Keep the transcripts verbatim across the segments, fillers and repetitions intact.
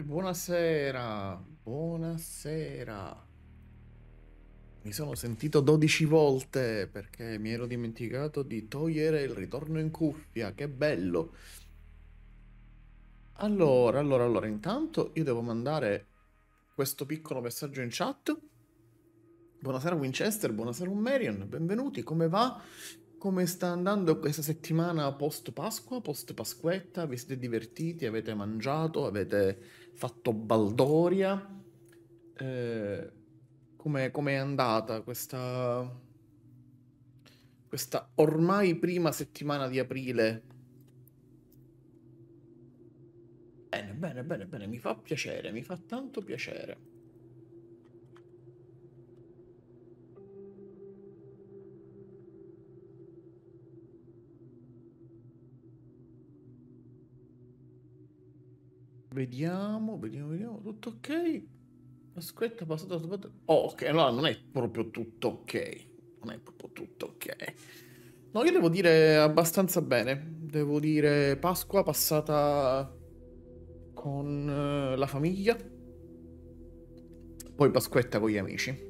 Buonasera, buonasera. Mi sono sentito dodici volte perché mi ero dimenticato di togliere il ritorno in cuffia. Che bello. Allora, allora, allora, intanto io devo mandare questo piccolo messaggio in chat. Buonasera Winchester, buonasera Marion, benvenuti, come va? Come sta andando questa settimana post Pasqua, post Pasquetta? Vi siete divertiti? Avete mangiato? Avete fatto baldoria? Eh, come come è andata questa, questa ormai prima settimana di aprile? Bene, bene, bene, bene, mi fa piacere, mi fa tanto piacere. Vediamo, vediamo, vediamo, tutto ok? Aspetta, passato, aspetta. Oh, ok, allora non è proprio tutto ok. Non è proprio tutto ok. No, io devo dire abbastanza bene. Devo dire Pasqua passata con eh, la famiglia, poi Pasquetta con gli amici.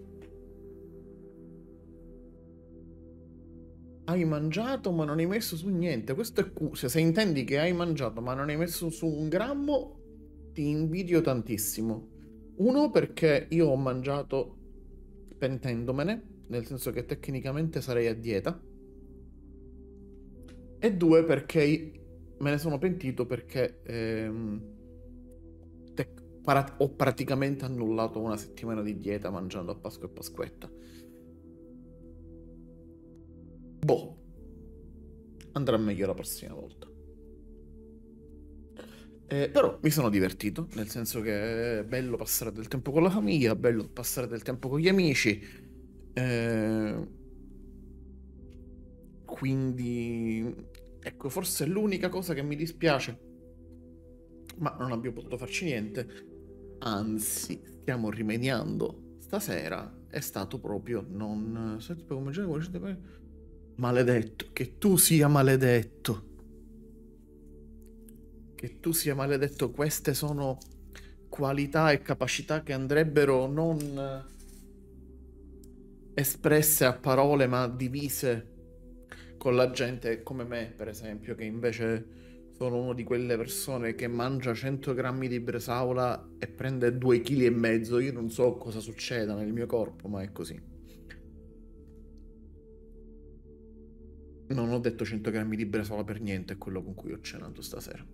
Hai mangiato ma non hai messo su niente. Questo è cu- se, se intendi che hai mangiato ma non hai messo su un grammo, ti invidio tantissimo. Uno, perché io ho mangiato pentendomene, nel senso che tecnicamente sarei a dieta. E due, perché me ne sono pentito perché ehm, te- para- ho praticamente annullato una settimana di dieta mangiando a Pasqua e Pasquetta. Boh, andrà meglio la prossima volta. Eh, però mi sono divertito, nel senso che è bello passare del tempo con la famiglia, bello passare del tempo con gli amici. eh, quindi, ecco, forse è l'unica cosa che mi dispiace, ma non abbiamo potuto farci niente. Anzi, stiamo rimediando. Stasera è stato proprio non... Senti, puoi mangiare, vuoi mangiare? Maledetto, che tu sia maledetto. Che tu sia maledetto, queste sono qualità e capacità che andrebbero non espresse a parole ma divise con la gente come me, per esempio, che invece sono una di quelle persone che mangia cento grammi di bresaola e prende due chili e mezzo. Io non so cosa succeda nel mio corpo, ma è così. Non ho detto cento grammi di bresaola per niente, è quello con cui ho cenato stasera.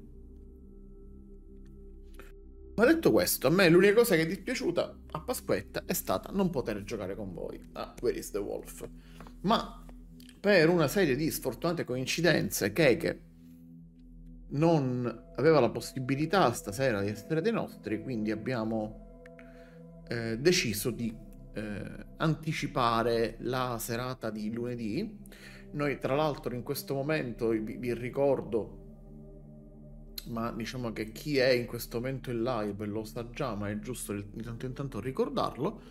Ma detto questo, a me l'unica cosa che è dispiaciuta a Pasquetta è stata non poter giocare con voi a Where is the Wolf. Ma per una serie di sfortunate coincidenze, Keke non aveva la possibilità stasera di essere dei nostri, quindi abbiamo eh, deciso di eh, anticipare la serata di lunedì. Noi, tra l'altro, in questo momento vi, vi ricordo, ma diciamo che chi è in questo momento in live lo sa già, ma è giusto di tanto in tanto ricordarlo.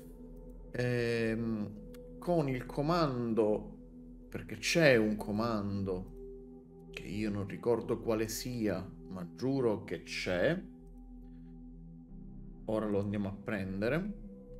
Ehm, con il comando, perché c'è un comando che io non ricordo quale sia, ma giuro che c'è. Ora lo andiamo a prendere.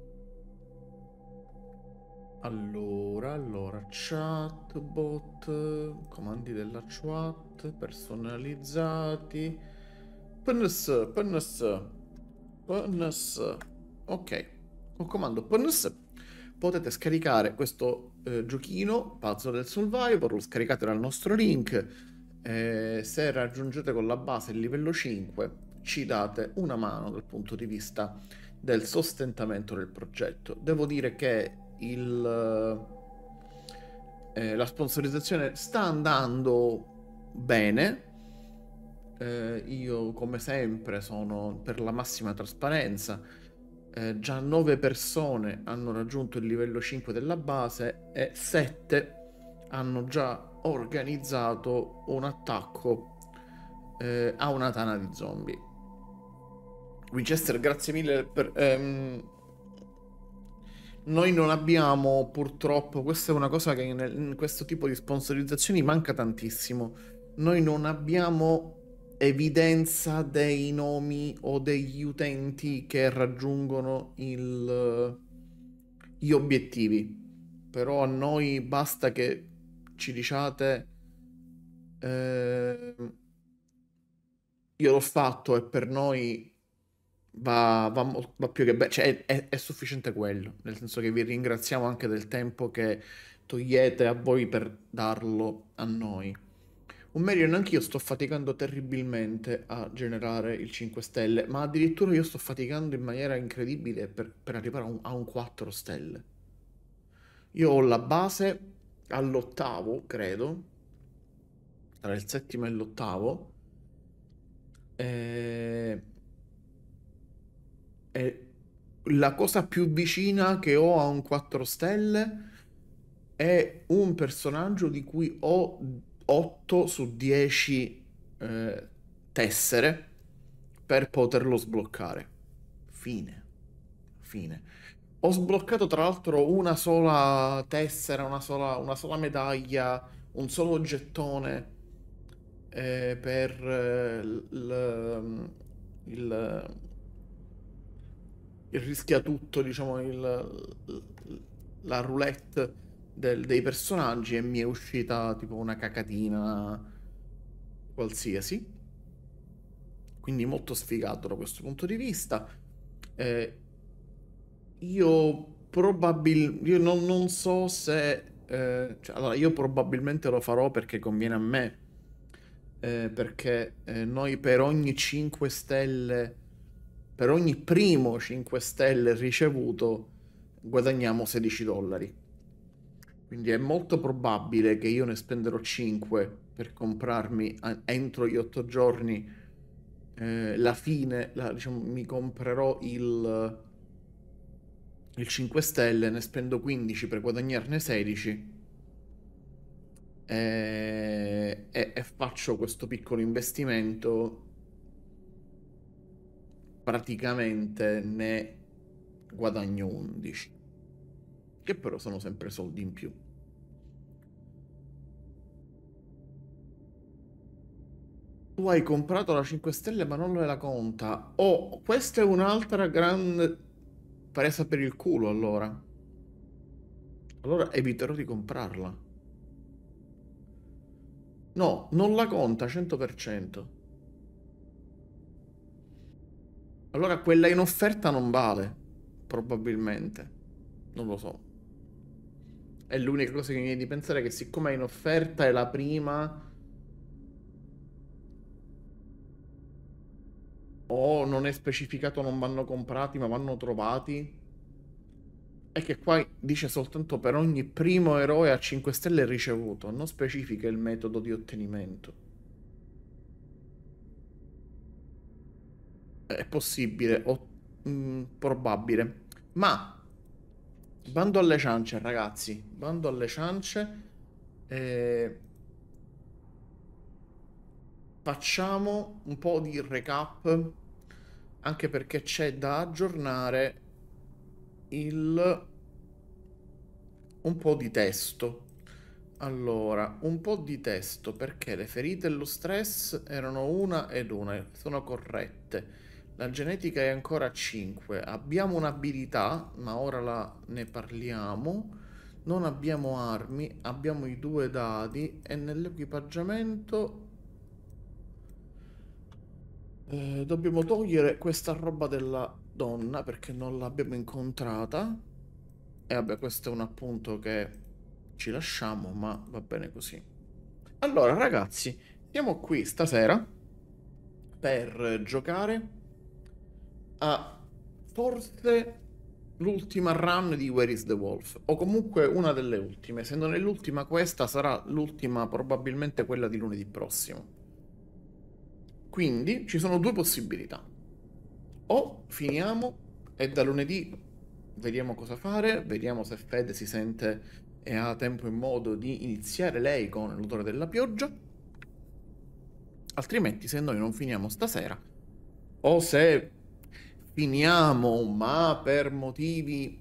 Allora, allora, chatbot, comandi della chat, personalizzati. P N S, P N S, P N S. Ok, col comando P N S potete scaricare questo eh, giochino, Puzzle del Survivor, lo scaricate dal nostro link. Eh, se raggiungete con la base il livello cinque, ci date una mano dal punto di vista del sostentamento del progetto. Devo dire che il, eh, la sponsorizzazione sta andando bene. Eh, io, come sempre, sono per la massima trasparenza. Eh, già nove persone hanno raggiunto il livello cinque della base e sette hanno già organizzato un attacco eh, a una tana di zombie. Winchester, grazie mille per... ehm, noi non abbiamo, purtroppo, questa è una cosa che in, in questo tipo di sponsorizzazioni manca tantissimo. Noi non abbiamo evidenza dei nomi o degli utenti che raggiungono il, gli obiettivi. Però a noi basta che ci diciate eh, io l'ho fatto e per noi va, va mol- va più che bene, cioè è, è- è sufficiente quello, nel senso che vi ringraziamo anche del tempo che togliete a voi per darlo a noi. Un Marion, anch'io sto faticando terribilmente a generare il cinque stelle, ma addirittura io sto faticando in maniera incredibile per, per arrivare a un, a un quattro stelle. Io ho la base all'ottavo, credo, tra il settimo e l'ottavo, e, e la cosa più vicina che ho a un quattro stelle è un personaggio di cui ho otto su dieci eh, tessere per poterlo sbloccare. Fine. Fine. Ho sbloccato tra l'altro una sola tessera, una sola, una sola medaglia, un solo gettone eh, per eh, il, il, il rischiatutto, diciamo, il, la roulette del- dei personaggi e mi è uscita tipo una cacatina qualsiasi. Quindi molto sfigato da questo punto di vista. Eh, io probabilmente, io non, non so se, eh, cioè, allora io probabilmente lo farò perché conviene a me, eh, perché eh, noi per ogni cinque stelle, per ogni primo cinque stelle ricevuto, guadagniamo sedici dollari. Quindi è molto probabile che io ne spenderò cinque per comprarmi a- entro gli otto giorni eh, la fine, la- diciamo, mi comprerò il, il cinque stelle, ne spendo quindici per guadagnarne sedici e, e- e faccio questo piccolo investimento. Praticamente ne guadagno undici, che però sono sempre soldi in più. Tu hai comprato la cinque stelle ma non me la conta. Oh, questa è un'altra grande presa per il culo allora. Allora eviterò di comprarla. No, non la conta cento per cento. Allora quella in offerta non vale, probabilmente. Non lo so. È l'unica cosa che mi viene di pensare che siccome è in offerta è la prima o non è specificato non vanno comprati ma vanno trovati. È che qua dice soltanto per ogni primo eroe a cinque stelle ricevuto, non specifica il metodo di ottenimento. È possibile o mm, probabile. Ma bando alle ciance, ragazzi, bando alle ciance. eh, Facciamo un po' di recap, anche perché c'è da aggiornare il un po' di testo. Allora, un po' di testo perché le ferite e lo stress erano una ed una, sono corrette. La genetica è ancora cinque. Abbiamo un'abilità, ma ora la, ne parliamo. Non abbiamo armi, abbiamo i due dadi e nell'equipaggiamento eh, dobbiamo togliere questa roba della donna perché non l'abbiamo incontrata. E vabbè, questo è un appunto che ci lasciamo, ma va bene così. Allora, ragazzi, siamo qui stasera per giocare a forse l'ultima run di Where is the Wolf, o comunque una delle ultime. Se non è l'ultima questa, sarà l'ultima, probabilmente quella di lunedì prossimo. Quindi ci sono due possibilità. O finiamo e da lunedì vediamo cosa fare, vediamo se Fede si sente e ha tempo e modo di iniziare lei con l'odore della pioggia. Altrimenti, se noi non finiamo stasera, o se finiamo, ma per motivi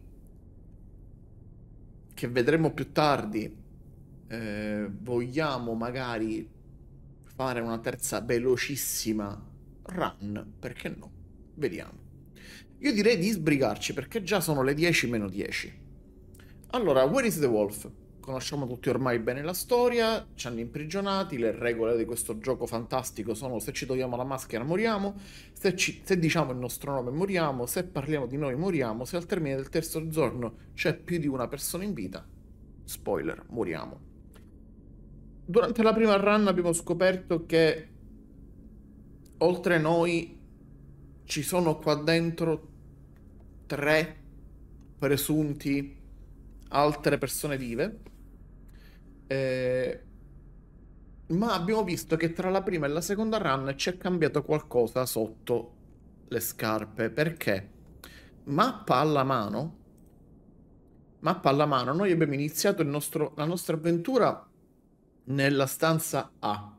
che vedremo più tardi, eh, vogliamo magari fare una terza velocissima run, perché no? Vediamo. Io direi di sbrigarci perché già sono le dieci meno dieci. Allora, Where is the Wolf? Conosciamo tutti ormai bene la storia, ci hanno imprigionati, le regole di questo gioco fantastico sono: se ci togliamo la maschera moriamo, se, ci, se diciamo il nostro nome moriamo, se parliamo di noi moriamo, se al termine del terzo giorno c'è più di una persona in vita, spoiler, moriamo. Durante la prima run abbiamo scoperto che oltre noi ci sono qua dentro tre presunti altre persone vive, eh, ma abbiamo visto che tra la prima e la seconda run c'è cambiato qualcosa sotto le scarpe. Perché? Mappa alla mano, mappa alla mano, noi abbiamo iniziato il nostro, la nostra avventura nella stanza A.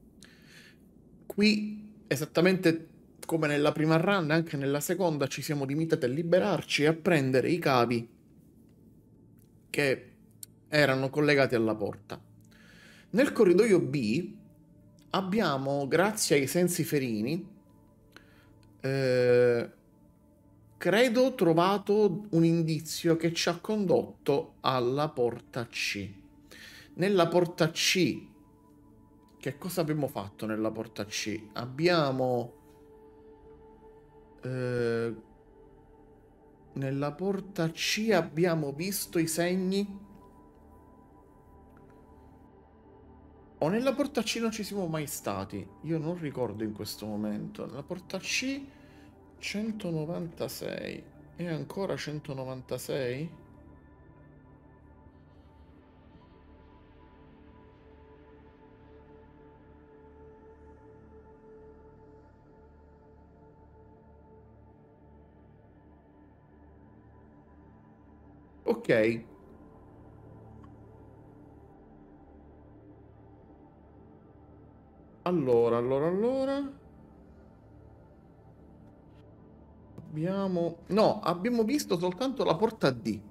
Qui, esattamente come nella prima run, anche nella seconda ci siamo limitati a liberarci e a prendere i cavi che erano collegati alla porta. Nel corridoio B abbiamo, grazie ai sensi ferini, eh, credo trovato un indizio che ci ha condotto alla porta C. Nella porta C, che cosa abbiamo fatto nella porta C? Abbiamo... Eh, nella porta C abbiamo visto i segni... O nella porta C non ci siamo mai stati? Io non ricordo in questo momento. Nella porta C centonovantasei. E ancora centonovantasei? Ok. Allora, allora, allora... Abbiamo... No, abbiamo visto soltanto la porta D.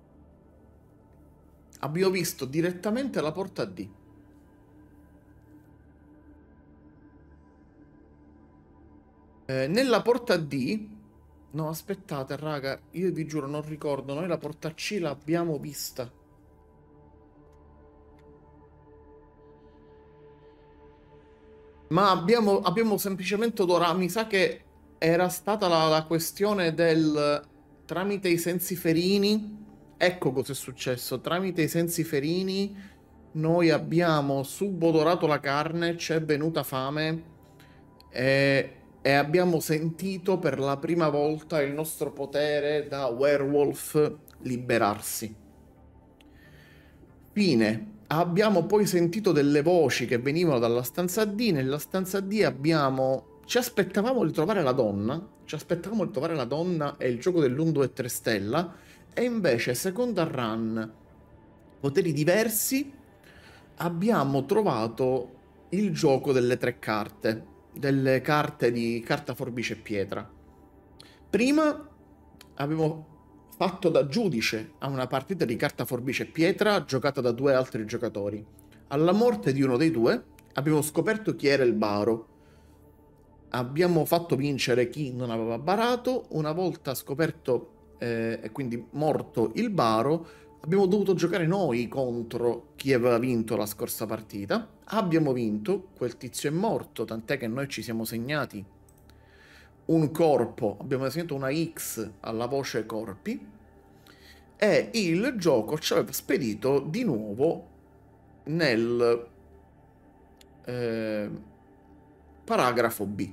Abbiamo visto direttamente la porta D. Eh, nella porta D... No, aspettate, raga, io vi giuro, non ricordo. Noi la porta C l'abbiamo vista. Ma abbiamo, abbiamo semplicemente ora, mi sa che era stata la, la questione del tramite i sensi ferini. Ecco cosa è successo. Tramite i sensi ferini noi abbiamo subodorato la carne, ci è venuta fame e, e abbiamo sentito per la prima volta il nostro potere da werewolf liberarsi. Fine. Abbiamo poi sentito delle voci che venivano dalla stanza D. Nella stanza D abbiamo... Ci aspettavamo di trovare la donna. Ci aspettavamo di trovare la donna e il gioco dell'uno, due e tre stella. E invece, seconda run, poteri diversi, abbiamo trovato il gioco delle tre carte. Delle carte di carta, forbice e pietra. Prima abbiamo fatto da giudice a una partita di carta, forbice e pietra giocata da due altri giocatori. Alla morte di uno dei due abbiamo scoperto chi era il baro. Abbiamo fatto vincere chi non aveva barato. Una volta scoperto eh, e quindi morto il baro, abbiamo dovuto giocare noi contro chi aveva vinto la scorsa partita. Abbiamo vinto, quel tizio è morto, tant'è che noi ci siamo segnati un corpo, abbiamo segnato una X alla voce corpi e il gioco ci aveva spedito di nuovo nel eh, paragrafo B,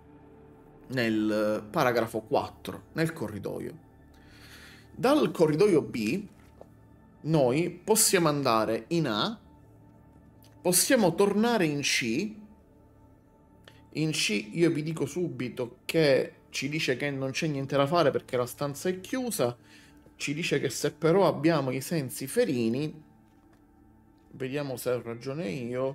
nel paragrafo quattro, nel corridoio. Dal corridoio B noi possiamo andare in A, possiamo tornare in C. In C io vi dico subito che ci dice che non c'è niente da fare perché la stanza è chiusa. Ci dice che se però abbiamo i sensi ferini, vediamo se ho ragione io.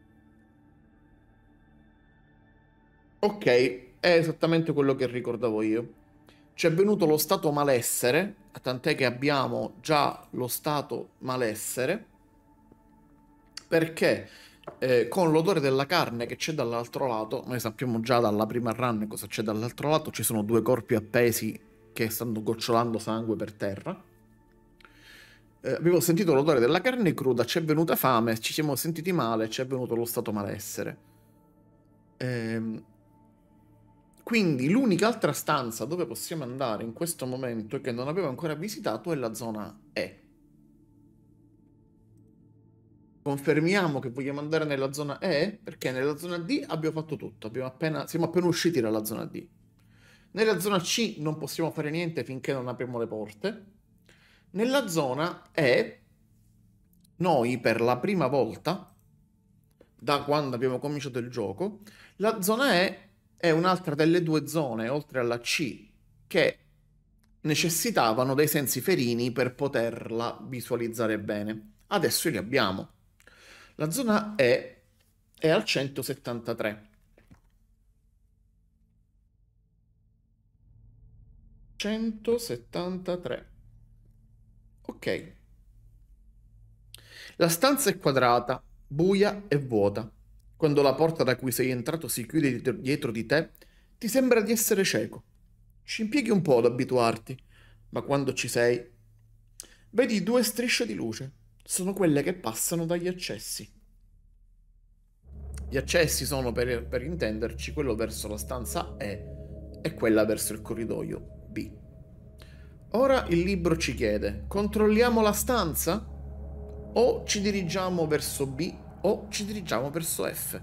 Ok, è esattamente quello che ricordavo io. Ci è venuto lo stato malessere, tant'è che abbiamo già lo stato malessere, perché eh, con l'odore della carne che c'è dall'altro lato. Noi sappiamo già dalla prima run cosa c'è dall'altro lato. Ci sono due corpi appesi che stanno gocciolando sangue per terra. Eh, abbiamo sentito l'odore della carne cruda, ci è venuta fame, ci siamo sentiti male, ci è venuto lo stato malessere. Ehm, quindi l'unica altra stanza dove possiamo andare in questo momento che non avevo ancora visitato è la zona E. Confermiamo che vogliamo andare nella zona E, perché nella zona D abbiamo fatto tutto, abbiamo appena, siamo appena usciti dalla zona D. Nella zona C non possiamo fare niente finché non apriamo le porte. Nella zona E, noi per la prima volta, da quando abbiamo cominciato il gioco, la zona E è un'altra delle due zone, oltre alla C, che necessitavano dei sensi ferini per poterla visualizzare bene. Adesso li abbiamo. La zona E è al centosettantatré. centosettantatré. Ok. La stanza è quadrata, buia e vuota. Quando la porta da cui sei entrato si chiude dietro- dietro di te, ti sembra di essere cieco. Ci impieghi un po' ad abituarti, ma quando ci sei, vedi due strisce di luce. Sono quelle che passano dagli accessi. Gli accessi sono, per, per intenderci, quello verso la stanza E e quella verso il corridoio B. Ora il libro ci chiede: controlliamo la stanza? O ci dirigiamo verso B o ci dirigiamo verso F.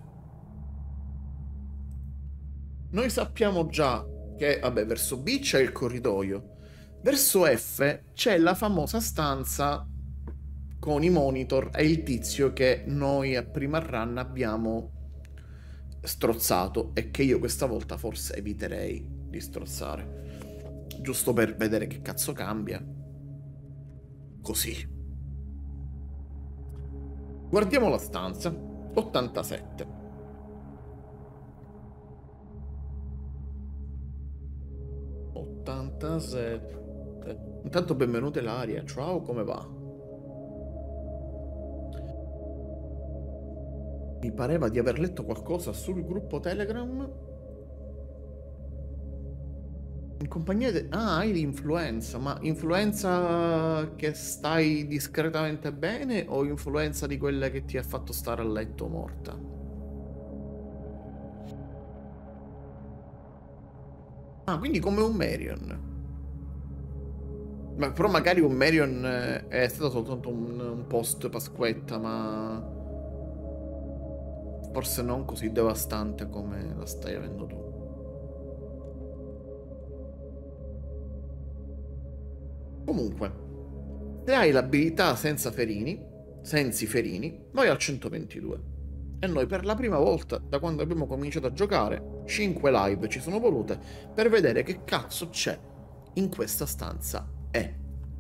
Noi sappiamo già che, vabbè, verso B c'è il corridoio. Verso F c'è la famosa stanza con i monitor e il tizio che noi a prima run abbiamo strozzato e che io questa volta forse eviterei di strozzare. Giusto per vedere che cazzo cambia. Così. Guardiamo la stanza. ottantasette. ottantasette. Intanto benvenuta Ilaria. Ciao, come va? Mi pareva di aver letto qualcosa sul gruppo Telegram. In compagnia di... Ah, hai l'influenza, ma influenza che stai discretamente bene o influenza di quella che ti ha fatto stare a letto morta? Ah, quindi come un Marion. Ma però magari un Marion eh, è stato soltanto un, un post Pasquetta, ma forse non così devastante come la stai avendo tu. Comunque, se hai l'abilità senza ferini, sensi ferini, vai al centoventidue. E noi per la prima volta, da quando abbiamo cominciato a giocare, cinque live ci sono volute per vedere che cazzo c'è in questa stanza E.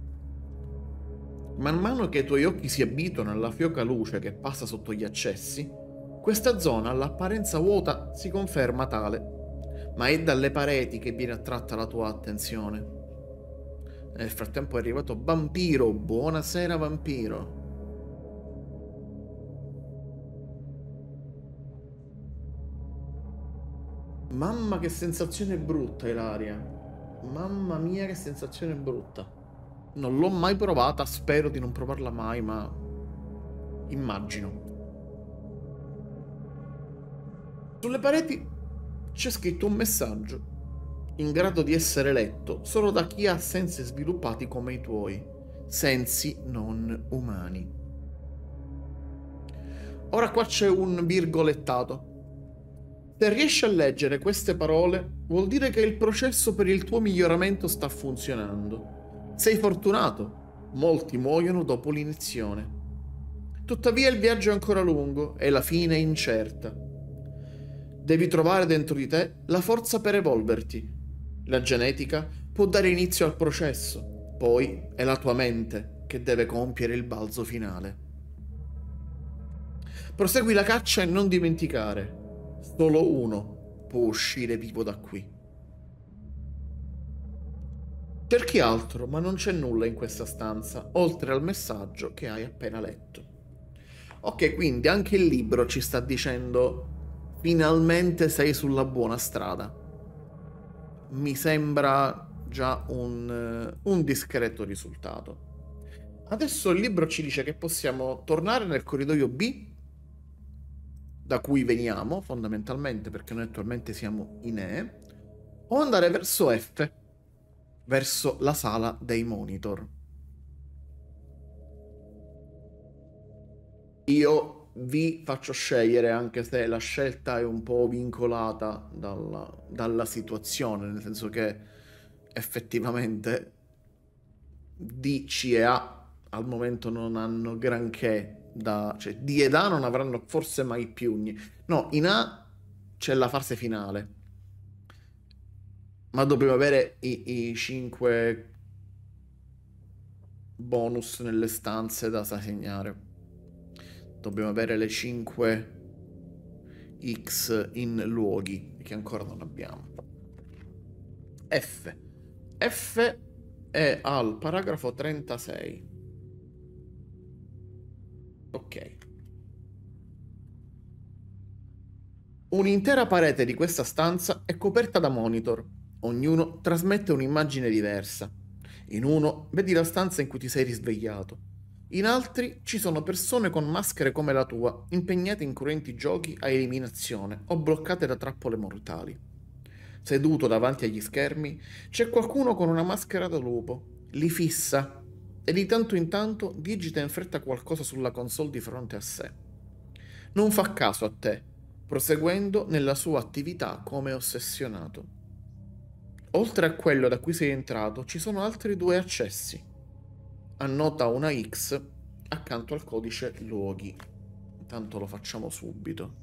Man mano che i tuoi occhi si abituano alla fioca luce che passa sotto gli accessi, questa zona all'apparenza vuota si conferma tale, ma è dalle pareti che viene attratta la tua attenzione. Nel frattempo è arrivato Vampiro. Buonasera Vampiro. Mamma che sensazione brutta, Ilaria. Mamma mia che sensazione brutta. Non l'ho mai provata, spero di non provarla mai, ma immagino. Sulle pareti c'è scritto un messaggio, in grado di essere letto solo da chi ha sensi sviluppati come i tuoi, sensi non umani. Ora qua c'è un virgolettato. Se riesci a leggere queste parole, vuol dire che il processo per il tuo miglioramento sta funzionando. Sei fortunato, molti muoiono dopo l'iniezione. Tuttavia il viaggio è ancora lungo e la fine è incerta. Devi trovare dentro di te la forza per evolverti. La genetica può dare inizio al processo, poi è la tua mente che deve compiere il balzo finale. Prosegui la caccia e non dimenticare, solo uno può uscire vivo da qui. Cerchi altro, ma non c'è nulla in questa stanza, oltre al messaggio che hai appena letto. Ok, quindi anche il libro ci sta dicendo finalmente sei sulla buona strada. Mi sembra già un, un discreto risultato. Adesso il libro ci dice che possiamo tornare nel corridoio B, da cui veniamo fondamentalmente, perché noi attualmente siamo in E, o andare verso F, verso la sala dei monitor. Io vi faccio scegliere, anche se la scelta è un po' vincolata dalla, dalla situazione, nel senso che effettivamente D, C e A al momento non hanno granché da... cioè D ed A non avranno forse mai più... No, in A c'è la fase finale, ma dobbiamo avere i, i cinque bonus nelle stanze da segnare. Dobbiamo avere le cinque X in luoghi, che ancora non abbiamo. F. F è al paragrafo trentasei. Ok. Un'intera parete di questa stanza è coperta da monitor. Ognuno trasmette un'immagine diversa. In uno vedi la stanza in cui ti sei risvegliato. In altri ci sono persone con maschere come la tua, impegnate in cruenti giochi a eliminazione o bloccate da trappole mortali. Seduto davanti agli schermi, c'è qualcuno con una maschera da lupo. Li fissa e di tanto in tanto digita in fretta qualcosa sulla console di fronte a sé. Non fa caso a te, proseguendo nella sua attività come ossessionato. Oltre a quello da cui sei entrato, ci sono altri due accessi. Annota una X accanto al codice luoghi. Intanto lo facciamo subito.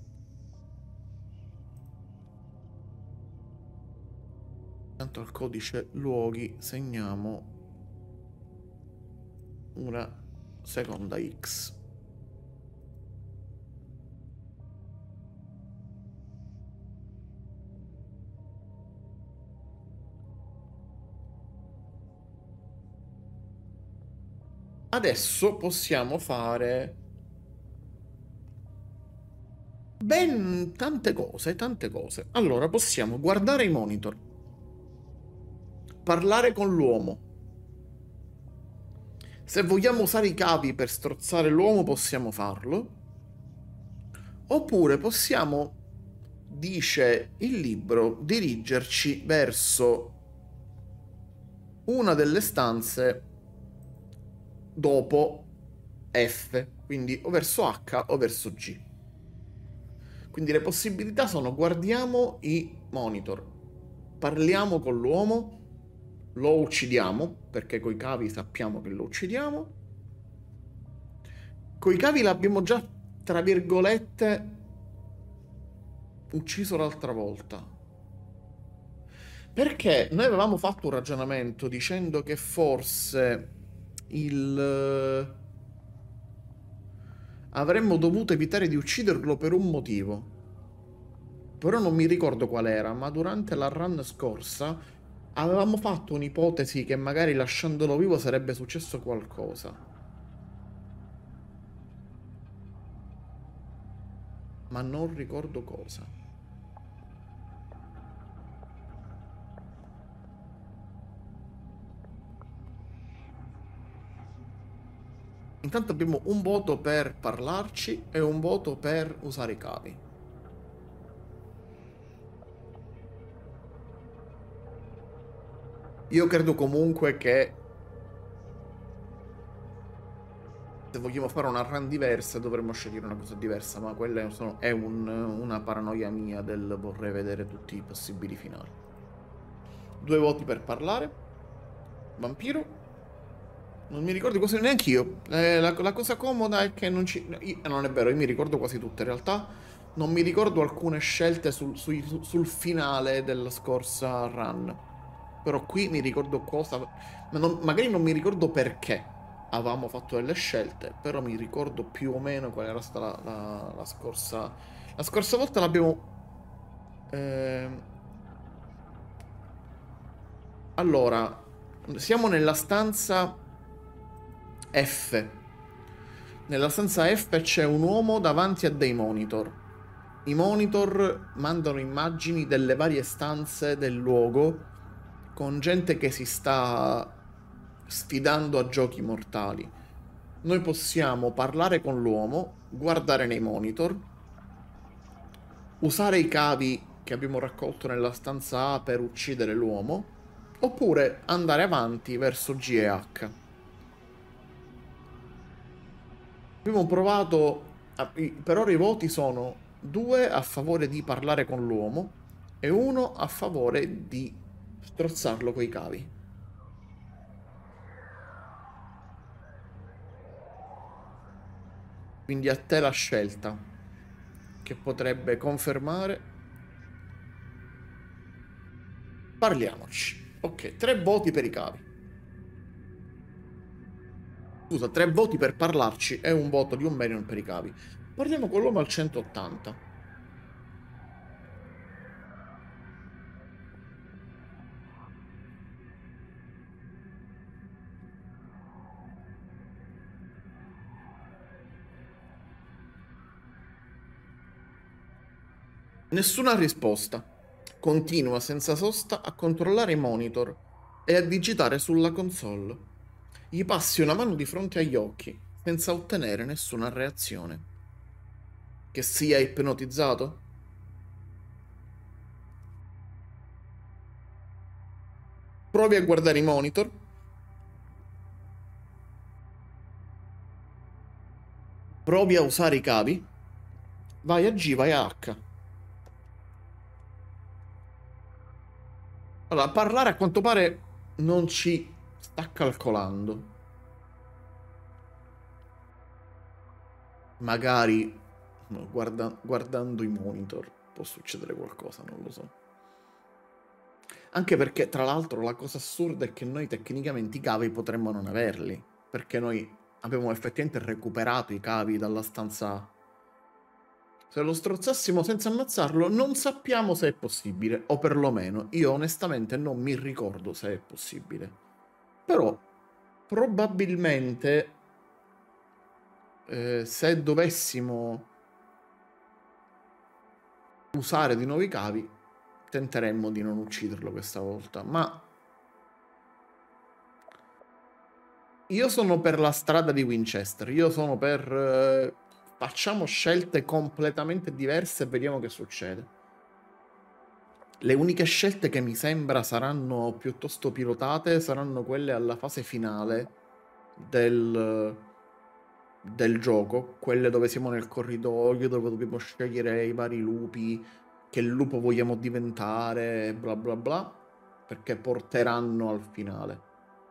Accanto al codice luoghi segniamo una seconda X. Adesso possiamo fare ben tante cose, tante cose. Allora, possiamo guardare i monitor, parlare con l'uomo. Se vogliamo usare i cavi per strozzare l'uomo, possiamo farlo. Oppure possiamo, dice il libro, dirigerci verso una delle stanze dopo F, quindi o verso H o verso G. Quindi le possibilità sono: guardiamo i monitor, parliamo con l'uomo, lo uccidiamo, perché coi cavi sappiamo che lo uccidiamo. Coi cavi l'abbiamo già, tra virgolette, ucciso l'altra volta. Perché noi avevamo fatto un ragionamento dicendo che forse il... avremmo dovuto evitare di ucciderlo per un motivo. Però non mi ricordo qual era, ma durante la run scorsa avevamo fatto un'ipotesi che magari lasciandolo vivo sarebbe successo qualcosa. Ma non ricordo cosa. Intanto abbiamo un voto per parlarci e un voto per usare i cavi. Io credo comunque che se vogliamo fare una run diversa dovremmo scegliere una cosa diversa, ma quella sono, è un, una paranoia mia del vorrei vedere tutti i possibili finali. Due voti per parlare. Vampiro. Non mi ricordo quasi neanche io. Eh, la, la cosa comoda è che non ci... io- non è vero, io mi ricordo quasi tutte in realtà. Non mi ricordo alcune scelte sul, sui- sul finale della scorsa run. Però qui mi ricordo cosa... Ma non- magari non mi ricordo perché avevamo fatto delle scelte, però mi ricordo più o meno qual era stata la, la- la scorsa... La scorsa volta l'abbiamo... ehm, Allora, siamo nella stanza F. Nella stanza F c'è un uomo davanti a dei monitor. I monitor mandano immagini delle varie stanze del luogo con gente che si sta sfidando a giochi mortali. Noi possiamo parlare con l'uomo, guardare nei monitor, usare i cavi che abbiamo raccolto nella stanza A per uccidere l'uomo, oppure andare avanti verso G e H. Abbiamo provato, a, per ora i voti sono due a favore di parlare con l'uomo e uno a favore di strozzarlo coi cavi. Quindi a te la scelta, che potrebbe confermare. Parliamoci. Ok, tre voti per i cavi. Scusa, tre voti per parlarci e un voto di un Merion per i cavi. Parliamo con l'uomo al centottanta. Nessuna risposta. Continua senza sosta a controllare i monitor e a digitare sulla console. Gli passi una mano di fronte agli occhi, senza ottenere nessuna reazione. Che sia ipnotizzato? Provi a guardare i monitor. Provi a usare i cavi. Vai a G, vai a H. Allora, parlare a quanto pare non ci sta calcolando. Magari no, guarda, guardando i monitor può succedere qualcosa, non lo so. Anche perché, tra l'altro, la cosa assurda è che noi tecnicamente i cavi potremmo non averli. Perché noi abbiamo effettivamente recuperato i cavi dalla stanza A. Se lo strozzassimo senza ammazzarlo, non sappiamo se è possibile. O perlomeno, io onestamente non mi ricordo se è possibile. Però, probabilmente, eh, se dovessimo usare di nuovo i cavi, tenteremmo di non ucciderlo questa volta. Ma io sono per la strada di Winchester. Io sono per... Eh, facciamo scelte completamente diverse e vediamo che succede. Le uniche scelte che mi sembra saranno piuttosto pilotate saranno quelle alla fase finale del, del gioco, quelle dove siamo nel corridoio, dove dobbiamo scegliere i vari lupi, che lupo vogliamo diventare, bla bla bla, perché porteranno al finale.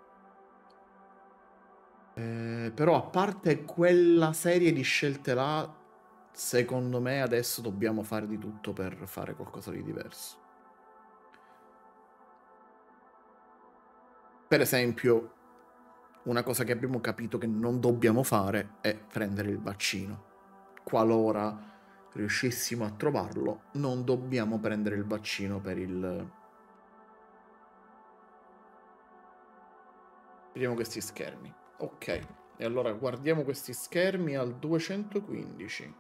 Eh, però a parte quella serie di scelte là, secondo me adesso dobbiamo fare di tutto per fare qualcosa di diverso. Per esempio, una cosa che abbiamo capito che non dobbiamo fare è prendere il vaccino. Qualora riuscissimo a trovarlo, non dobbiamo prendere il vaccino per il... Vediamo questi schermi. Ok, e allora guardiamo questi schermi al duecentoquindici.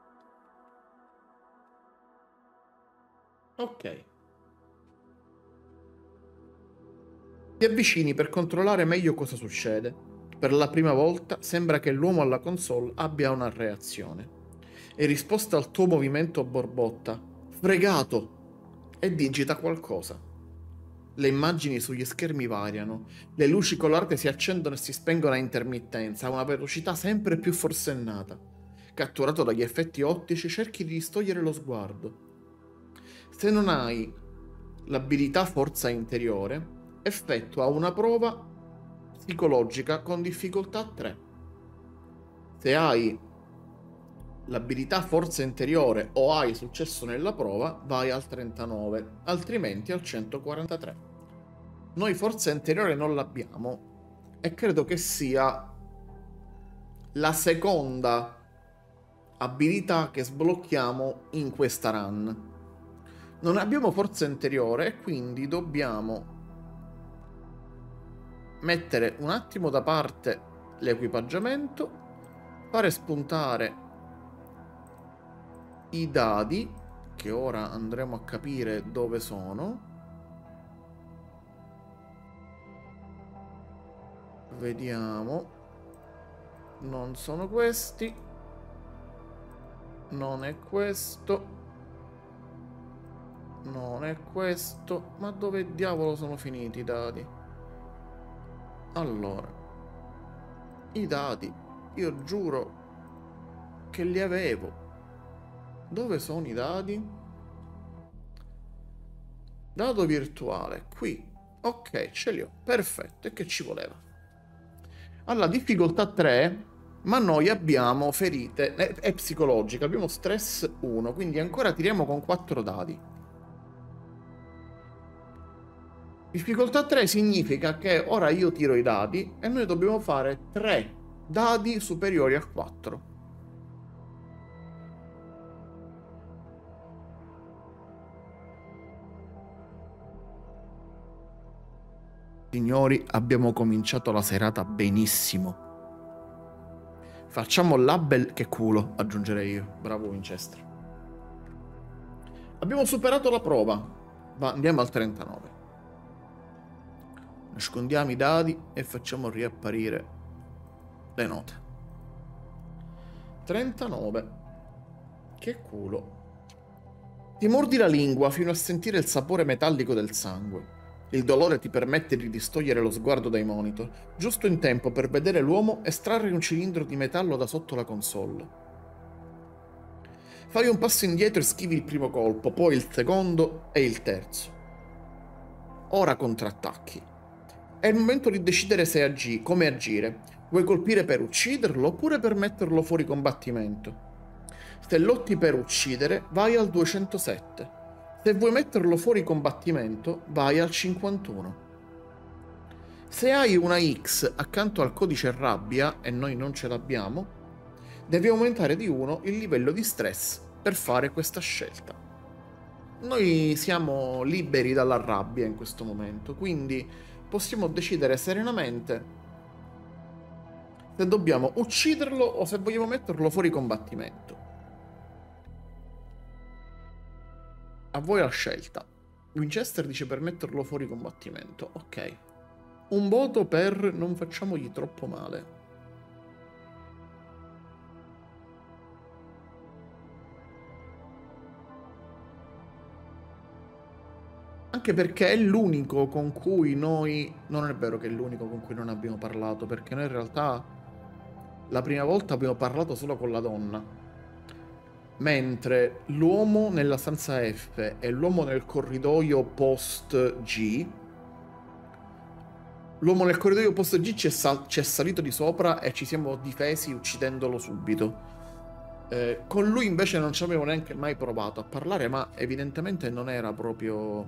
Ok. Ti avvicini per controllare meglio cosa succede. Per la prima volta sembra che l'uomo alla console abbia una reazione. E risposta al tuo movimento borbotta: fregato! E digita qualcosa. Le immagini sugli schermi variano, le luci colorate si accendono e si spengono a intermittenza, a una velocità sempre più forsennata. Catturato dagli effetti ottici, cerchi di distogliere lo sguardo. Se non hai l'abilità forza interiore, effettua una prova psicologica con difficoltà tre. Se hai l'abilità forza interiore o hai successo nella prova, vai al trentanove, altrimenti al centoquarantatré. Noi forza interiore non l'abbiamo e credo che sia la seconda abilità che sblocchiamo in questa run. Non abbiamo forza interiore e quindi dobbiamo mettere un attimo da parte l'equipaggiamento fare spuntare i dadi, che ora andremo a capire dove sono. Vediamo. Non sono questi. Non è questo. Non è questo. Ma dove diavolo sono finiti i dadi? Allora. I dadi. Io giuro che li avevo. Dove sono i dadi? Dado virtuale. Qui. Ok, ce li ho. Perfetto. E che ci voleva? Alla difficoltà tre, ma noi abbiamo ferite, è, è psicologica, abbiamo stress uno, quindi ancora tiriamo con quattro dadi. Difficoltà tre significa che ora io tiro i dadi e noi dobbiamo fare tre dadi superiori a quattro. Signori, abbiamo cominciato la serata benissimo. Facciamo label che culo, aggiungerei io. Bravo Winchester. Abbiamo superato la prova. Va, andiamo al trentanove. Nascondiamo i dadi e facciamo riapparire le note. trentanove. Che culo. Ti mordi la lingua fino a sentire il sapore metallico del sangue. Il dolore ti permette di distogliere lo sguardo dai monitor, giusto in tempo per vedere l'uomo estrarre un cilindro di metallo da sotto la console. Fai un passo indietro e schivi il primo colpo, poi il secondo e il terzo. Ora contrattacchi. È il momento di decidere se agi, come agire. Vuoi colpire per ucciderlo oppure per metterlo fuori combattimento? Se lotti per uccidere, vai al duecentosette. Se vuoi metterlo fuori combattimento, vai al cinquantuno. Se hai una X accanto al codice rabbia, e noi non ce l'abbiamo, devi aumentare di uno il livello di stress per fare questa scelta. Noi siamo liberi dalla rabbia in questo momento, quindi possiamo decidere serenamente se dobbiamo ucciderlo o se vogliamo metterlo fuori combattimento. A voi la scelta. Winchester dice per metterlo fuori combattimento. Ok. Un voto per non facciamogli troppo male. Anche perché è l'unico con cui noi... Non è vero che è l'unico con cui non abbiamo parlato, perché noi in realtà la prima volta abbiamo parlato solo con la donna. Mentre l'uomo nella stanza F e l'uomo nel corridoio post G, l'uomo nel corridoio post G ci è, sal ci è salito di sopra e ci siamo difesi uccidendolo subito. Eh, con lui invece non ci avevo neanche mai provato a parlare, ma evidentemente non era proprio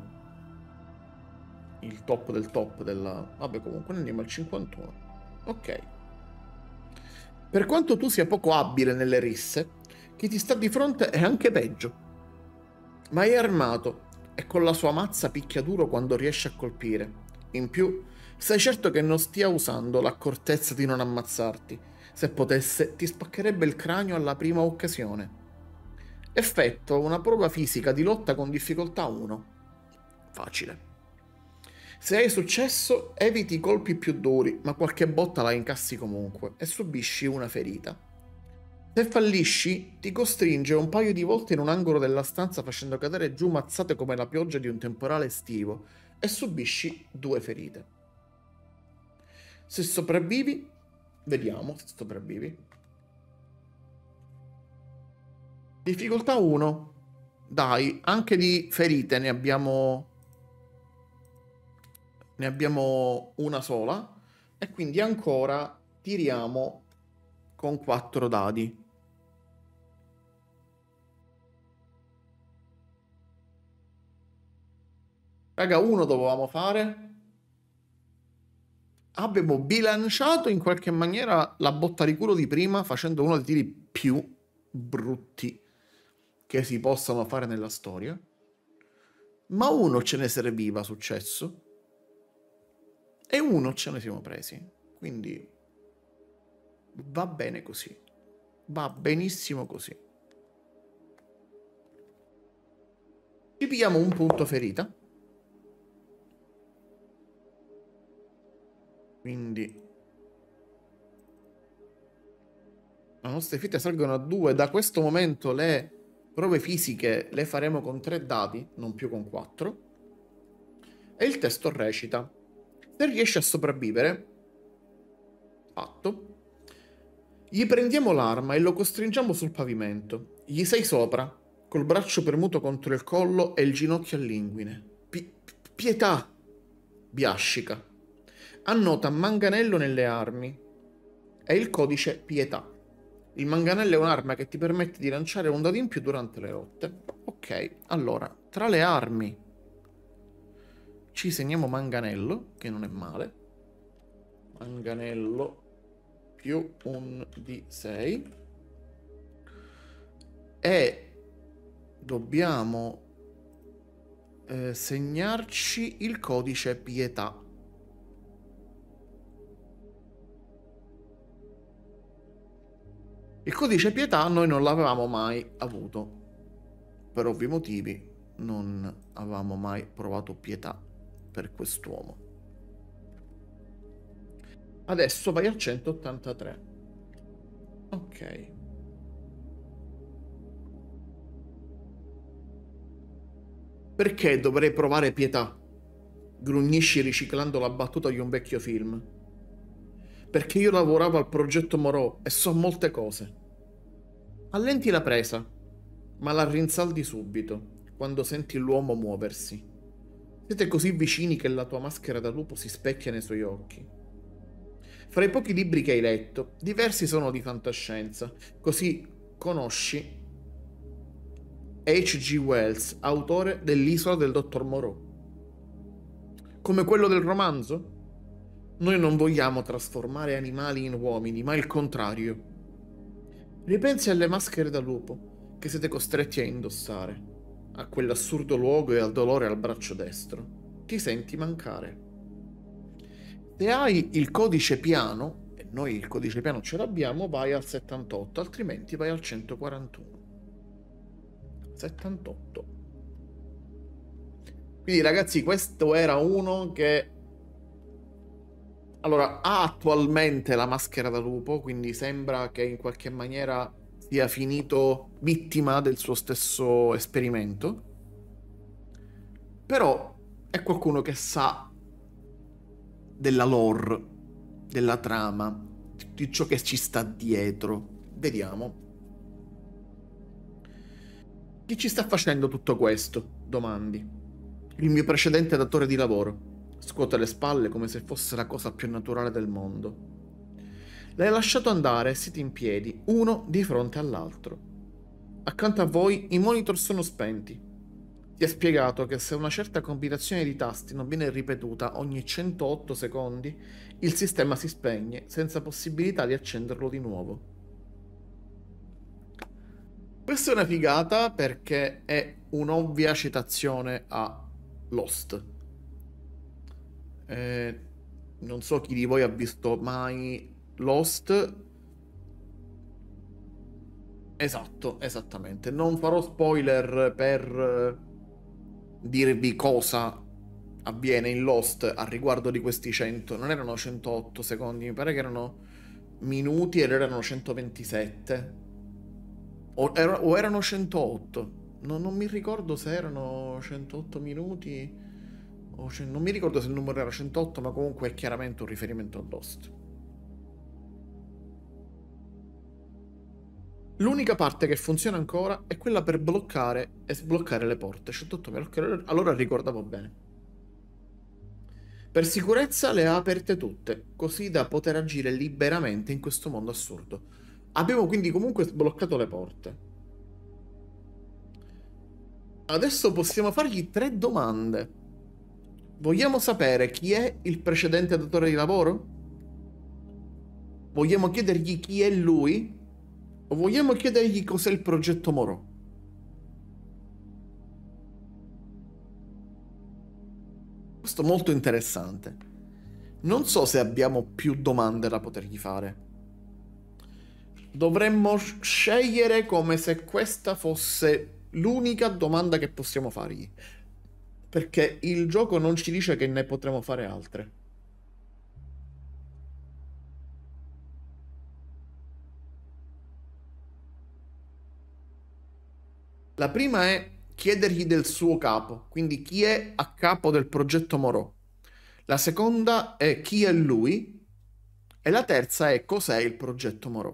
il top del top della... Vabbè, comunque andiamo al cinquantuno. Ok. Per quanto tu sia poco abile nelle risse, chi ti sta di fronte è anche peggio. Ma è armato e con la sua mazza picchia duro quando riesce a colpire. In più, sei certo che non stia usando l'accortezza di non ammazzarti. Se potesse, ti spaccherebbe il cranio alla prima occasione. Effettua una prova fisica di lotta con difficoltà uno. Facile. Se hai successo, eviti i colpi più duri, ma qualche botta la incassi comunque e subisci una ferita. Se fallisci, ti costringe un paio di volte in un angolo della stanza facendo cadere giù mazzate come la pioggia di un temporale estivo e subisci due ferite. Se sopravvivi, vediamo se sopravvivi. Difficoltà uno. Dai, anche di ferite ne abbiamo... Ne abbiamo una sola e quindi ancora tiriamo con quattro dadi. Raga, uno dovevamo fare. Abbiamo bilanciato in qualche maniera la botta di culo di prima facendo uno dei tiri più brutti che si possano fare nella storia. Ma uno ce ne serviva successo. E uno ce ne siamo presi. Quindi va bene così. Va benissimo così. Ci pigliamo un punto ferita. Quindi le nostre ferite salgono a due. Da questo momento le prove fisiche le faremo con tre dadi, non più con quattro. E il testo recita: se riesce a sopravvivere, fatto, gli prendiamo l'arma e lo costringiamo sul pavimento. Gli sei sopra, col braccio premuto contro il collo e il ginocchio all'inguine. Pi- pietà! Biascica. Annota manganello nelle armi. È il codice pietà. Il manganello è un'arma che ti permette di lanciare un dado in più durante le lotte. Ok, allora, tra le armi ci segniamo manganello, che non è male. Manganello più un D sei. E dobbiamo eh, segnarci il codice pietà. Il codice pietà noi non l'avevamo mai avuto. Per ovvi motivi non avevamo mai provato pietà per quest'uomo. Adesso vai al centottantatré. Ok. Perché dovrei provare pietà? Grugnisci riciclando la battuta di un vecchio film. Perché io lavoravo al progetto Moreau e so molte cose. Allenti la presa, ma la rinsaldi subito, quando senti l'uomo muoversi. Siete così vicini che la tua maschera da lupo si specchia nei suoi occhi. Fra i pochi libri che hai letto, diversi sono di fantascienza, così conosci H G Wells, autore dell'Isola del dottor Moreau. Come quello del romanzo? Noi non vogliamo trasformare animali in uomini, ma il contrario. Ripensi alle maschere da lupo che siete costretti a indossare, a quell'assurdo luogo e al dolore al braccio destro. Ti senti mancare. Se hai il codice piano, e noi il codice piano ce l'abbiamo, vai al settantotto, altrimenti vai al centoquarantuno. settantotto. Quindi ragazzi, questo era uno che allora ha attualmente la maschera da lupo, quindi sembra che in qualche maniera sia finito vittima del suo stesso esperimento, però è qualcuno che sa della lore, della trama, di ciò che ci sta dietro. Vediamo. Chi ci sta facendo tutto questo? Domandi. Il mio precedente datore di lavoro. Scuote le spalle come se fosse la cosa più naturale del mondo. L'hai lasciato andare e siete in piedi, uno di fronte all'altro. Accanto a voi i monitor sono spenti. Ti ha spiegato che se una certa combinazione di tasti non viene ripetuta ogni centootto secondi, il sistema si spegne senza possibilità di accenderlo di nuovo. Questa è una figata perché è un'ovvia citazione a Lost. Eh, non so chi di voi ha visto mai Lost. Esatto, esattamente. Non farò spoiler per dirvi cosa avviene in Lost a riguardo di questi cento. Non erano centootto secondi, mi pare che erano minuti ed erano centoventisette. O, er o erano centootto. No, non mi ricordo se erano centootto minuti. O non mi ricordo se il numero era centootto, ma comunque è chiaramente un riferimento a Lost. L'unica parte che funziona ancora è quella per bloccare e sbloccare le porte. centotto, allora ricordavo bene. Per sicurezza le ha aperte tutte, così da poter agire liberamente in questo mondo assurdo. Abbiamo quindi comunque sbloccato le porte. Adesso possiamo fargli tre domande. Vogliamo sapere chi è il precedente datore di lavoro? Vogliamo chiedergli chi è lui? O vogliamo chiedergli cos'è il progetto Moreau? Questo è molto interessante. Non so se abbiamo più domande da potergli fare. Dovremmo scegliere come se questa fosse l'unica domanda che possiamo fargli. Perché il gioco non ci dice che ne potremo fare altre. La prima è chiedergli del suo capo, quindi chi è a capo del progetto Moreau. La seconda è chi è lui. E la terza è cos'è il progetto Moreau.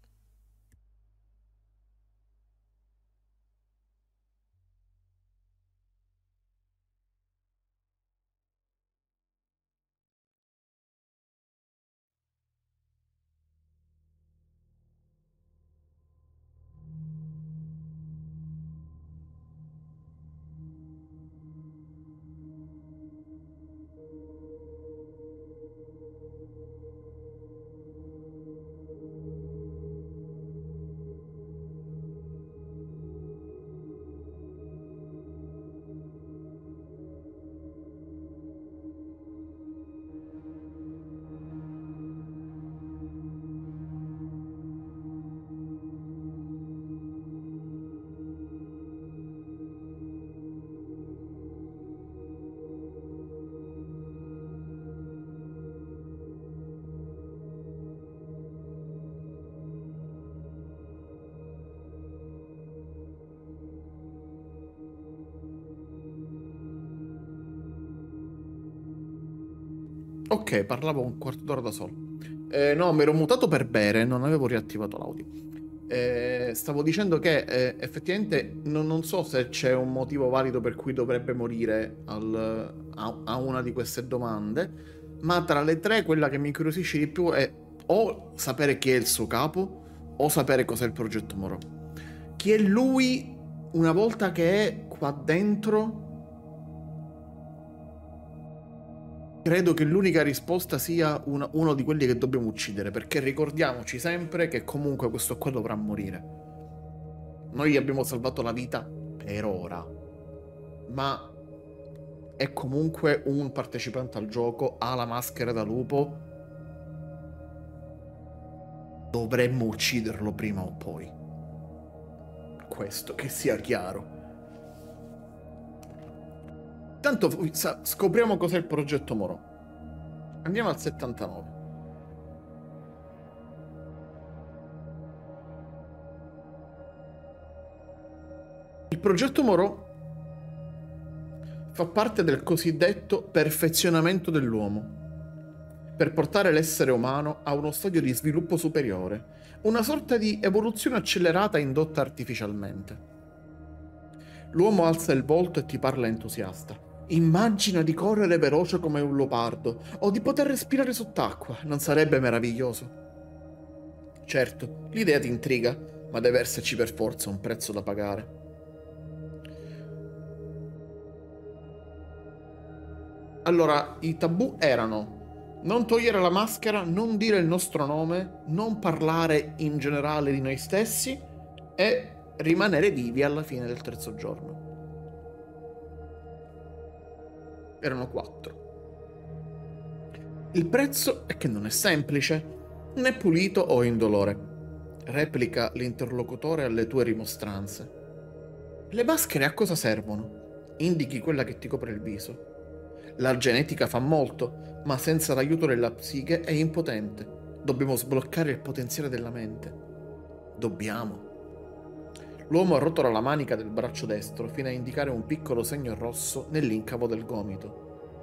Ok, parlavo un quarto d'ora da solo. Eh, no, mi ero mutato per bere, non avevo riattivato l'audio. Eh, stavo dicendo che eh, effettivamente non, non so se c'è un motivo valido per cui dovrebbe morire al- a, a una di queste domande, ma tra le tre quella che mi incuriosisce di più è o sapere chi è il suo capo o sapere cos'è il progetto Moreau. Chi è lui una volta che è qua dentro? Credo che l'unica risposta sia una- uno di quelli che dobbiamo uccidere, perché ricordiamoci sempre che comunque questo qua dovrà morire. Noi gli abbiamo salvato la vita per ora, ma è comunque un partecipante al gioco, ha la maschera da lupo. Dovremmo ucciderlo prima o poi. Questo, che sia chiaro. Tanto sa- scopriamo cos'è il progetto Moreau. Andiamo al settantanove. Il progetto Moreau fa parte del cosiddetto perfezionamento dell'uomo, per portare l'essere umano a uno stadio di sviluppo superiore, una sorta di evoluzione accelerata indotta artificialmente. L'uomo alza il volto e ti parla entusiasta. Immagina di correre veloce come un leopardo o di poter respirare sott'acqua, non sarebbe meraviglioso? Certo, l'idea ti intriga, ma deve esserci per forza un prezzo da pagare. Allora, i tabù erano non togliere la maschera, non dire il nostro nome, non parlare in generale di noi stessi e rimanere vivi alla fine del terzo giorno. Erano quattro. Il prezzo è che non è semplice, né pulito o indolore. Replica l'interlocutore alle tue rimostranze. Le maschere a cosa servono? Indichi quella che ti copre il viso. La genetica fa molto, ma senza l'aiuto della psiche è impotente. Dobbiamo sbloccare il potenziale della mente. Dobbiamo. L'uomo arrotola la manica del braccio destro fino a indicare un piccolo segno rosso nell'incavo del gomito.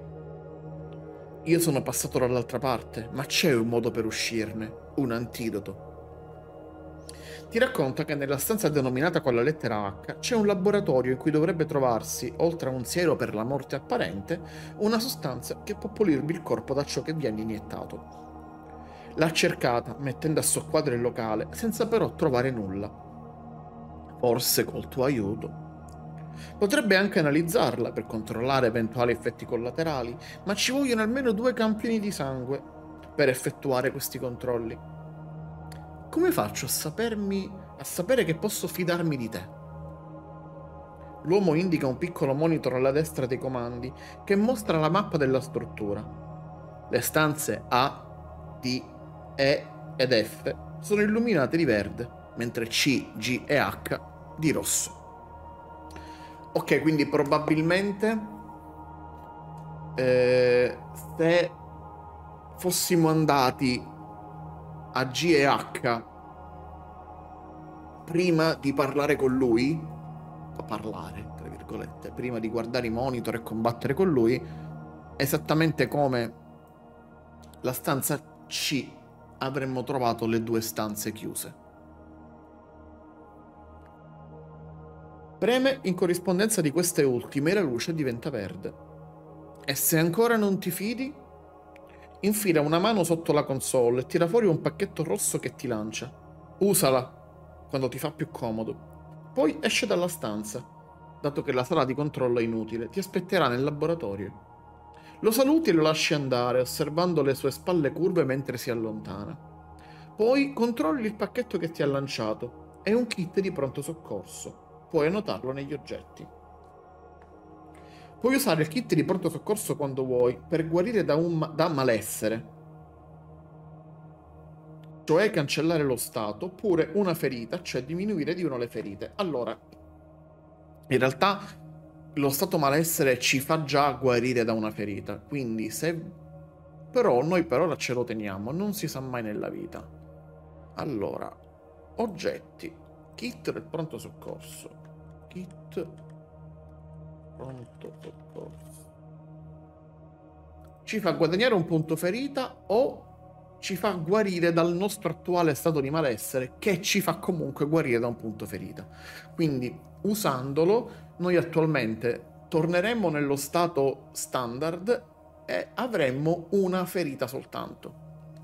Io sono passato dall'altra parte, ma c'è un modo per uscirne, un antidoto. Ti racconta che nella stanza denominata con la lettera H c'è un laboratorio in cui dovrebbe trovarsi, oltre a un siero per la morte apparente, una sostanza che può pulirvi il corpo da ciò che viene iniettato. L'ha cercata, mettendo a soqquadro il locale, senza però trovare nulla. Forse col tuo aiuto. Potrebbe anche analizzarla per controllare eventuali effetti collaterali, ma ci vogliono almeno due campioni di sangue per effettuare questi controlli. Come faccio a sapermi, a sapere che posso fidarmi di te? L'uomo indica un piccolo monitor alla destra dei comandi che mostra la mappa della struttura. Le stanze A, D, E ed F sono illuminate di verde, mentre C, G e H di rosso. Ok, quindi probabilmente eh, se fossimo andati a G e H prima di parlare con lui, a parlare, tra virgolette, prima di guardare i monitor e combattere con lui, esattamente come la stanza C, avremmo trovato le due stanze chiuse. Preme in corrispondenza di queste ultime e la luce diventa verde. E se ancora non ti fidi, infila una mano sotto la console e tira fuori un pacchetto rosso che ti lancia. Usala quando ti fa più comodo. Poi esce dalla stanza, dato che la sala di controllo è inutile. Ti aspetterà nel laboratorio. Lo saluti e lo lasci andare, osservando le sue spalle curve mentre si allontana. Poi controlli il pacchetto che ti ha lanciato. È un kit di pronto soccorso. Puoi annotarlo negli oggetti. Puoi usare il kit di pronto soccorso quando vuoi per guarire da, un ma da malessere, cioè cancellare lo stato, oppure una ferita, cioè diminuire di uno le ferite. Allora, in realtà lo stato malessere ci fa già guarire da una ferita, quindi se... Però noi per ora ce lo teniamo, non si sa mai nella vita. Allora, oggetti, kit del pronto soccorso, kit pronto soccorso. Ci fa guadagnare un punto ferita o ci fa guarire dal nostro attuale stato di malessere, che ci fa comunque guarire da un punto ferita. Quindi, usandolo, noi attualmente torneremo nello stato standard e avremmo una ferita soltanto.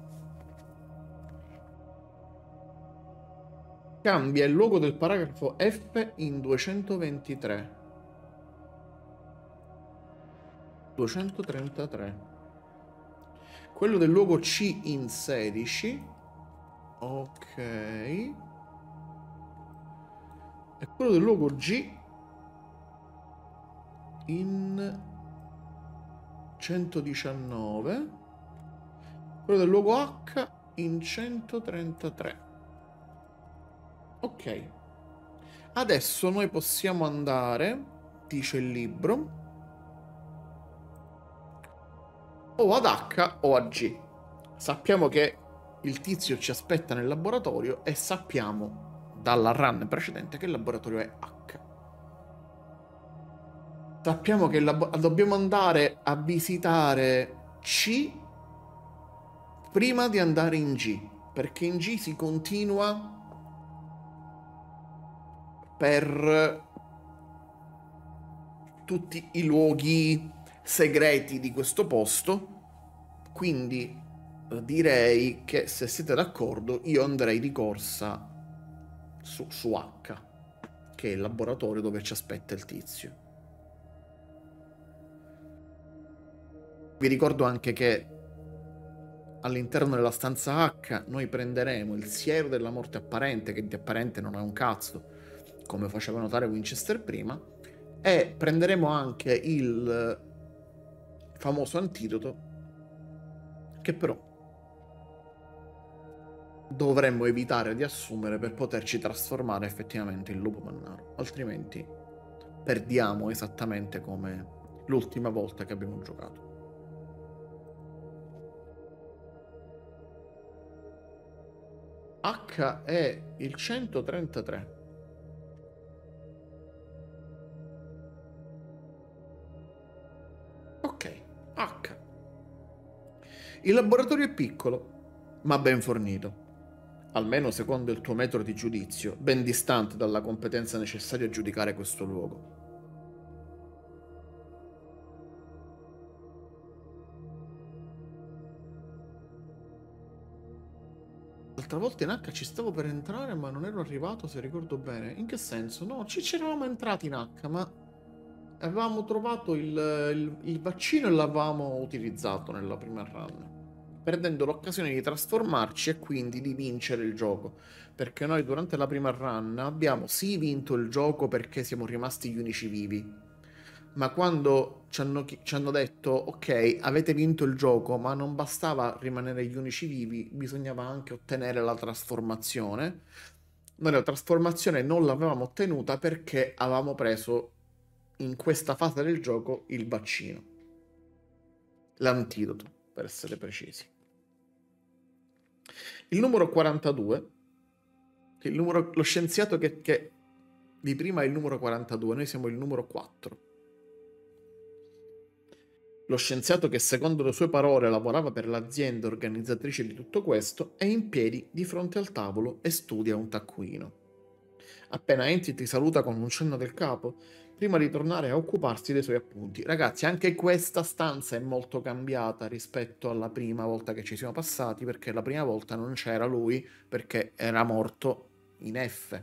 Cambia il luogo del paragrafo F in duecentoventitré. duecentotrentatré. Quello del luogo C in sedici. Ok. E quello del luogo G in centodiciannove. Quello del luogo H in centotrentatré. Ok. Adesso noi possiamo andare, dice il libro, o ad H o a G. Sappiamo che il tizio ci aspetta nel laboratorio e sappiamo dalla run precedente che il laboratorio è H. Sappiamo che dobbiamo andare a visitare C prima di andare in G, perché in G si continua per tutti i luoghi segreti di questo posto, quindi direi che, se siete d'accordo, io andrei di corsa su, su H, che è il laboratorio dove ci aspetta il tizio. Vi ricordo anche che all'interno della stanza H noi prenderemo il siero della morte apparente, che di apparente non è un cazzo, come faceva notare Winchester prima, e prenderemo anche il famoso antidoto, che però dovremmo evitare di assumere per poterci trasformare effettivamente in lupo mannaro, altrimenti perdiamo esattamente come l'ultima volta che abbiamo giocato. H è il centotrentatré. Ok, H. Il laboratorio è piccolo, ma ben fornito. Almeno secondo il tuo metodo di giudizio, ben distante dalla competenza necessaria a giudicare questo luogo. L'altra volta in H ci stavo per entrare, ma non ero arrivato, se ricordo bene. In che senso? No, ci c'eravamo entrati in H, ma avevamo trovato il, il, il vaccino e l'avevamo utilizzato nella prima run, perdendo l'occasione di trasformarci e quindi di vincere il gioco, perché noi durante la prima run abbiamo sì vinto il gioco perché siamo rimasti gli unici vivi, ma quando ci hanno, chi- ci hanno detto ok, avete vinto il gioco, ma non bastava rimanere gli unici vivi, bisognava anche ottenere la trasformazione. Noi la trasformazione non l'avevamo ottenuta perché avevamo preso in questa fase del gioco il vaccino, l'antidoto, per essere precisi. Il numero quarantadue, il numero, lo scienziato che, che di prima è il numero quarantadue, noi siamo il numero quattro. Lo scienziato che secondo le sue parole lavorava per l'azienda organizzatrice di tutto questo è in piedi di fronte al tavolo e studia un taccuino. Appena entri ti saluta con un cenno del capo, prima di tornare a occuparsi dei suoi appunti. Ragazzi, anche questa stanza è molto cambiata rispetto alla prima volta che ci siamo passati, perché la prima volta non c'era lui, perché era morto in F.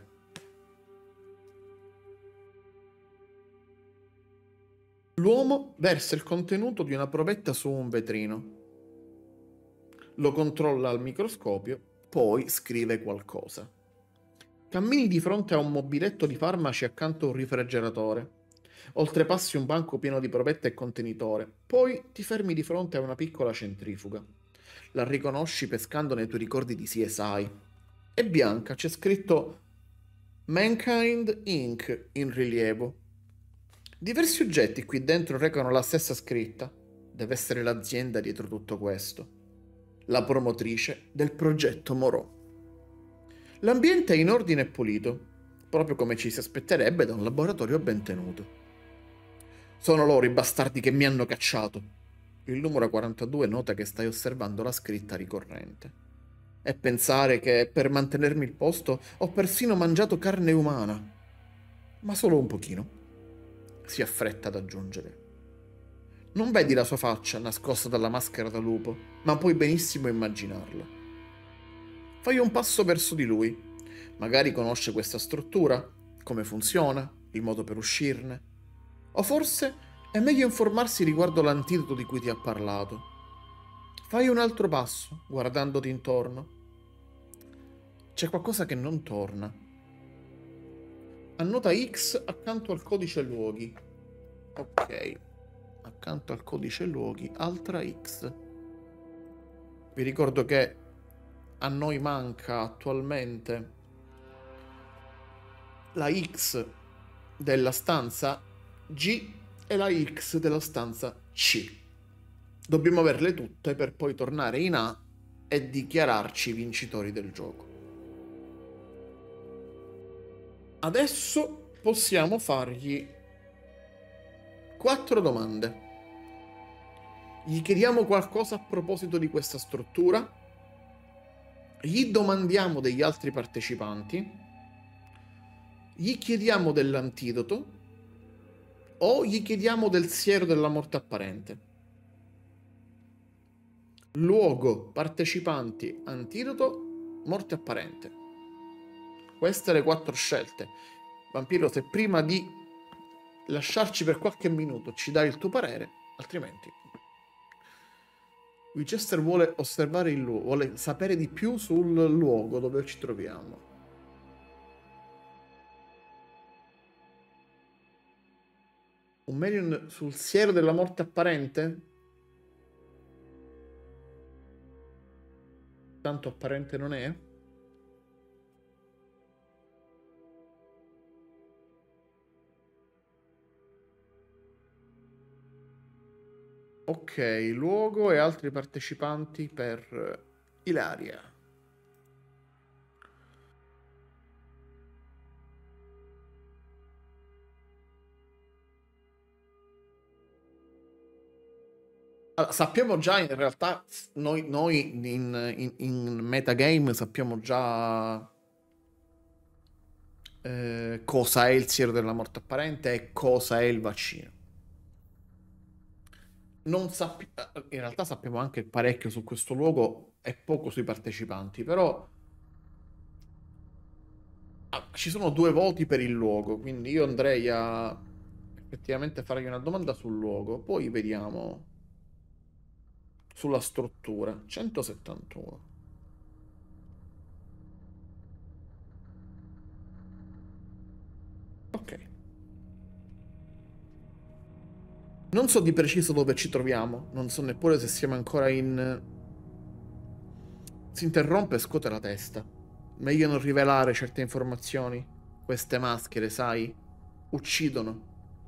L'uomo versa il contenuto di una provetta su un vetrino. Lo controlla al microscopio, poi scrive qualcosa. Cammini di fronte a un mobiletto di farmaci accanto a un refrigeratore. Oltrepassi un banco pieno di provette e contenitore. Poi ti fermi di fronte a una piccola centrifuga. La riconosci pescando nei tuoi ricordi di C S I. È bianca, c'è scritto Mankind incorporated in rilievo. Diversi oggetti qui dentro recano la stessa scritta. Deve essere l'azienda dietro tutto questo. La promotrice del progetto Moreau. L'ambiente è in ordine e pulito, proprio come ci si aspetterebbe da un laboratorio ben tenuto. Sono loro i bastardi che mi hanno cacciato. Il numero quarantadue nota che stai osservando la scritta ricorrente. E pensare che per mantenermi il posto ho persino mangiato carne umana. Ma solo un pochino. Si affretta ad aggiungere. Non vedi la sua faccia nascosta dalla maschera da lupo, ma puoi benissimo immaginarla. Fai un passo verso di lui. Magari conosce questa struttura, come funziona, il modo per uscirne. O forse è meglio informarsi riguardo l'antidoto di cui ti ha parlato. Fai un altro passo, guardandoti intorno. C'è qualcosa che non torna. Annota X accanto al codice luoghi. Ok. Accanto al codice luoghi, altra X. Vi ricordo che a noi manca attualmente la X della stanza G e la X della stanza C. Dobbiamo averle tutte per poi tornare in A e dichiararci vincitori del gioco. Adesso possiamo fargli quattro domande. Gli chiediamo qualcosa a proposito di questa struttura, gli domandiamo degli altri partecipanti, gli chiediamo dell'antidoto o gli chiediamo del siero della morte apparente. Luogo, partecipanti, antidoto, morte apparente. Queste le quattro scelte. Vampiro, se prima di lasciarci per qualche minuto ci dai il tuo parere, altrimenti... Winchester vuole osservare il luogo, vuole sapere di più sul luogo dove ci troviamo. Un medium sul siero della morte apparente? Tanto apparente non è? Ok, luogo e altri partecipanti per Ilaria. Allora, sappiamo già in realtà, noi, noi in, in, in metagame sappiamo già eh, cosa è il siero della morte apparente e cosa è il vaccino. Non sappi- in realtà sappiamo anche parecchio su questo luogo e poco sui partecipanti, però ah, ci sono due voti per il luogo, quindi io andrei a effettivamente fargli una domanda sul luogo, poi vediamo sulla struttura. centosettantuno. Ok. Non so di preciso dove ci troviamo, non so neppure se siamo ancora in... Si interrompe e scuote la testa. Meglio non rivelare certe informazioni. Queste maschere, sai, uccidono.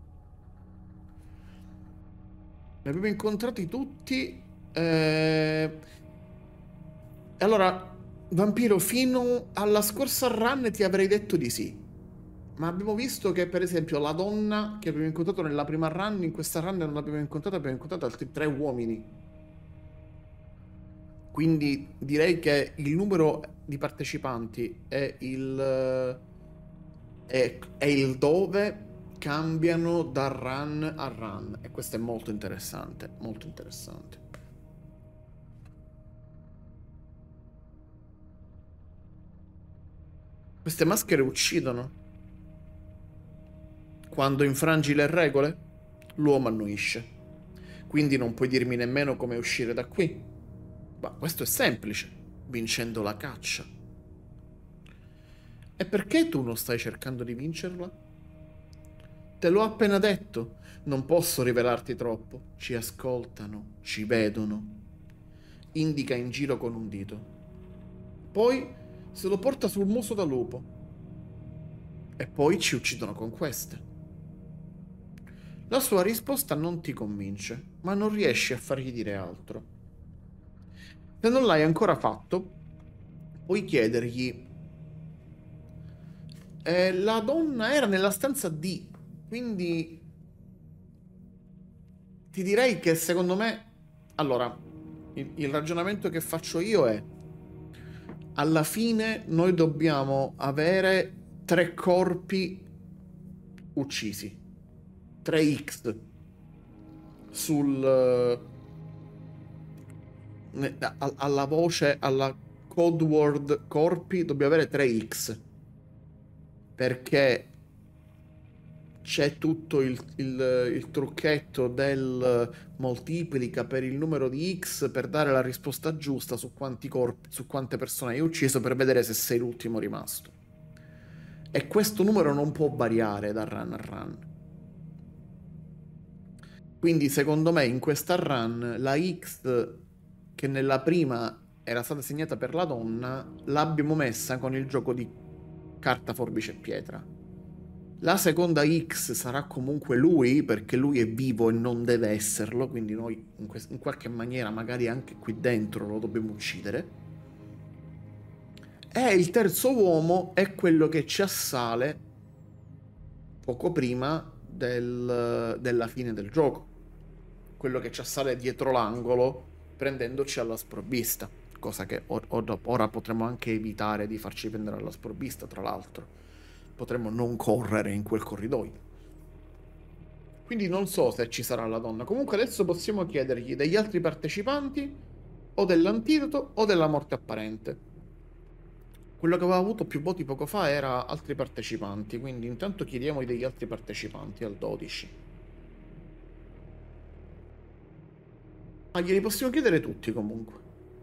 Li abbiamo incontrati tutti. Eh... E allora, Vampiro, fino alla scorsa run ti avrei detto di sì. Ma abbiamo visto che, per esempio, la donna che abbiamo incontrato nella prima run, in questa run non l'abbiamo incontrata, abbiamo incontrato altri tre uomini. Quindi direi che il numero di partecipanti e il, e, e il dove cambiano da run a run. E questo è molto interessante, molto interessante. Queste maschere uccidono. Quando infrangi le regole, l'uomo annuisce. Quindi non puoi dirmi nemmeno come uscire da qui. Ma questo è semplice, vincendo la caccia. E perché tu non stai cercando di vincerla? Te l'ho appena detto, non posso rivelarti troppo. Ci ascoltano, ci vedono. Indica in giro con un dito. Poi se lo porta sul muso da lupo. E poi ci uccidono con queste. La sua risposta non ti convince, ma non riesci a fargli dire altro. Se non l'hai ancora fatto, puoi chiedergli... Eh, la donna era nella stanza D, quindi ti direi che secondo me... Allora, il, il ragionamento che faccio io è... Alla fine noi dobbiamo avere tre corpi uccisi. tre X sul... ne- a- alla voce, alla code word corpi, dobbiamo avere tre X. Perché c'è tutto il, il- il trucchetto del moltiplica per il numero di X per dare la risposta giusta su quanti corpi, su quante persone hai ucciso per vedere se sei l'ultimo rimasto. E questo numero non può variare da run a run. Quindi secondo me in questa run la X che nella prima era stata segnata per la donna l'abbiamo messa con il gioco di carta, forbice e pietra. La seconda X sarà comunque lui, perché lui è vivo e non deve esserlo, quindi noi in, in qualche maniera, magari anche qui dentro, lo dobbiamo uccidere. E il terzo uomo è quello che ci assale poco prima del- della fine del gioco. Quello che ci assale dietro l'angolo, prendendoci alla sprovvista. Cosa che or- or- ora potremmo anche evitare di farci prendere alla sprovvista, tra l'altro. Potremmo non correre in quel corridoio. Quindi non so se ci sarà la donna. Comunque adesso possiamo chiedergli degli altri partecipanti, o dell'antidoto, o della morte apparente. Quello che aveva avuto più voti poco fa era altri partecipanti, quindi intanto chiediamogli degli altri partecipanti al dodici. Ma glieli possiamo chiedere tutti comunque.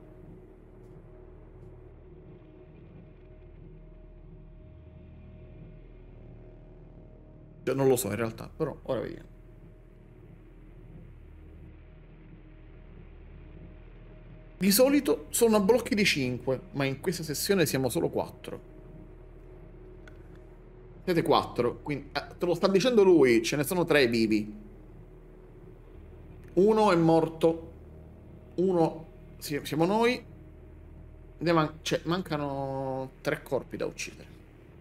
Cioè, non lo so in realtà, però ora vediamo. Di solito sono a blocchi di cinque, ma in questa sessione siamo solo quattro. Siete quattro, quindi eh, te lo sta dicendo lui, ce ne sono tre vivi. Uno è morto, uno sì, siamo noi, ne man- cioè, mancano tre corpi da uccidere.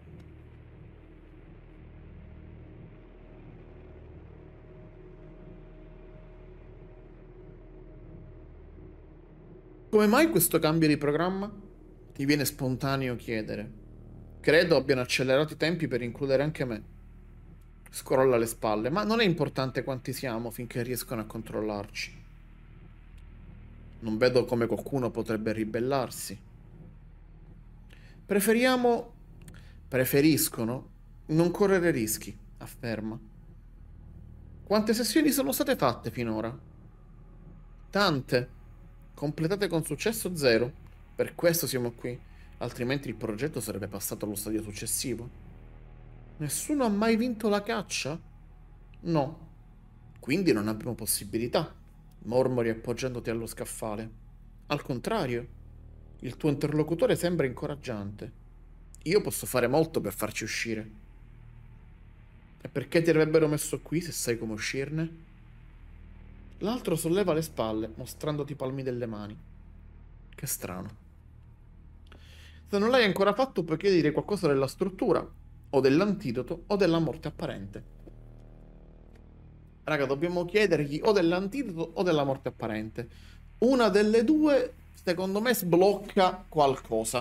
Come mai questo cambio di programma? Ti viene spontaneo chiedere. Credo abbiano accelerato i tempi per includere anche me. Scrolla le spalle, ma non è importante quanti siamo finché riescono a controllarci. Non vedo come qualcuno potrebbe ribellarsi. Preferiamo... Preferiscono non correre rischi, afferma. Quante sessioni sono state fatte finora? Tante. Completate con successo zero. Per questo siamo qui. Altrimenti il progetto sarebbe passato allo stadio successivo. Nessuno ha mai vinto la caccia? No. Quindi non abbiamo possibilità, mormori appoggiandoti allo scaffale. Al contrario, il tuo interlocutore sembra incoraggiante. Io posso fare molto per farci uscire. E perché ti avrebbero messo qui se sai come uscirne? L'altro solleva le spalle, mostrandoti i palmi delle mani. Che strano. Se non l'hai ancora fatto, puoi chiedere qualcosa della struttura, o dell'antidoto, o della morte apparente. Raga, dobbiamo chiedergli o dell'antidoto o della morte apparente. Una delle due, secondo me, sblocca qualcosa.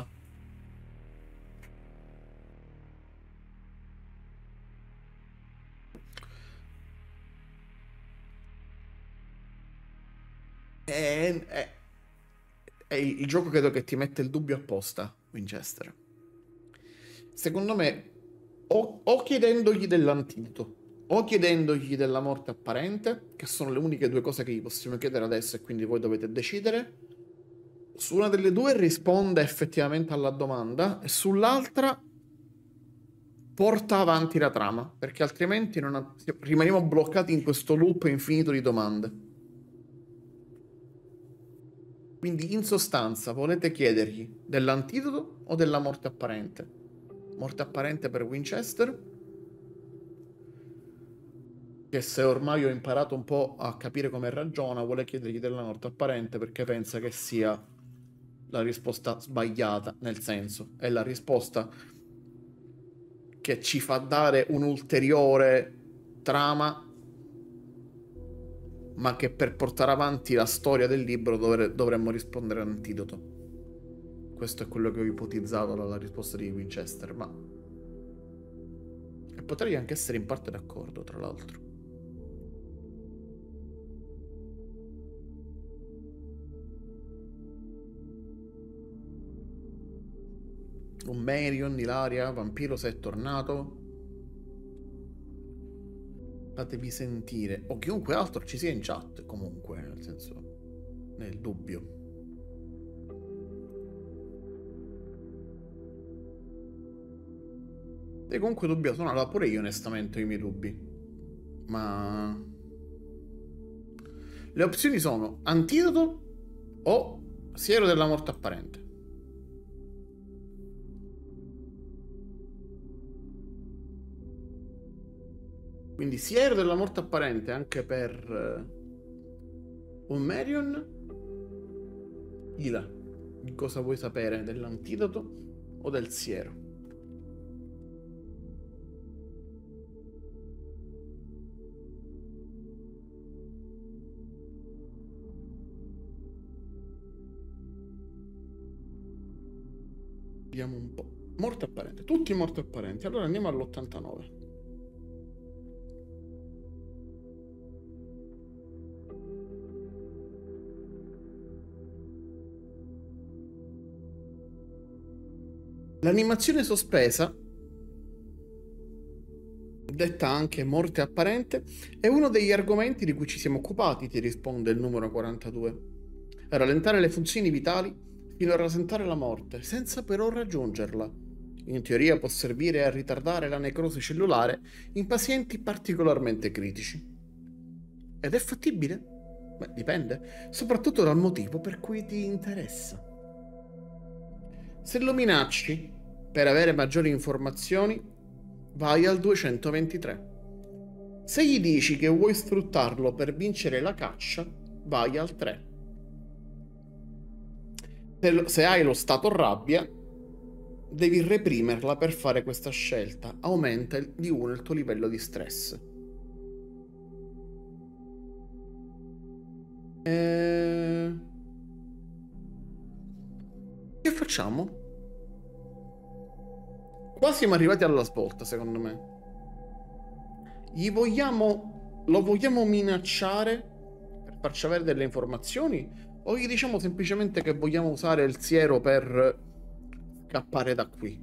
È, è- è il gioco credo che ti mette il dubbio apposta, Winchester. Secondo me, o, o chiedendogli dell'antidoto, o chiedendogli della morte apparente, che sono le uniche due cose che gli possiamo chiedere adesso e quindi voi dovete decidere. Su una delle due risponde effettivamente alla domanda e sull'altra porta avanti la trama, perché altrimenti non ha- rimaniamo bloccati in questo loop infinito di domande. Quindi in sostanza volete chiedergli dell'antidoto o della morte apparente? Morte apparente per Winchester, che se ormai ho imparato un po' a capire come ragiona, vuole chiedergli della morte apparente perché pensa che sia la risposta sbagliata, nel senso, è la risposta che ci fa dare un'ulteriore trama, ma che per portare avanti la storia del libro dovre- dovremmo rispondere all'antidoto. Questo è quello che ho ipotizzato dalla risposta di Winchester, ma... E potrei anche essere in parte d'accordo, tra l'altro. Un Marion, Ilaria, Vampiro se è tornato. Fatevi sentire. O chiunque altro ci sia in chat, comunque, nel senso, nel dubbio. E comunque dubbio suonava pure io, onestamente, ho i miei dubbi. Ma... Le opzioni sono antidoto o siero della morte apparente. Quindi siero della morte apparente anche per uh, un Marion. Ila, cosa vuoi sapere? Dell'antidoto o del siero? Vediamo un po'. Morte apparente, tutti morti apparenti. Allora andiamo all'ottantanove. L'animazione sospesa, detta anche morte apparente, è uno degli argomenti di cui ci siamo occupati, ti risponde il numero quarantadue. Rallentare le funzioni vitali fino a rasentare la morte, senza però raggiungerla. In teoria può servire a ritardare la necrosi cellulare in pazienti particolarmente critici. Ed è fattibile? Beh, dipende, soprattutto dal motivo per cui ti interessa. Se lo minacci per avere maggiori informazioni, vai al duecentoventitré. Se gli dici che vuoi sfruttarlo per vincere la caccia, vai al tre. Se, lo- se hai lo stato rabbia, devi reprimerla per fare questa scelta. Aumenta il- di uno il tuo livello di stress. Eh, Che facciamo? Qua siamo arrivati alla svolta, secondo me. Gli vogliamo... Lo vogliamo minacciare per farci avere delle informazioni? O gli diciamo semplicemente che vogliamo usare il siero per scappare da qui?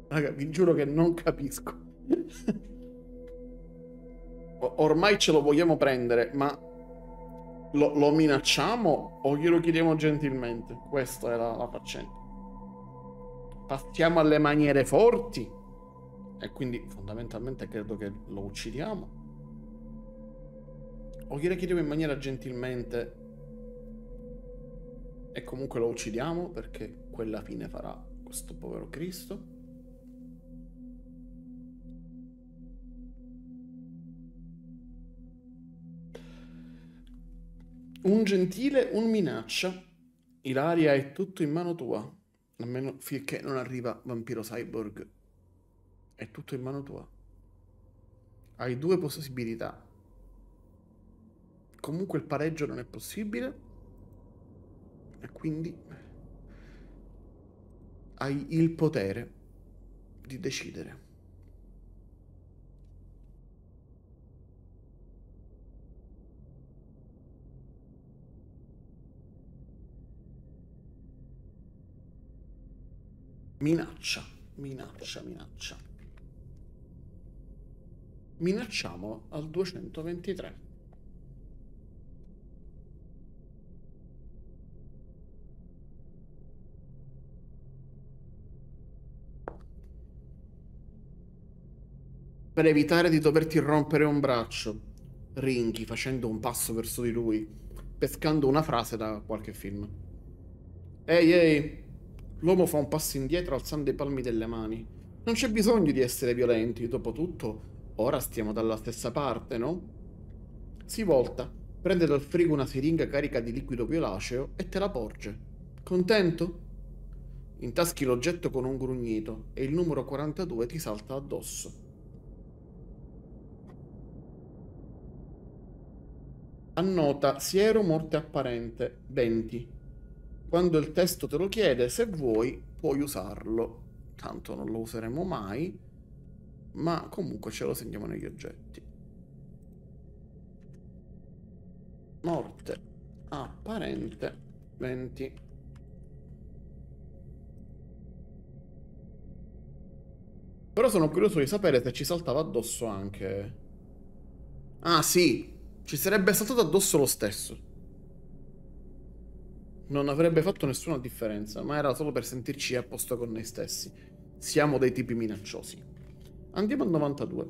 Raga, vi giuro che non capisco. Ormai ce lo vogliamo prendere, ma lo, lo minacciamo o glielo chiediamo gentilmente? Questa è la, la faccenda. Passiamo alle maniere forti e quindi fondamentalmente credo che lo uccidiamo. O glielo chiediamo in maniera gentilmente e comunque lo uccidiamo perché quella fine farà questo povero Cristo. Un gentile, un minaccia. Ilaria, è tutto in mano tua. Almeno finché non arriva Vampiro Cyborg. È tutto in mano tua. Hai due possibilità. Comunque il pareggio non è possibile. E quindi hai il potere di decidere. Minaccia, minaccia, minaccia. Minacciamo al duecentoventitré. Per evitare di doverti rompere un braccio, ringhi facendo un passo verso di lui, pescando una frase da qualche film. Ehi, ehi! L'uomo fa un passo indietro alzando i palmi delle mani. Non c'è bisogno di essere violenti, dopotutto, ora stiamo dalla stessa parte, no? Si volta, prende dal frigo una siringa carica di liquido violaceo e te la porge. Contento? Intaschi l'oggetto con un grugnito e il numero quarantadue ti salta addosso. Annota siero morte apparente venti. Quando il testo te lo chiede, se vuoi, puoi usarlo. Tanto non lo useremo mai, ma comunque ce lo segniamo negli oggetti. Morte apparente venti. Però sono curioso di sapere se ci saltava addosso anche. Ah, sì, ci sarebbe saltato addosso lo stesso. Non avrebbe fatto nessuna differenza, ma era solo per sentirci a posto con noi stessi. Siamo dei tipi minacciosi. Andiamo al novantadue.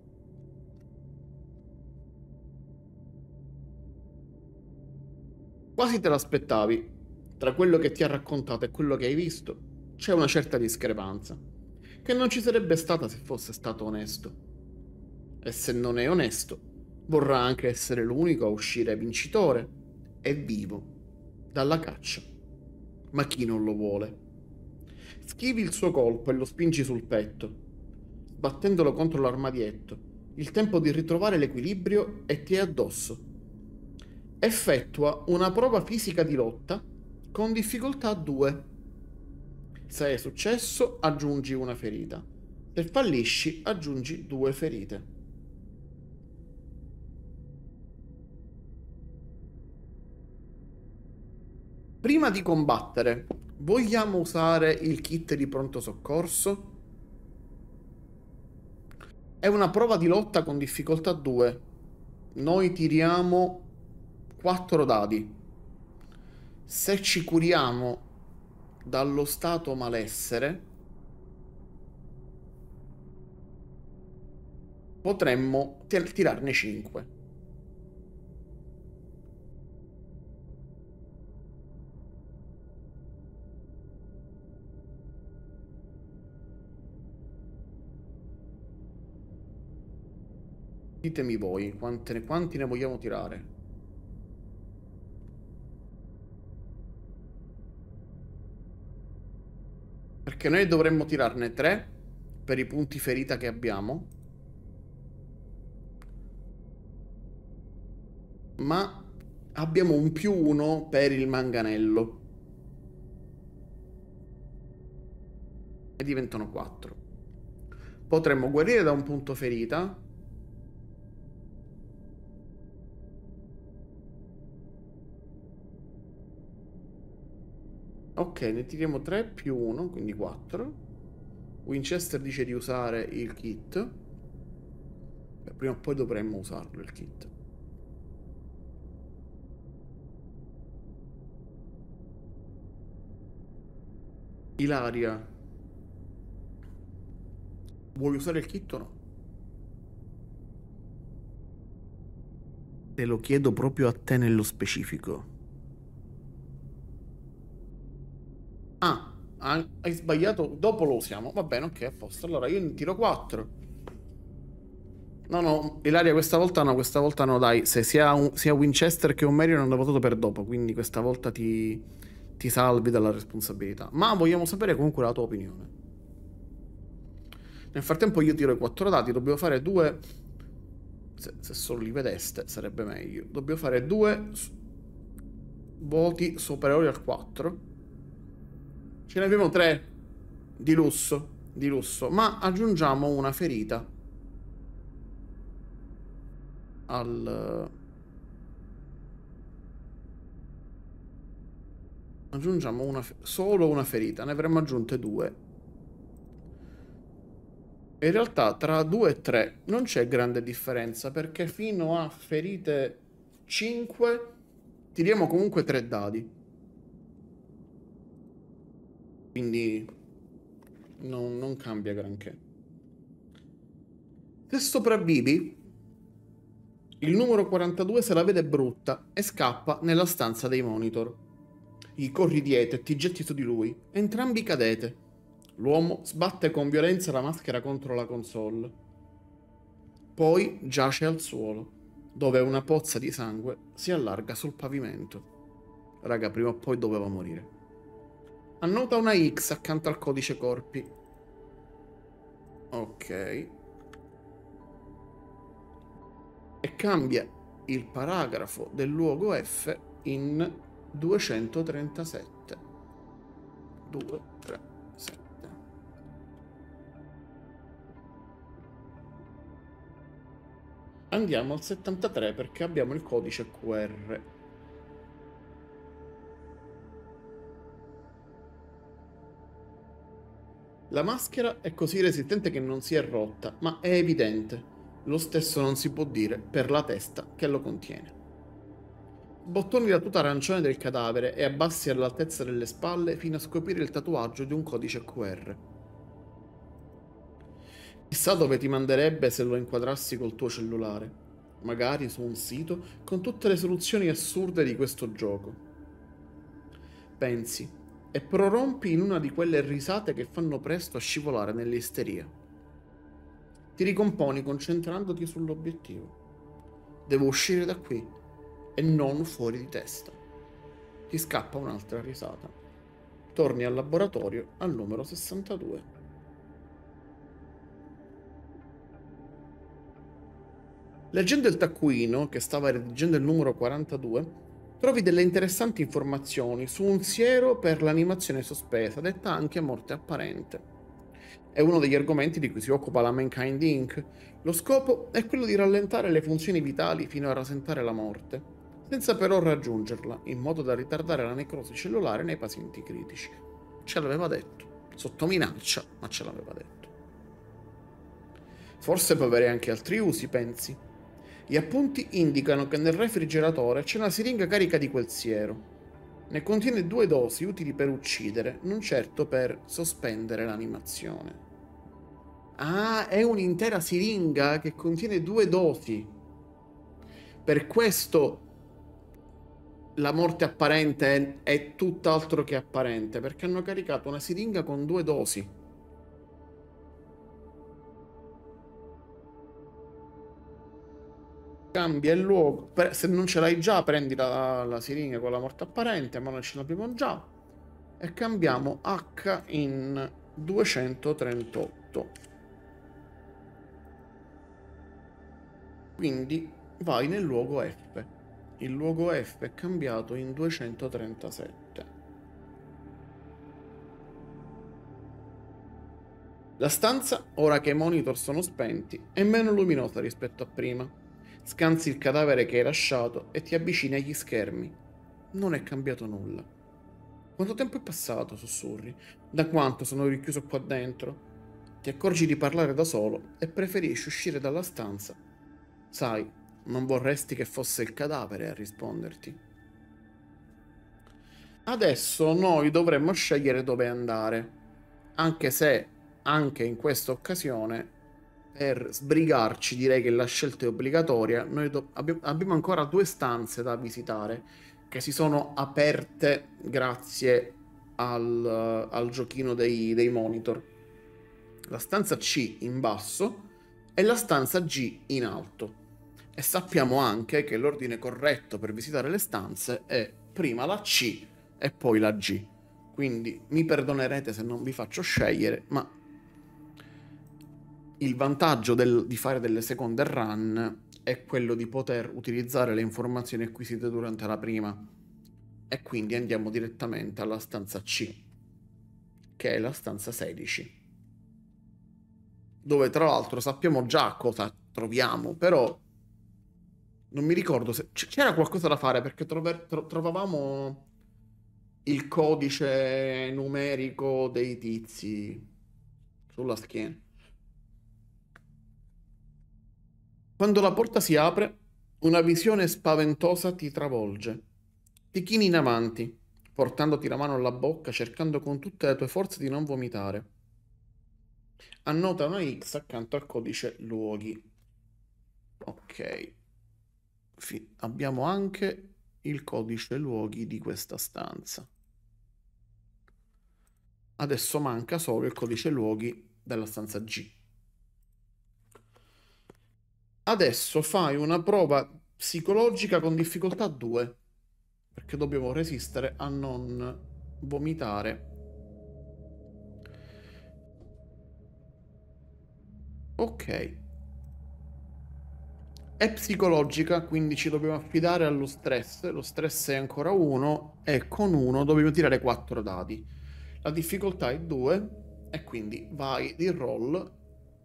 Quasi te l'aspettavi. Tra quello che ti ha raccontato e quello che hai visto, c'è una certa discrepanza, che non ci sarebbe stata se fosse stato onesto. E se non è onesto, vorrà anche essere l'unico a uscire vincitore e vivo dalla caccia. Ma chi non lo vuole? Schivi il suo colpo e lo spingi sul petto, sbattendolo contro l'armadietto. Il tempo di ritrovare l'equilibrio e ti è addosso. Effettua una prova fisica di lotta con difficoltà due. Se è successo, aggiungi una ferita. Se fallisci, aggiungi due ferite. Prima di combattere, vogliamo usare il kit di pronto soccorso? È una prova di lotta con difficoltà due. Noi tiriamo quattro dadi. Se ci curiamo dallo stato malessere, potremmo tirarne cinque. Ditemi voi, quante, quanti ne vogliamo tirare? Perché noi dovremmo tirarne tre per i punti ferita che abbiamo. Ma abbiamo un più uno per il manganello. E diventano quattro. Potremmo guarire da un punto ferita. Ok, ne tiriamo tre più uno, quindi quattro. Winchester dice di usare il kit. Beh, prima o poi dovremmo usarlo il kit. Ilaria, vuoi usare il kit o no? Te lo chiedo proprio a te nello specifico. Ah, hai sbagliato. Dopo lo usiamo. Va bene, ok, a posto. Allora io ne tiro quattro. No, no, Ilaria, questa volta no, questa volta no, dai. Se sia, un, sia Winchester che un Marion hanno votato per dopo, quindi questa volta ti, ti salvi dalla responsabilità. Ma vogliamo sapere comunque la tua opinione. Nel frattempo io tiro i quattro dati, dobbiamo fare due... Se, se solo li vedeste sarebbe meglio. Dobbiamo fare due voti superiori al quattro. Ce ne abbiamo tre di lusso, di lusso, ma aggiungiamo una ferita al... Aggiungiamo una, solo una ferita, ne avremmo aggiunte due. In realtà tra due e tre non c'è grande differenza, perché fino a ferite cinque tiriamo comunque tre dadi. Quindi non, non cambia granché. Se sopravvivi, il numero quarantadue se la vede brutta e scappa nella stanza dei monitor. Gli corri dietro e ti getti su di lui. Entrambi cadete. L'uomo sbatte con violenza la maschera contro la console. Poi giace al suolo, dove una pozza di sangue si allarga sul pavimento. Raga, prima o poi doveva morire. Annota una X accanto al codice corpi. Ok. E cambia il paragrafo del luogo F in duecentotrentasette. due, tre, sette. Andiamo al settantatré perché abbiamo il codice Q R. La maschera è così resistente che non si è rotta, ma è evidente. Lo stesso non si può dire per la testa che lo contiene. Bottoni la tuta arancione del cadavere e abbassi all'altezza delle spalle fino a scoprire il tatuaggio di un codice Q R. Chissà dove ti manderebbe se lo inquadrassi col tuo cellulare. Magari su un sito con tutte le soluzioni assurde di questo gioco. Pensi e prorompi in una di quelle risate che fanno presto a scivolare nell'isteria. Ti ricomponi concentrandoti sull'obiettivo. Devo uscire da qui e non fuori di testa. Ti scappa un'altra risata. Torni al laboratorio al numero sessantadue. Leggendo il taccuino che stava redigendo il numero quarantadue, trovi delle interessanti informazioni su un siero per l'animazione sospesa, detta anche morte apparente. È uno degli argomenti di cui si occupa la Mankind incorporated. Lo scopo è quello di rallentare le funzioni vitali fino a rasentare la morte, senza però raggiungerla, in modo da ritardare la necrosi cellulare nei pazienti critici. Ce l'aveva detto, sotto minaccia, ma ce l'aveva detto. Forse può avere anche altri usi, pensi? Gli appunti indicano che nel refrigeratore c'è una siringa carica di quel siero. Ne contiene due dosi utili per uccidere, non certo per sospendere l'animazione. Ah, è un'intera siringa che contiene due dosi. Per questo la morte apparente è, è tutt'altro che apparente, perché hanno caricato una siringa con due dosi. Cambia il luogo. Per, se non ce l'hai già, prendi la, la siringa con la morte apparente, ma noi ce l'abbiamo già. E cambiamo H in duecentotrentotto. Quindi vai nel luogo F. Il luogo F è cambiato in duecentotrentasette. La stanza, ora che i monitor sono spenti, è meno luminosa rispetto a prima. Scansi il cadavere che hai lasciato e ti avvicini agli schermi. Non è cambiato nulla. Quanto tempo è passato, sussurri? Da quanto sono richiuso qua dentro? Ti accorgi di parlare da solo e preferisci uscire dalla stanza. Sai, non vorresti che fosse il cadavere a risponderti. Adesso noi dovremmo scegliere dove andare, anche se, anche in questa occasione, per sbrigarci direi che la scelta è obbligatoria. Noi abbi abbiamo ancora due stanze da visitare che si sono aperte grazie al, al giochino dei, dei monitor. La stanza C in basso e la stanza G in alto. E sappiamo anche che l'ordine corretto per visitare le stanze è prima la C e poi la G. Quindi mi perdonerete se non vi faccio scegliere, ma il vantaggio del, di fare delle seconde run è quello di poter utilizzare le informazioni acquisite durante la prima. E quindi andiamo direttamente alla stanza C, che è la stanza sedici. Dove tra l'altro sappiamo già cosa troviamo, però non mi ricordo se c'era qualcosa da fare, perché trover, tro, trovavamo il codice numerico dei tizi sulla schiena. Quando la porta si apre, una visione spaventosa ti travolge. Ti chini in avanti, portandoti la mano alla bocca, cercando con tutte le tue forze di non vomitare. Annota una X accanto al codice luoghi. Ok. Fi- abbiamo anche il codice luoghi di questa stanza. Adesso manca solo il codice luoghi della stanza G. Adesso fai una prova psicologica con difficoltà due, perché dobbiamo resistere a non vomitare. Ok. È psicologica, quindi ci dobbiamo affidare allo stress. Lo stress è ancora uno e con uno dobbiamo tirare quattro dadi. La difficoltà è due e quindi vai di roll.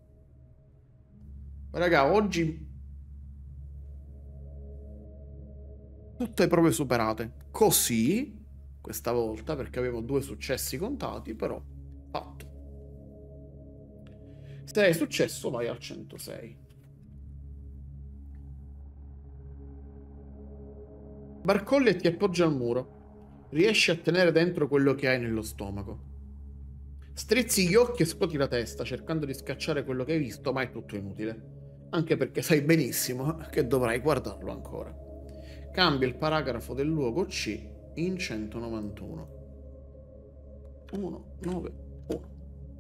Raga, oggi tutte le prove superate. Così, questa volta, perché avevo due successi contati, però fatto. Se è successo vai al centosei. Barcolli e ti appoggi al muro. Riesci a tenere dentro quello che hai nello stomaco. Strizzi gli occhi e scuoti la testa, cercando di scacciare quello che hai visto, ma è tutto inutile. Anche perché sai benissimo che dovrai guardarlo ancora. Cambia il paragrafo del luogo C in centonovantuno. uno, nove, uno.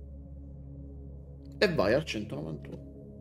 E vai al centonovantuno.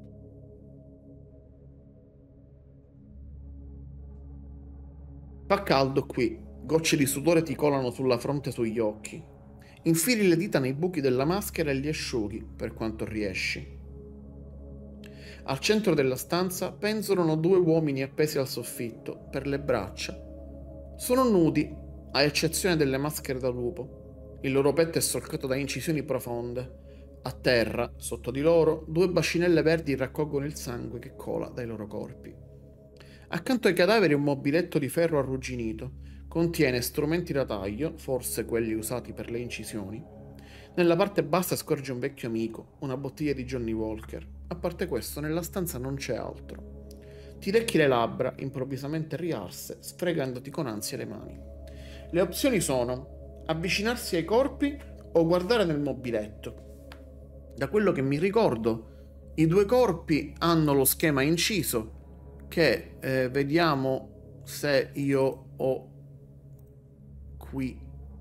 Fa caldo qui, gocce di sudore ti colano sulla fronte e sugli occhi. Infili le dita nei buchi della maschera e li asciughi, per quanto riesci. Al centro della stanza penzolano due uomini appesi al soffitto, per le braccia. Sono nudi, a eccezione delle maschere da lupo. Il loro petto è solcato da incisioni profonde. A terra, sotto di loro, due bacinelle verdi raccolgono il sangue che cola dai loro corpi. Accanto ai cadaveri un mobiletto di ferro arrugginito. Contiene strumenti da taglio, forse quelli usati per le incisioni. Nella parte bassa scorge un vecchio amico, una bottiglia di Johnny Walker. A parte questo, nella stanza non c'è altro. Ti lecchi le labbra, improvvisamente riarse, sfregandoti con ansia le mani. Le opzioni sono avvicinarsi ai corpi o guardare nel mobiletto. Da quello che mi ricordo, i due corpi hanno lo schema inciso, che eh, vediamo se io ho qui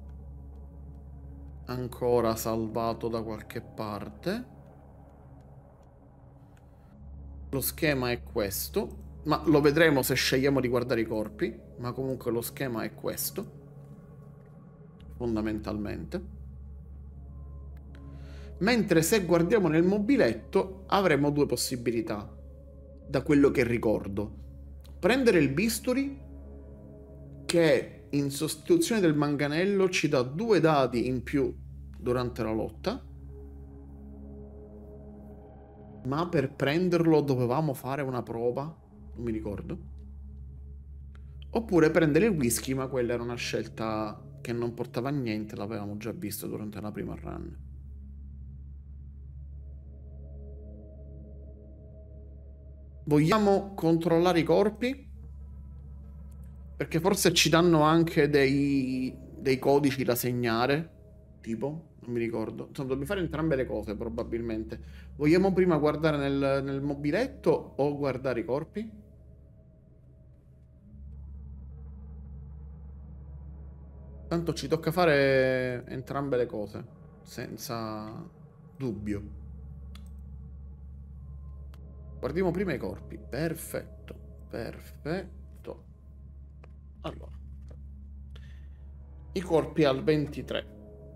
ancora salvato da qualche parte. Lo schema è questo, ma lo vedremo se scegliamo di guardare i corpi, ma comunque lo schema è questo, fondamentalmente. Mentre se guardiamo nel mobiletto avremo due possibilità, da quello che ricordo. Prendere il bisturi, che in sostituzione del manganello ci dà due dadi in più durante la lotta, ma per prenderlo dovevamo fare una prova, non mi ricordo. Oppure prendere il whisky, ma quella era una scelta che non portava a niente, l'avevamo già visto durante la prima run. Vogliamo controllare i corpi? Perché forse ci danno anche dei, dei codici da segnare. Tipo, non mi ricordo. Insomma, dobbiamo fare entrambe le cose probabilmente. Vogliamo prima guardare nel, nel mobiletto o guardare i corpi? Tanto ci tocca fare entrambe le cose, senza dubbio. Guardiamo prima i corpi. Perfetto, perfetto. Allora, i corpi al ventitré.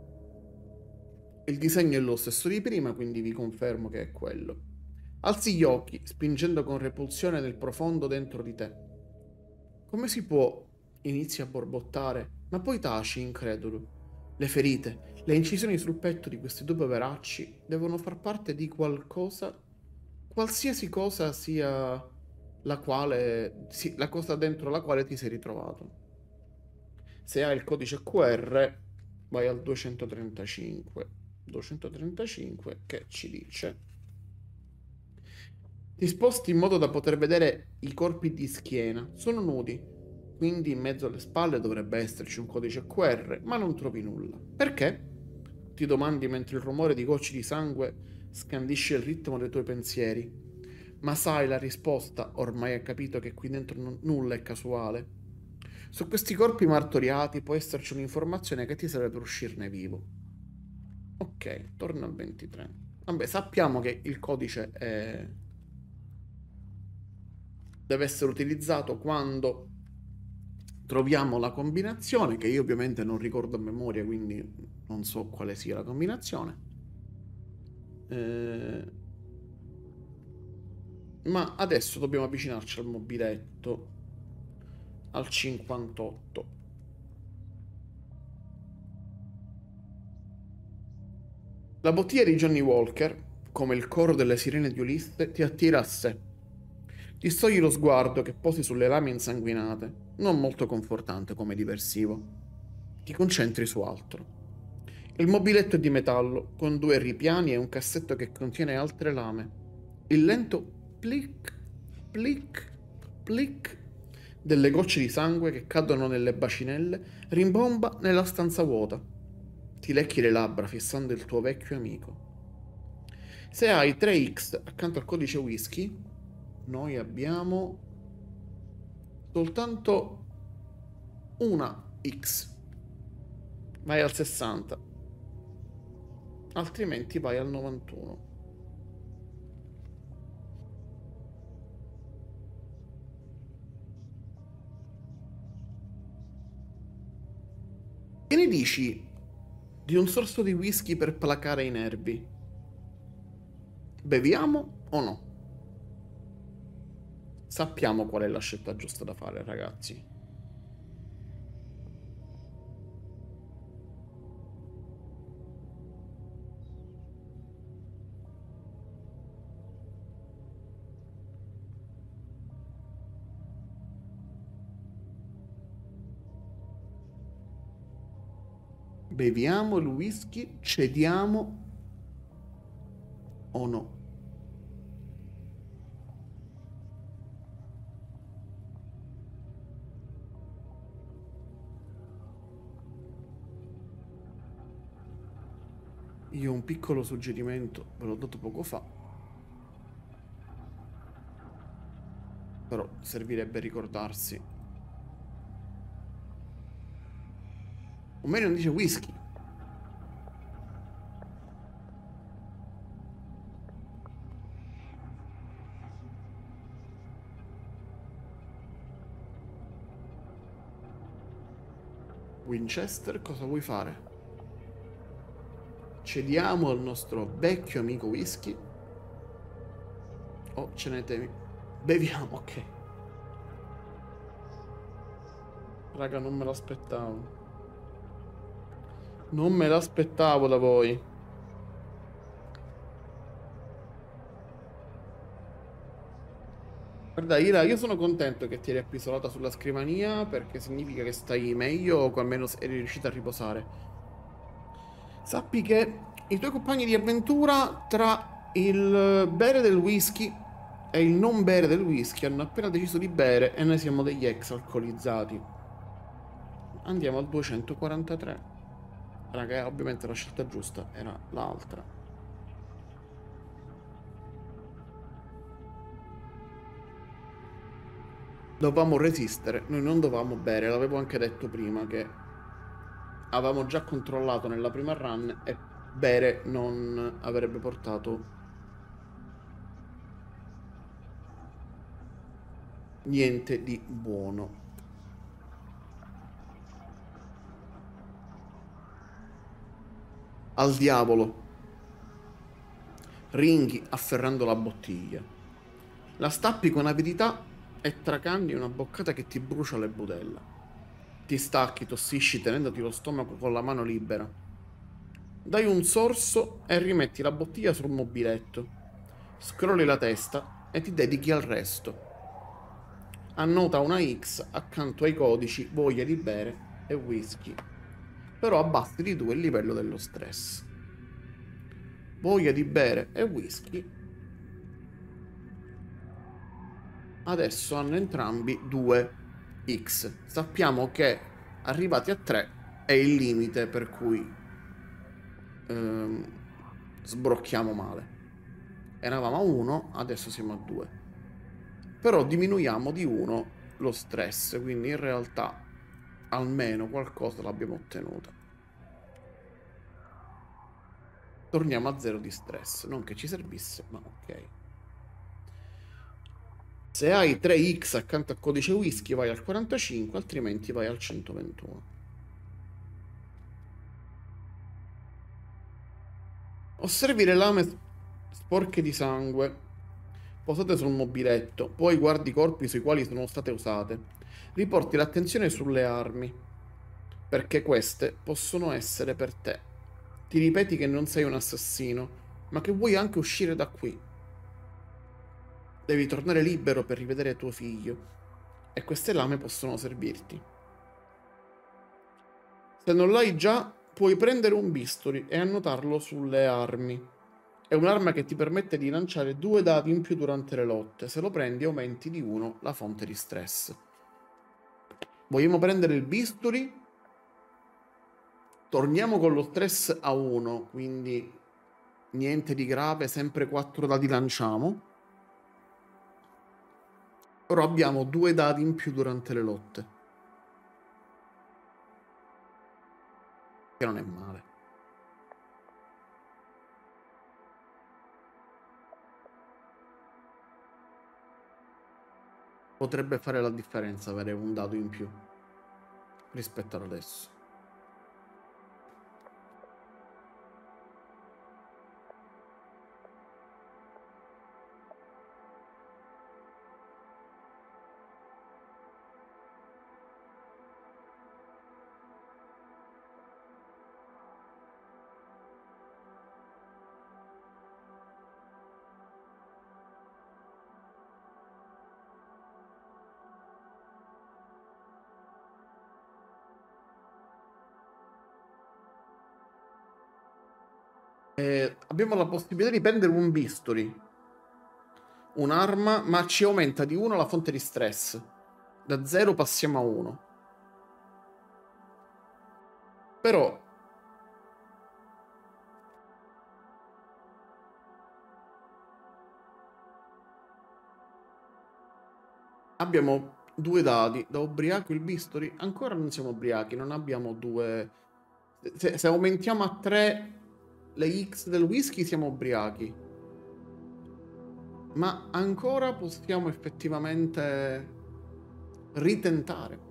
Il disegno è lo stesso di prima, quindi vi confermo che è quello. Alzi gli occhi, spingendo con repulsione nel profondo dentro di te. Come si può? Inizi a borbottare, ma poi taci, incredulo. Le ferite, le incisioni sul petto di questi due poveracci devono far parte di qualcosa, qualsiasi cosa sia la quale, sì, la cosa dentro la quale ti sei ritrovato. Se hai il codice Q R, vai al duecentotrentacinque. duecentotrentacinque che ci dice: ti sposti in modo da poter vedere i corpi di schiena. Sono nudi, quindi in mezzo alle spalle dovrebbe esserci un codice Q R, ma non trovi nulla. Perché? Ti domandi mentre il rumore di gocce di sangue scandisce il ritmo dei tuoi pensieri. Ma sai la risposta, ormai hai capito che qui dentro non, nulla è casuale. Su questi corpi martoriati può esserci un'informazione che ti serve per uscirne vivo. Ok, torna al ventitré. Vabbè, sappiamo che il codice è... deve essere utilizzato quando troviamo la combinazione, che io ovviamente non ricordo a memoria, quindi non so quale sia la combinazione. Eh... Ma adesso dobbiamo avvicinarci al mobiletto, al cinquantotto. La bottiglia di Johnny Walker, come il coro delle sirene di Ulisse, ti attira a sé. Distogli lo sguardo che posi sulle lame insanguinate, non molto confortante come diversivo. Ti concentri su altro. Il mobiletto è di metallo, con due ripiani e un cassetto che contiene altre lame. Il lento plic, plic, plic delle gocce di sangue che cadono nelle bacinelle rimbomba nella stanza vuota. Ti lecchi le labbra fissando il tuo vecchio amico. Se hai tre X accanto al codice whisky, noi abbiamo soltanto una X. Vai al sessanta. Altrimenti vai al novantuno. Che ne dici di un sorso di whisky per placare i nervi? Beviamo o no? Sappiamo qual è la scelta giusta da fare, ragazzi. Beviamo il whisky, cediamo o no? Io un piccolo suggerimento ve l'ho dato poco fa, però servirebbe ricordarsi. O meglio non dice whisky. Winchester, cosa vuoi fare? Cediamo al nostro vecchio amico whisky o ce ne temi? Beviamo, ok. Raga, non me l'aspettavo. Non me l'aspettavo da voi. Guarda, Ira, io sono contento che ti eri appisolata sulla scrivania perché significa che stai meglio o che almeno eri riuscita a riposare. Sappi che i tuoi compagni di avventura, tra il bere del whisky e il non bere del whisky hanno appena deciso di bere e noi siamo degli ex alcolizzati. Andiamo al duecentoquarantatré. Raga, ovviamente la scelta giusta era l'altra. Dovevamo resistere, noi non dovevamo bere, l'avevo anche detto prima che avevamo già controllato nella prima run e bere non avrebbe portato niente di buono. Al diavolo. Ringhi afferrando la bottiglia. La stappi con avidità e tracandi una boccata che ti brucia le budella. Ti stacchi, tossisci tenendoti lo stomaco con la mano libera. Dai un sorso e rimetti la bottiglia sul mobiletto. Scrolli la testa e ti dedichi al resto. Annota una X accanto ai codici voglia di bere e whisky. Però abbassi di due il livello dello stress. Voglia di bere e whisky adesso hanno entrambi due X. Sappiamo che arrivati a tre è il limite per cui ehm, sbrocchiamo male. Eravamo a uno, adesso siamo a due. Però diminuiamo di uno lo stress, quindi in realtà almeno qualcosa l'abbiamo ottenuta. Torniamo a zero di stress, non che ci servisse, ma ok. Se hai tre X accanto al codice whisky vai al quarantacinque, altrimenti vai al centoventuno. Osservi le lame sporche di sangue posate sul mobiletto, poi guardi i corpi sui quali sono state usate. Riporti l'attenzione sulle armi, perché queste possono essere per te. Ti ripeti che non sei un assassino, ma che vuoi anche uscire da qui. Devi tornare libero per rivedere tuo figlio, e queste lame possono servirti. Se non l'hai già, puoi prendere un bisturi e annotarlo sulle armi. È un'arma che ti permette di lanciare due dadi in più durante le lotte. Se lo prendi aumenti di uno la fonte di stress. Vogliamo prendere il bisturi? Torniamo con lo stress a uno, quindi niente di grave, sempre quattro dadi lanciamo. Però abbiamo due dadi in più durante le lotte. Che non è male. Potrebbe fare la differenza avere un dado in più rispetto ad adesso. Eh, abbiamo la possibilità di prendere un bisturi, un'arma, ma ci aumenta di uno la fonte di stress. Da zero passiamo a uno. Però abbiamo due dadi. Da ubriaco il bisturi? Ancora non siamo ubriachi, non abbiamo due... Se, se aumentiamo a tre le X del whisky siamo ubriachi. Ma ancora possiamo effettivamente ritentare.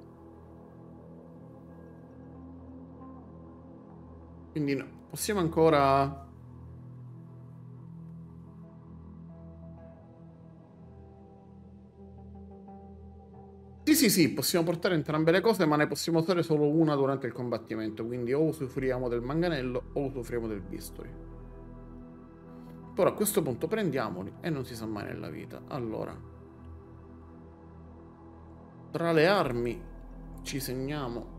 Quindi no, possiamo ancora... Sì, sì, sì, possiamo portare entrambe le cose, ma ne possiamo usare solo una durante il combattimento. Quindi o usufruiamo del manganello o usufruiamo del bisturi. Però a questo punto prendiamoli e non si sa mai nella vita. Allora, tra le armi ci segniamo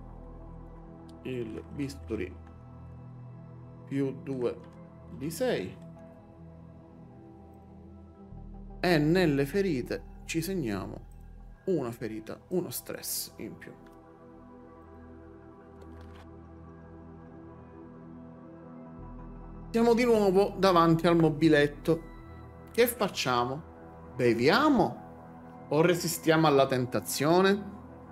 il bisturi più due di sei e nelle ferite ci segniamo una ferita, uno stress in più. Siamo di nuovo davanti al mobiletto. Che facciamo? Beviamo o resistiamo alla tentazione?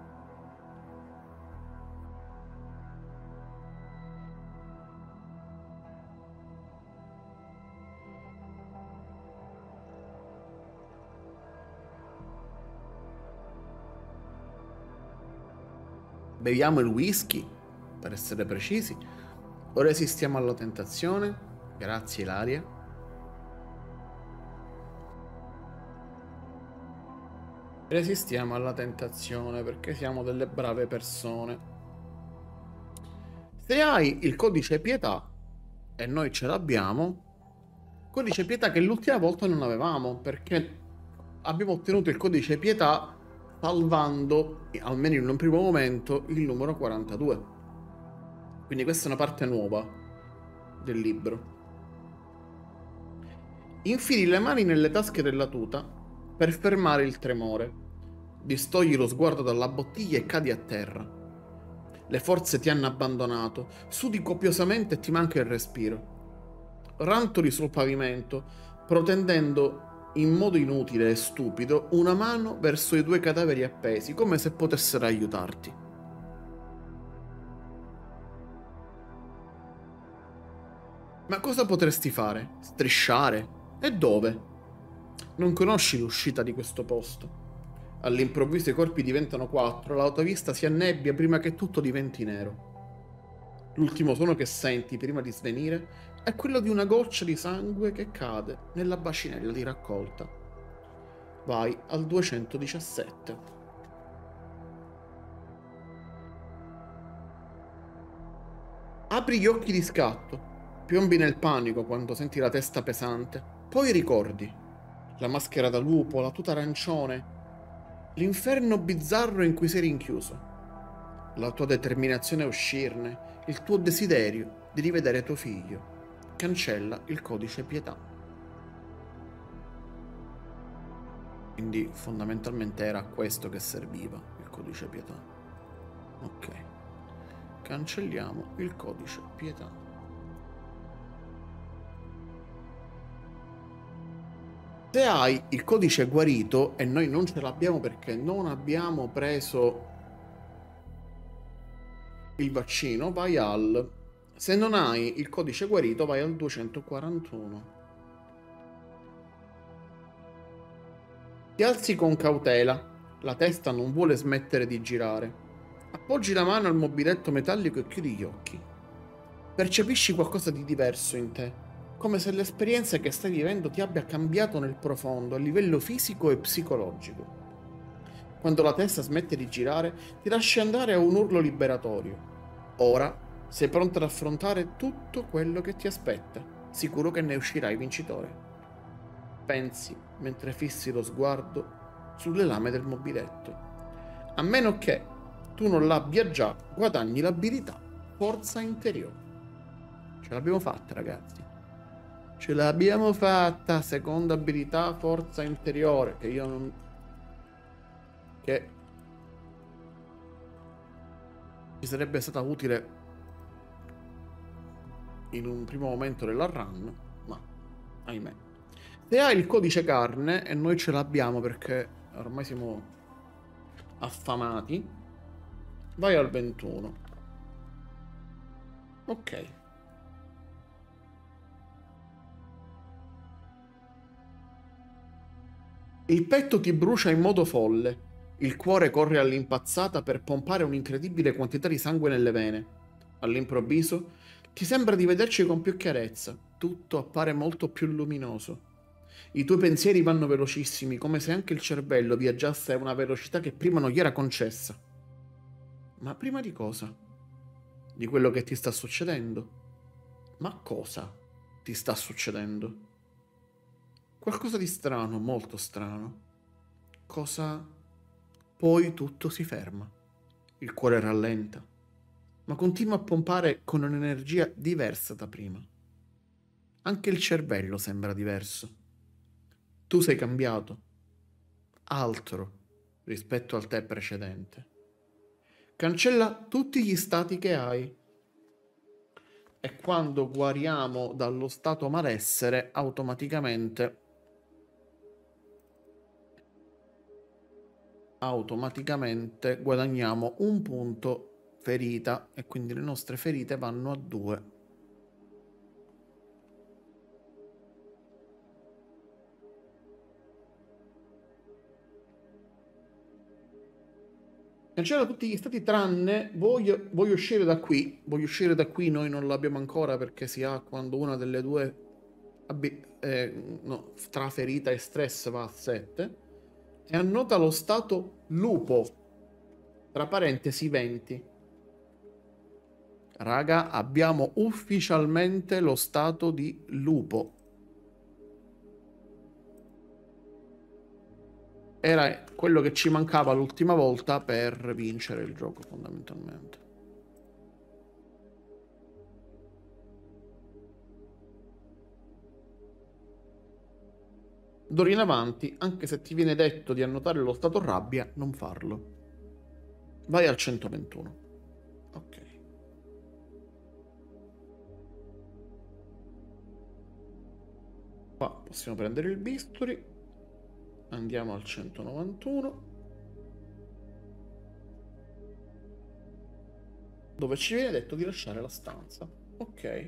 Beviamo il whisky, per essere precisi, o resistiamo alla tentazione? Grazie, Ilaria. Resistiamo alla tentazione perché siamo delle brave persone. Se hai il codice pietà, e noi ce l'abbiamo, codice pietà che l'ultima volta non avevamo, perché abbiamo ottenuto il codice pietà salvando, almeno in un primo momento, il numero quarantadue. Quindi questa è una parte nuova del libro. Infili le mani nelle tasche della tuta per fermare il tremore. Distogli lo sguardo dalla bottiglia e cadi a terra. Le forze ti hanno abbandonato, sudi copiosamente e ti manca il respiro. Rantoli sul pavimento, protendendo in modo inutile e stupido una mano verso i due cadaveri appesi, come se potessero aiutarti. Ma cosa potresti fare? Strisciare? E dove? Non conosci l'uscita di questo posto. All'improvviso i corpi diventano quattro, l'autovista si annebbia prima che tutto diventi nero. L'ultimo suono che senti prima di svenire è quello di una goccia di sangue che cade nella bacinella di raccolta. Vai al duecentodiciassette. Apri gli occhi di scatto, piombi nel panico quando senti la testa pesante, poi ricordi la maschera da lupo, la tuta arancione, l'inferno bizzarro in cui sei rinchiuso, la tua determinazione a uscirne, il tuo desiderio di rivedere tuo figlio. Cancella il codice pietà. Quindi fondamentalmente era a questo che serviva il codice pietà. Ok. Cancelliamo il codice pietà. Se hai il codice guarito, e noi non ce l'abbiamo perché non abbiamo preso il vaccino, vai al... Se non hai il codice guarito, vai al duecentoquarantuno. Ti alzi con cautela, la testa non vuole smettere di girare. Appoggi la mano al mobiletto metallico e chiudi gli occhi. Percepisci qualcosa di diverso in te, come se l'esperienza che stai vivendo ti abbia cambiato nel profondo, a livello fisico e psicologico. Quando la testa smette di girare, ti lasci andare a un urlo liberatorio. Ora sei pronto ad affrontare tutto quello che ti aspetta, sicuro che ne uscirai vincitore. Pensi mentre fissi lo sguardo sulle lame del mobiletto. A meno che tu non l'abbia già, guadagni l'abilità forza interiore. Ce l'abbiamo fatta, ragazzi. Ce l'abbiamo fatta, seconda abilità forza interiore, che io non... che ci sarebbe stata utile in un primo momento della run, ma ahimè. Se hai il codice carne, e noi ce l'abbiamo perché ormai siamo affamati, vai al ventuno. Ok. Il petto ti brucia in modo folle. Il cuore corre all'impazzata per pompare un'incredibile quantità di sangue nelle vene. All'improvviso ti sembra di vederci con più chiarezza. Tutto appare molto più luminoso. I tuoi pensieri vanno velocissimi, come se anche il cervello viaggiasse a una velocità che prima non gli era concessa. Ma prima di cosa? Di quello che ti sta succedendo? Ma cosa ti sta succedendo? Qualcosa di strano, molto strano. Cosa? Poi tutto si ferma. Il cuore rallenta, ma continua a pompare con un'energia diversa da prima. Anche il cervello sembra diverso. Tu sei cambiato. Altro rispetto al te precedente. Cancella tutti gli stati che hai. E quando guariamo dallo stato malessere, automaticamente automaticamente guadagniamo un punto ferita e quindi le nostre ferite vanno a due. Cancella tutti gli stati tranne voglio, voglio uscire da qui. Voglio uscire da qui, noi non l'abbiamo ancora perché si ha quando una delle due eh, no, tra ferita e stress va a sette. E annota lo stato lupo, tra parentesi venti. Raga, abbiamo ufficialmente lo stato di lupo. Era quello che ci mancava l'ultima volta per vincere il gioco, fondamentalmente. D'ora in avanti, anche se ti viene detto di annotare lo stato rabbia, non farlo. Vai al centoventuno. Ok. Qua possiamo prendere il bisturi. Andiamo al centonovantuno. Dove ci viene detto di lasciare la stanza. Ok.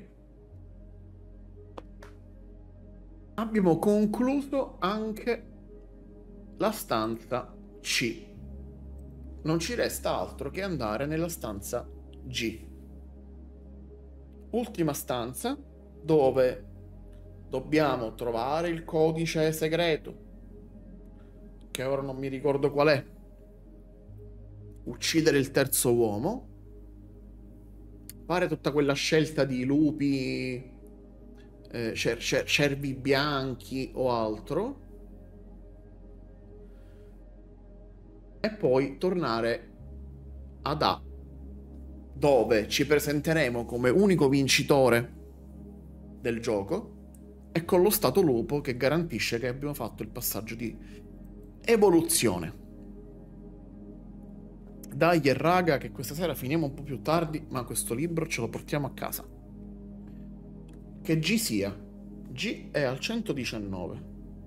Abbiamo concluso anche la stanza C. Non ci resta altro che andare nella stanza G. Ultima stanza dove dobbiamo trovare il codice segreto, che ora non mi ricordo qual è. Uccidere il terzo uomo. Fare tutta quella scelta di lupi, eh, cer cer cervi bianchi o altro. E poi tornare ad A, dove ci presenteremo come unico vincitore del gioco e con lo stato lupo che garantisce che abbiamo fatto il passaggio di evoluzione. Dai raga che questa sera finiamo un po' più tardi, ma questo libro ce lo portiamo a casa. Che G sia. G è al centodiciannove.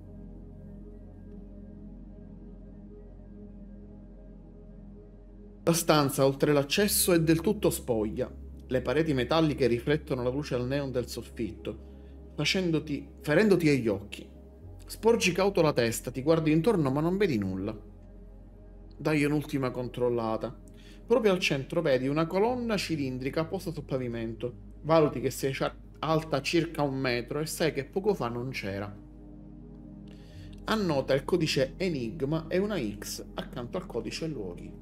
La stanza oltre l'accesso è del tutto spoglia. Le pareti metalliche riflettono la luce al neon del soffitto, facendoti, ferendoti agli occhi. Sporgi cauto la testa, ti guardi intorno ma non vedi nulla. Dai un'ultima controllata. Proprio al centro vedi una colonna cilindrica posta sul pavimento. Valuti che sei alta circa un metro e sai che poco fa non c'era. Annota il codice Enigma e una X accanto al codice luoghi.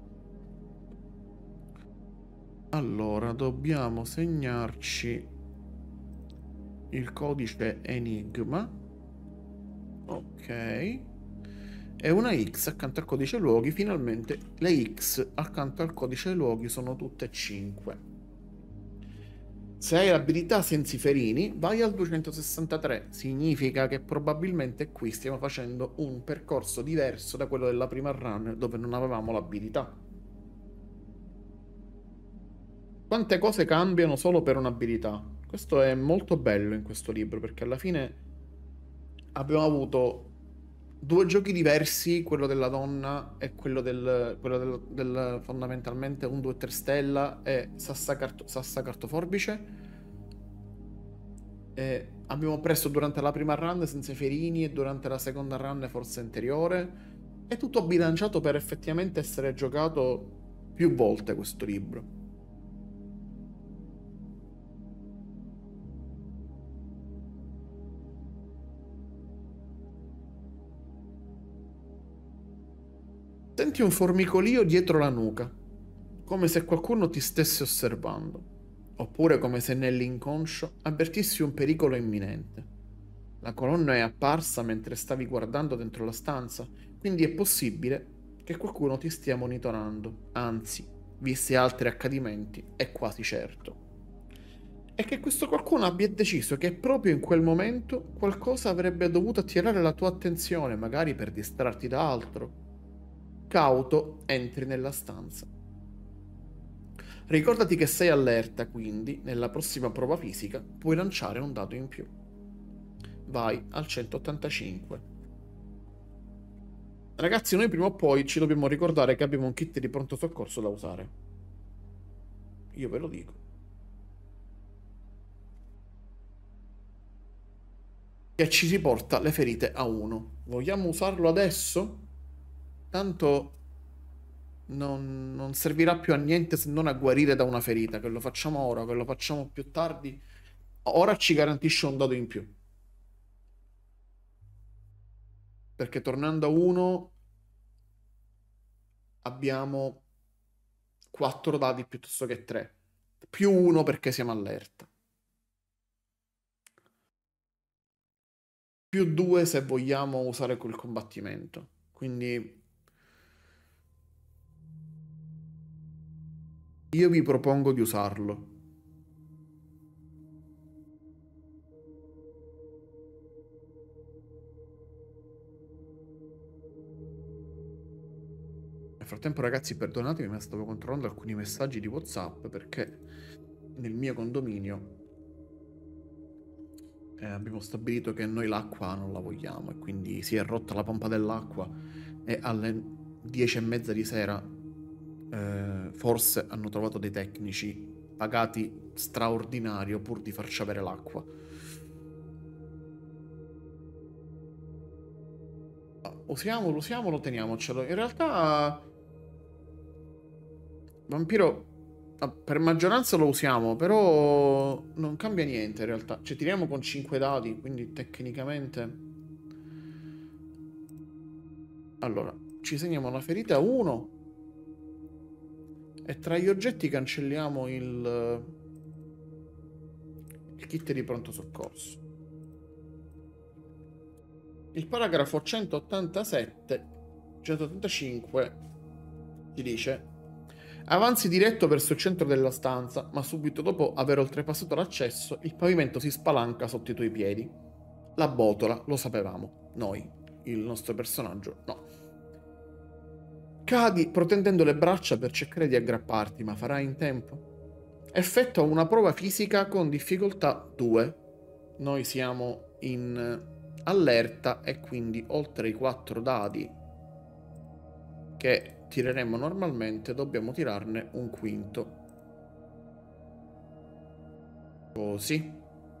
Allora, dobbiamo segnarci il codice Enigma. Ok. E una X accanto al codice luoghi. Finalmente le X accanto al codice luoghi sono tutte cinque. Se hai l'abilità sensi ferini, vai al duecentosessantatré. Significa che probabilmente qui stiamo facendo un percorso diverso da quello della prima run, dove non avevamo l'abilità. Quante cose cambiano solo per un'abilità. Questo è molto bello in questo libro, perché alla fine abbiamo avuto due giochi diversi, quello della donna e quello del, quello del, del fondamentalmente un due tre stella e Sassa, Carto, Sassa Cartoforbice. E abbiamo preso durante la prima run senza ferini e durante la seconda run forza interiore. È tutto bilanciato per effettivamente essere giocato più volte questo libro. Senti un formicolio dietro la nuca, come se qualcuno ti stesse osservando, oppure come se nell'inconscio avvertissi un pericolo imminente. La colonna è apparsa mentre stavi guardando dentro la stanza, quindi è possibile che qualcuno ti stia monitorando, anzi, visti altri accadimenti, è quasi certo. è che questo qualcuno abbia deciso che proprio in quel momento qualcosa avrebbe dovuto attirare la tua attenzione, magari per distrarti da altro. Cauto, entri nella stanza. Ricordati che sei allerta, quindi nella prossima prova fisica puoi lanciare un dado in più. Vai al centottantacinque. Ragazzi, noi prima o poi ci dobbiamo ricordare che abbiamo un kit di pronto soccorso da usare. Io ve lo dico. Che ci si porta le ferite a uno. Vogliamo usarlo adesso? Tanto non, non servirà più a niente se non a guarire da una ferita. Che lo facciamo ora, che lo facciamo più tardi. Ora ci garantisce un dado in più. Perché tornando a uno abbiamo quattro dadi piuttosto che tre. Più uno perché siamo allerta. Più due se vogliamo usare quel combattimento. Quindi io vi propongo di usarlo. Nel frattempo, ragazzi, perdonatemi, ma stavo controllando alcuni messaggi di WhatsApp perché nel mio condominio eh, abbiamo stabilito che noi l'acqua non la vogliamo e quindi si è rotta la pompa dell'acqua e alle dieci e mezza di sera eh, forse hanno trovato dei tecnici pagati straordinario pur di farci avere l'acqua. Usiamolo, usiamolo, teniamocelo. In realtà Vampiro per maggioranza lo usiamo, però non cambia niente in realtà. Cioè tiriamo con cinque dadi, quindi tecnicamente... Allora, ci segniamo una ferita uno e tra gli oggetti cancelliamo il, il kit di pronto soccorso. Il paragrafo centottantasette centottantacinque ti dice: avanzi diretto verso il centro della stanza, ma subito dopo aver oltrepassato l'accesso, il pavimento si spalanca sotto i tuoi piedi. La botola, lo sapevamo, noi, il nostro personaggio, no. Cadi protendendo le braccia per cercare di aggrapparti, ma farai in tempo. Effettua una prova fisica con difficoltà due. Noi siamo in allerta e quindi oltre i quattro dadi che tireremmo normalmente dobbiamo tirarne un quinto. Così.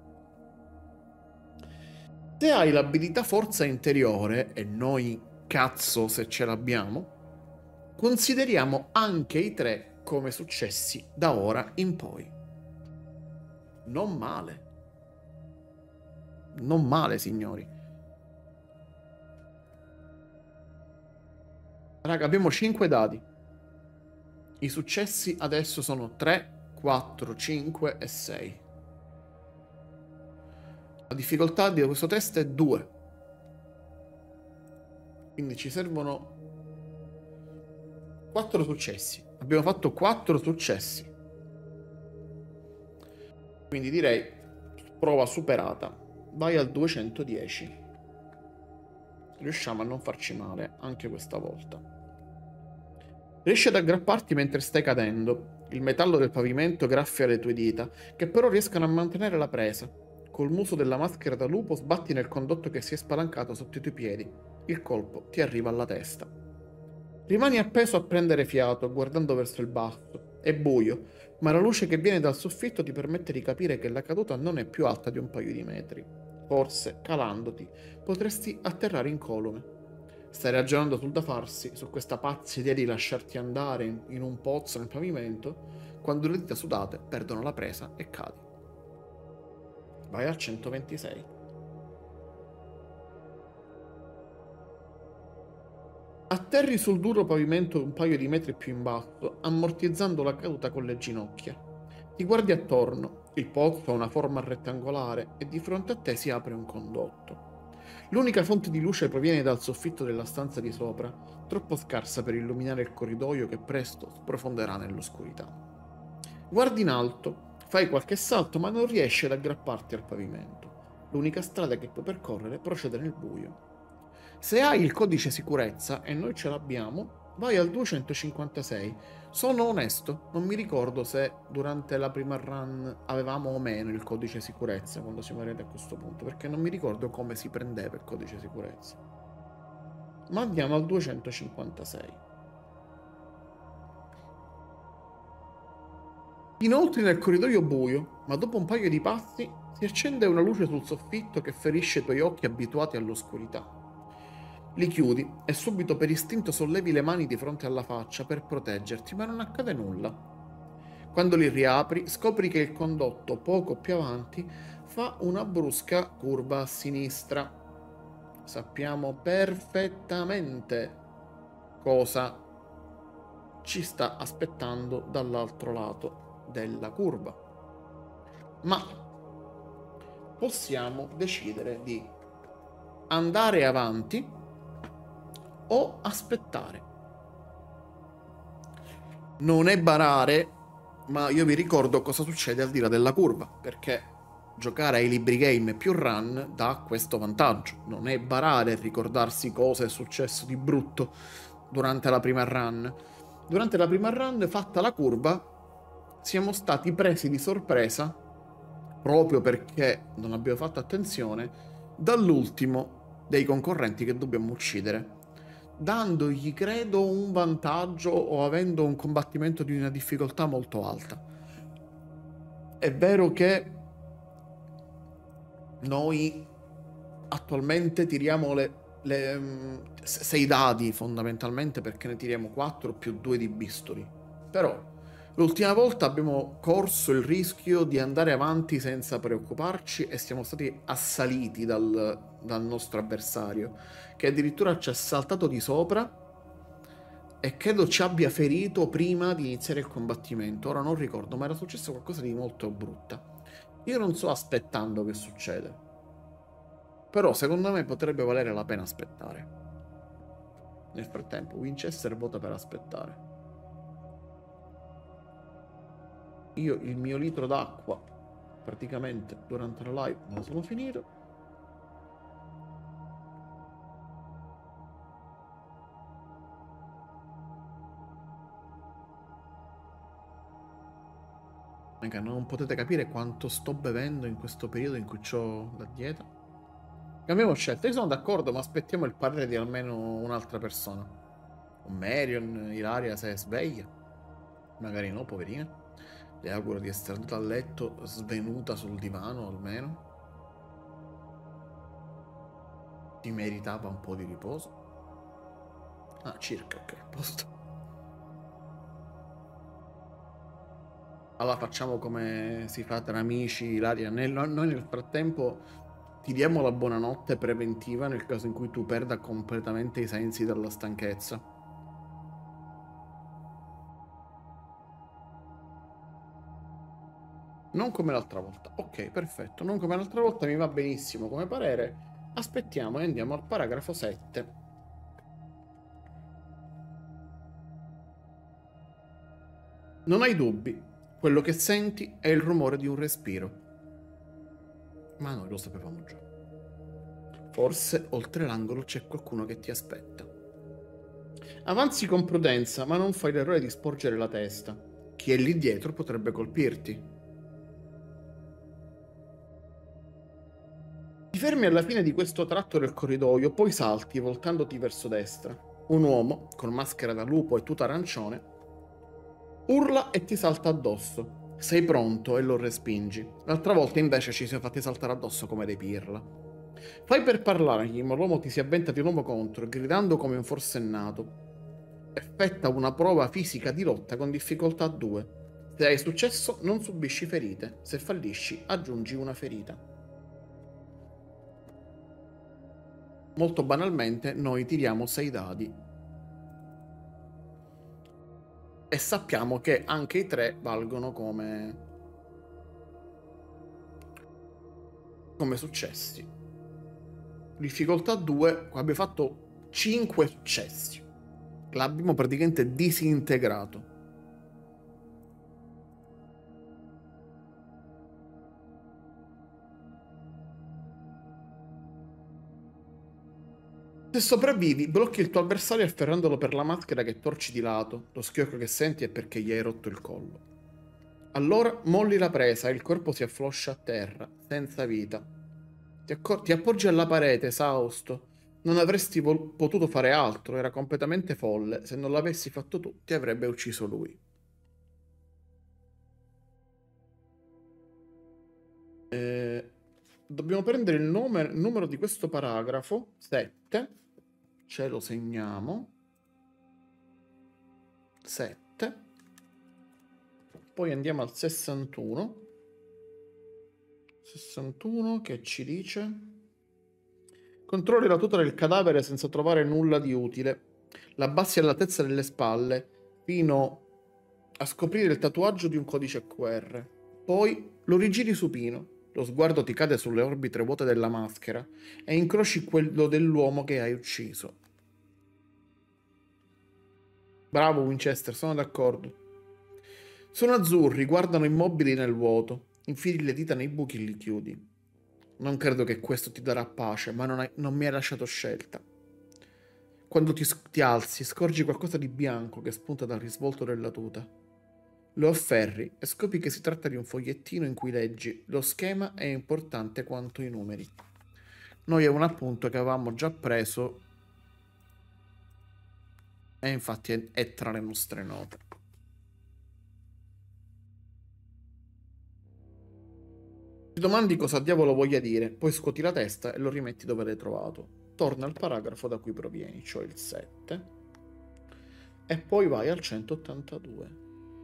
Se hai l'abilità forza interiore, e noi cazzo se ce l'abbiamo, consideriamo anche i tre come successi da ora in poi. Non male. Non male, signori. Raga, abbiamo cinque dadi. I successi adesso sono tre, quattro, cinque e sei. La difficoltà di questo test è due. Quindi ci servono quattro successi. Abbiamo fatto quattro successi. Quindi direi prova superata. Vai al duecentodieci. Riusciamo a non farci male anche questa volta. Riesci ad aggrapparti mentre stai cadendo. Il metallo del pavimento graffia le tue dita, che però riescono a mantenere la presa. Col muso della maschera da lupo sbatti nel condotto che si è spalancato sotto i tuoi piedi. Il colpo ti arriva alla testa. Rimani appeso a prendere fiato, guardando verso il basso. È buio, ma la luce che viene dal soffitto ti permette di capire che la caduta non è più alta di un paio di metri. Forse, calandoti, potresti atterrare incolume. Stai ragionando sul da farsi, su questa pazza idea di lasciarti andare in, in un pozzo nel pavimento, quando le dita sudate perdono la presa e cadi. Vai al centoventisei. Atterri sul duro pavimento un paio di metri più in basso, ammortizzando la caduta con le ginocchia. Ti guardi attorno, il pozzo ha una forma rettangolare e di fronte a te si apre un condotto. L'unica fonte di luce proviene dal soffitto della stanza di sopra, troppo scarsa per illuminare il corridoio che presto sprofonderà nell'oscurità. Guardi in alto, Fai qualche salto, ma non riesci ad aggrapparti al pavimento. L'unica strada che puoi percorrere procede nel buio. Se hai il codice sicurezza, e noi ce l'abbiamo, vai al duecentocinquantasei. Sono onesto, non mi ricordo se durante la prima run avevamo o meno il codice sicurezza quando siamo arrivati a questo punto, perché non mi ricordo come si prendeva il codice sicurezza. Ma andiamo al duecentocinquantasei. Inoltre nel corridoio buio, ma dopo un paio di passi, si accende una luce sul soffitto che ferisce i tuoi occhi abituati all'oscurità. Li chiudi e subito per istinto sollevi le mani di fronte alla faccia per proteggerti, ma non accade nulla. Quando li riapri, scopri che il condotto, poco più avanti, fa una brusca curva a sinistra. Sappiamo perfettamente cosa ci sta aspettando dall'altro lato della curva. Ma possiamo decidere di andare avanti o aspettare. Non è barare, ma io vi ricordo cosa succede al di là della curva, perché giocare ai libri game più run dà questo vantaggio. Non è barare ricordarsi cosa è successo di brutto durante la prima run. Durante la prima run, fatta la curva, siamo stati presi di sorpresa, proprio perché non abbiamo fatto attenzione, dall'ultimo dei concorrenti che dobbiamo uccidere, dandogli, credo, un vantaggio o avendo un combattimento di una difficoltà molto alta. È vero che noi attualmente tiriamo le, le sei dadi fondamentalmente, perché ne tiriamo quattro più due di bisturi. Però l'ultima volta abbiamo corso il rischio di andare avanti senza preoccuparci e siamo stati assaliti dal, dal nostro avversario, che addirittura ci ha saltato di sopra e credo ci abbia ferito prima di iniziare il combattimento. Ora non ricordo, ma era successo qualcosa di molto brutta. Io non sto aspettando che succeda, però secondo me potrebbe valere la pena aspettare. Nel frattempo Winchester vota per aspettare. Io il mio litro d'acqua praticamente durante la live me lo sono finito. Raga, non potete capire quanto sto bevendo in questo periodo in cui ho la dieta. Cambiamo scelta, io sono d'accordo, ma aspettiamo il parere di almeno un'altra persona. O Marion, Ilaria se è sveglia. Magari no, poverina. Le auguro di essere andata a letto svenuta sul divano almeno. Si meritava un po' di riposo. Ah, circa, ok, a posto. Allora facciamo come si fa tra amici, Ilaria. Nel, noi nel frattempo ti diamo la buonanotte preventiva nel caso in cui tu perda completamente i sensi dalla stanchezza. Non come l'altra volta. Ok, perfetto. Non come l'altra volta, mi va benissimo come parere. Aspettiamo e andiamo al paragrafo sette. Non hai dubbi. Quello che senti è il rumore di un respiro. Ma noi lo sapevamo già. Forse oltre l'angolo c'è qualcuno che ti aspetta. Avanzi con prudenza, ma non fai l'errore di sporgere la testa. Chi è lì dietro potrebbe colpirti. Ti fermi alla fine di questo tratto del corridoio, poi salti voltandoti verso destra. Un uomo, con maschera da lupo e tuta arancione, urla e ti salta addosso. Sei pronto e lo respingi. L'altra volta invece ci siamo fatti saltare addosso come dei pirla. Fai per parlargli, ma l'uomo ti si avventa di nuovo contro, gridando come un forsennato. Effetta una prova fisica di lotta con difficoltà due. Se hai successo non subisci ferite, se fallisci aggiungi una ferita. Molto banalmente noi tiriamo sei dadi e sappiamo che anche i tre valgono come come successi. Difficoltà due, abbiamo fatto cinque successi. L'abbiamo praticamente disintegrato. Se sopravvivi, blocchi il tuo avversario afferrandolo per la maschera che torci di lato. Lo schiocco che senti è perché gli hai rotto il collo. Allora molli la presa e il corpo si affloscia a terra, senza vita. Ti, ti appoggi alla parete, esausto. Non avresti potuto fare altro, era completamente folle. Se non l'avessi fatto tu, ti avrebbe ucciso lui. Eh, dobbiamo prendere il, nome, il numero di questo paragrafo, sette. Ce lo segniamo. sette. Poi andiamo al sessantuno. sessantuno che ci dice: controlli la tuta del cadavere senza trovare nulla di utile. L'abbassi all'altezza delle spalle fino a scoprire il tatuaggio di un codice Q R. Poi lo rigiri supino. Lo sguardo ti cade sulle orbite vuote della maschera e incroci quello dell'uomo che hai ucciso. Bravo Winchester, sono d'accordo. Sono azzurri, guardano immobili nel vuoto. Infili le dita nei buchi e li chiudi. Non credo che questo ti darà pace, ma non, hai, non mi hai lasciato scelta. Quando ti, ti alzi, scorgi qualcosa di bianco che spunta dal risvolto della tuta. Lo afferri e scopri che si tratta di un fogliettino in cui leggi: lo schema è importante quanto i numeri. Noi è un appunto che avevamo già preso e infatti è, è tra le nostre note. Ti domandi cosa diavolo voglia dire, poi scuoti la testa e lo rimetti dove l'hai trovato. Torna al paragrafo da cui provieni, cioè il sette, e poi vai al centottantadue.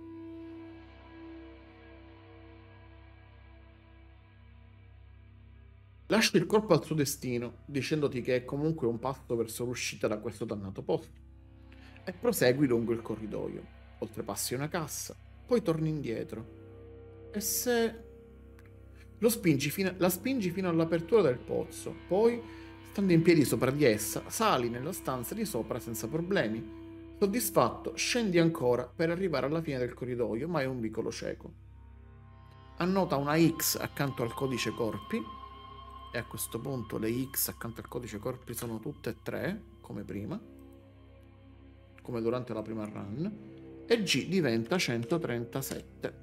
Lasci il corpo al suo destino, dicendoti che è comunque un passo verso l'uscita da questo dannato posto, e prosegui lungo il corridoio. Oltrepassi una cassa, poi torni indietro. E se... Lo spingi fino, la spingi fino all'apertura del pozzo, poi, stando in piedi sopra di essa, sali nella stanza di sopra senza problemi. Soddisfatto, scendi ancora per arrivare alla fine del corridoio, ma è un vicolo cieco. Annota una X accanto al codice corpi, e a questo punto le X accanto al codice corpi sono tutte e tre, come prima, come durante la prima run, e G diventa centotrentasette.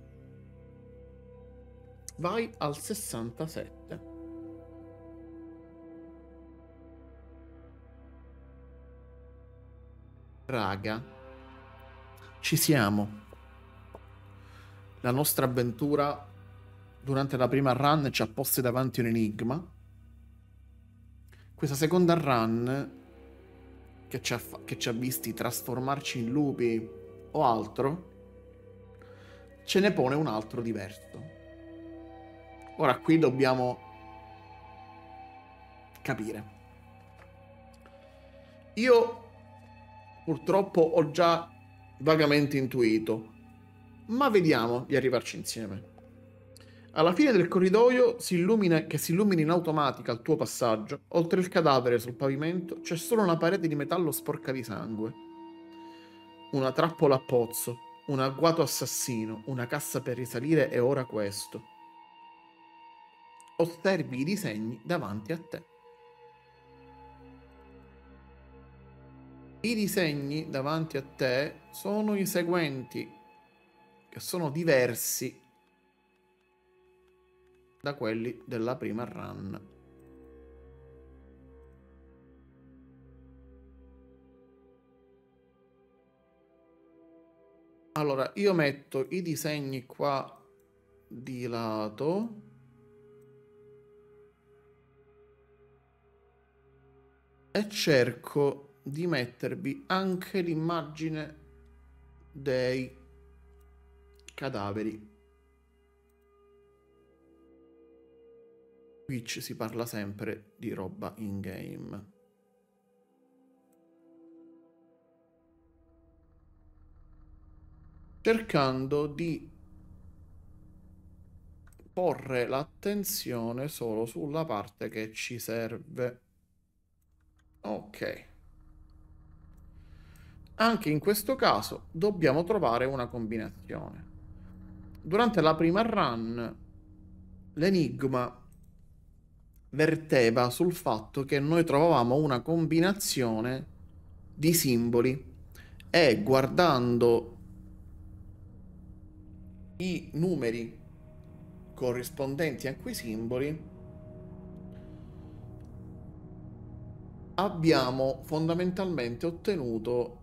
Vai al sessantasette. Raga, ci siamo. La nostra avventura durante la prima run ci ha posti davanti un enigma. Questa seconda run, che ci ha, che ci ha visti trasformarci in lupi o altro, ce ne pone un altro diverso. Ora qui dobbiamo capire. Io purtroppo ho già vagamente intuito, ma vediamo di arrivarci insieme. Alla fine del corridoio si illumina, che si illumina in automatica al tuo passaggio, oltre il cadavere sul pavimento c'è solo una parete di metallo sporca di sangue. Una trappola a pozzo, un agguato assassino, una cassa per risalire e ora questo. Osservi i disegni davanti a te. I disegni davanti a te sono i seguenti, che sono diversi da quelli della prima run. Allora, io metto i disegni qua di lato. E cerco di mettervi anche l'immagine dei cadaveri. Qui ci si parla sempre di roba in game. Cercando di porre l'attenzione solo sulla parte che ci serve. Ok. Anche in questo caso dobbiamo trovare una combinazione. Durante la prima run l'enigma verteva sul fatto che noi trovavamo una combinazione di simboli e guardando i numeri corrispondenti a quei simboli abbiamo fondamentalmente ottenuto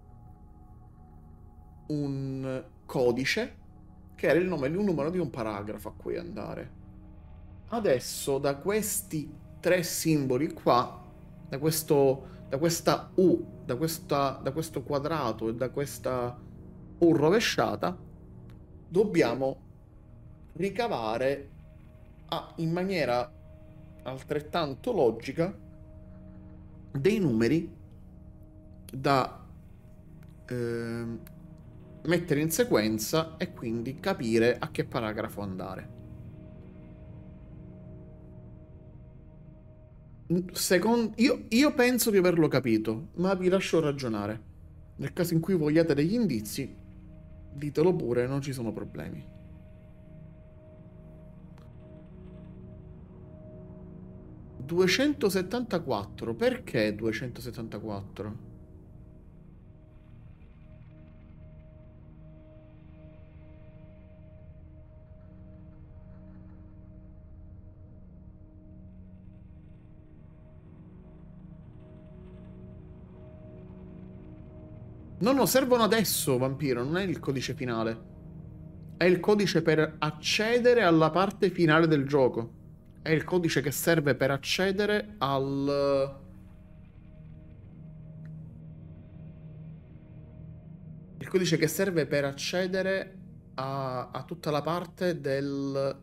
un codice che era il nome di un numero di un paragrafo a cui andare. Adesso da questi tre simboli qua, da questo, da questa U, da, questa, da questo quadrato e da questa U rovesciata, dobbiamo ricavare ah, in maniera altrettanto logica dei numeri da eh, mettere in sequenza e quindi capire a che paragrafo andare. Secondo, io, io penso di averlo capito, ma vi lascio ragionare. Nel caso in cui vogliate degli indizi, ditelo pure, non ci sono problemi. duecentosettantaquattro, perché duecentosettantaquattro? No, no, servono adesso, vampiro, non è il codice finale. È il codice per accedere alla parte finale del gioco. È il codice che serve per accedere al... Il codice che serve per accedere a, a tutta la parte del...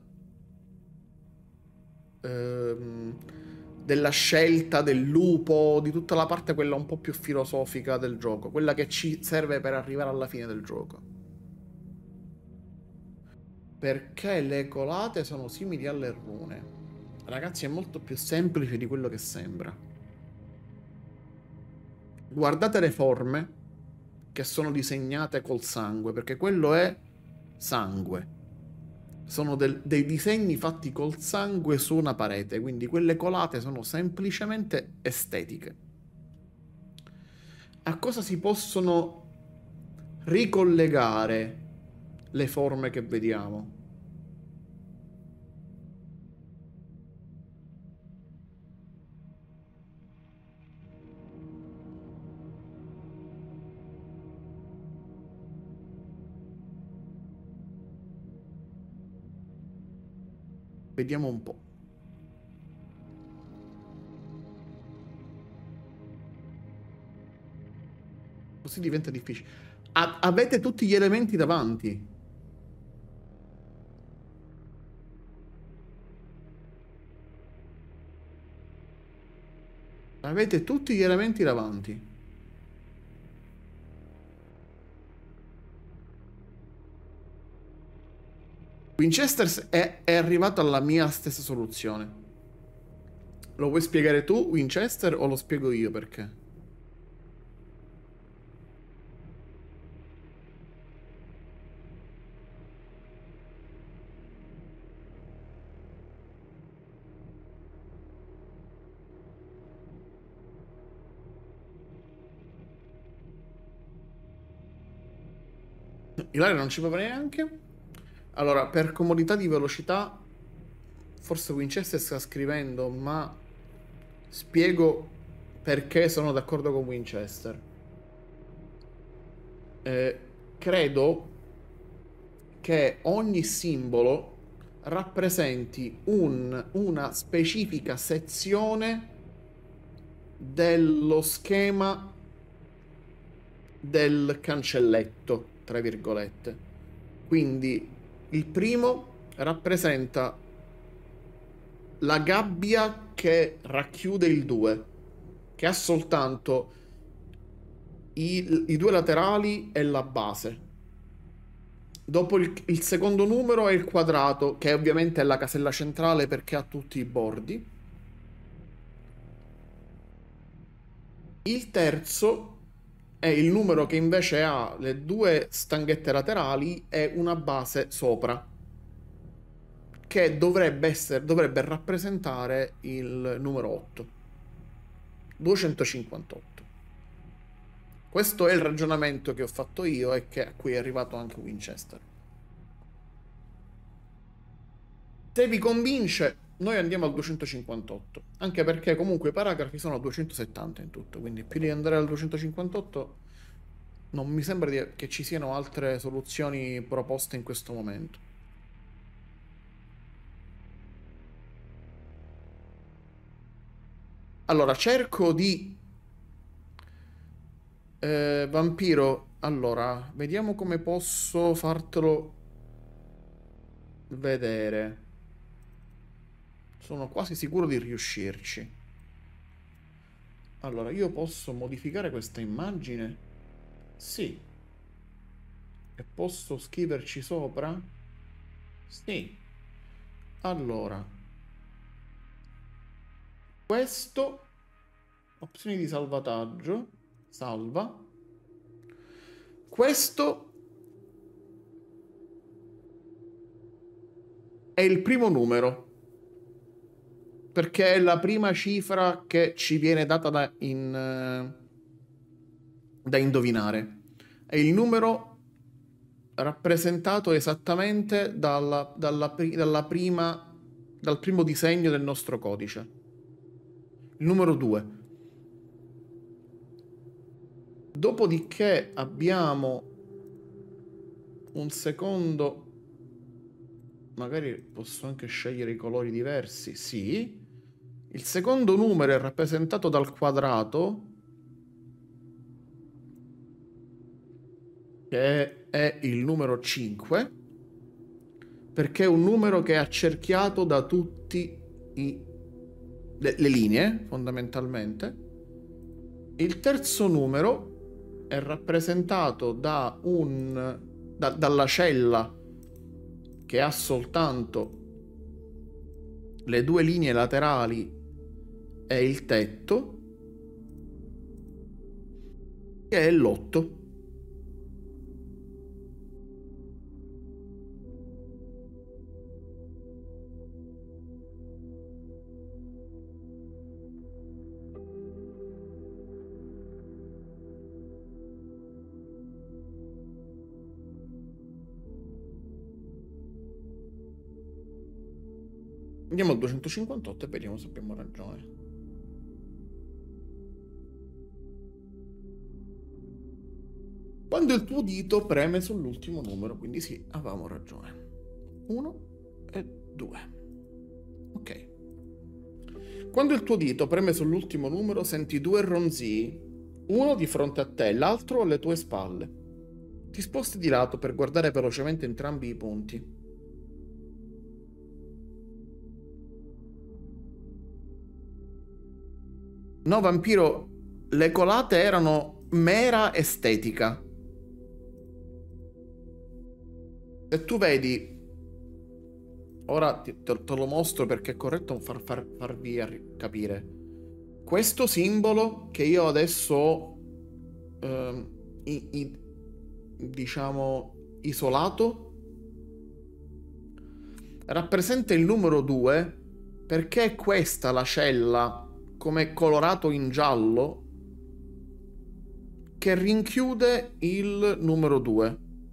ehm, della scelta del lupo, di tutta la parte quella un po' più filosofica del gioco, quella che ci serve per arrivare alla fine del gioco. Perché le colate sono simili alle rune. Ragazzi, è molto più semplice di quello che sembra. Guardate le forme che sono disegnate col sangue, perché quello è sangue. Sono del, dei disegni fatti col sangue su una parete, quindi quelle colate sono semplicemente estetiche. A cosa si possono ricollegare le forme che vediamo? Vediamo un po'. Così diventa difficile. A- avete tutti gli elementi davanti. Avete tutti gli elementi davanti. Winchester è, è arrivato alla mia stessa soluzione. Lo vuoi spiegare tu, Winchester, o lo spiego io perché? Ilaria non ci prova neanche. Allora, per comodità di velocità, forse Winchester sta scrivendo, ma spiego perché sono d'accordo con Winchester. Eh, credo che ogni simbolo rappresenti un, una specifica sezione dello schema del cancelletto, tra virgolette. Quindi il primo rappresenta la gabbia che racchiude il due, che ha soltanto i, i due laterali e la base. Dopo il, il secondo numero è il quadrato, che ovviamente è la casella centrale perché ha tutti i bordi. Il terzo è il numero che invece ha le due stanghette laterali e una base sopra. che dovrebbe essere, dovrebbe rappresentare il numero otto. duecentocinquantotto. Questo è il ragionamento che ho fatto io e che a cui è arrivato anche Winchester. Se vi convince, noi andiamo al duecentocinquantotto, anche perché comunque i paragrafi sono a duecentosettanta in tutto, quindi più di andare al duecentocinquantotto non mi sembra di- che ci siano altre soluzioni proposte in questo momento. Allora, cerco di... Eh, vampiro, allora, vediamo come posso fartelo vedere. Sono quasi sicuro di riuscirci. Allora, io posso modificare questa immagine? Sì. E posso scriverci sopra? Sì. Allora, questo, opzioni di salvataggio, salva. Questo è il primo numero, perché è la prima cifra che ci viene data da, in, eh, da indovinare. È il numero rappresentato esattamente dalla, dalla, dalla prima, dal primo disegno del nostro codice. Il numero due. Dopodiché abbiamo un secondo... Magari posso anche scegliere i colori diversi. Sì. Il secondo numero è rappresentato dal quadrato, che è il numero cinque, perché è un numero che è accerchiato da tutte le, le linee, fondamentalmente. Il terzo numero è rappresentato da un, da, dalla cella che ha soltanto le due linee laterali e il tetto, che è l'otto. Andiamo al duecentocinquantotto e vediamo se abbiamo ragione. Quando il tuo dito preme sull'ultimo numero, quindi sì, avevamo ragione. uno e due. Ok. Quando il tuo dito preme sull'ultimo numero, senti due ronzii, uno di fronte a te, l'altro alle tue spalle. Ti sposti di lato per guardare velocemente entrambi i punti. No, vampiro, le colate erano mera estetica. Se tu vedi, ora ti- te, te lo mostro perché è corretto far, far- farvi arri- capire. Questo simbolo che io adesso ho, ehm, i- i- diciamo, isolato, rappresenta il numero due perché è questa la cella, come colorato in giallo, che rinchiude il numero due.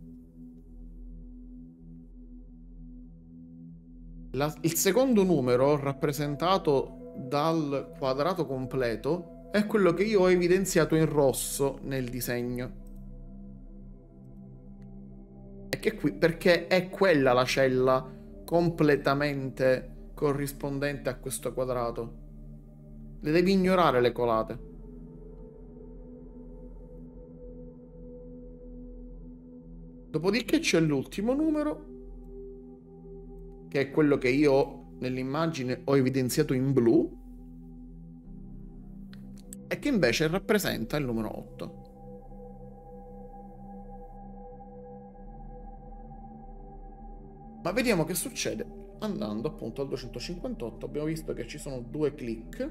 La- il secondo numero, rappresentato dal quadrato completo, è quello che io ho evidenziato in rosso nel disegno. E che qui, perché è quella la cella completamente corrispondente a questo quadrato. Le devi ignorare le colate. Dopodiché c'è l'ultimo numero, che è quello che io nell'immagine ho evidenziato in blu, e che invece rappresenta il numero otto. Ma vediamo che succede andando appunto al duecentocinquantotto. Abbiamo visto che ci sono due clic.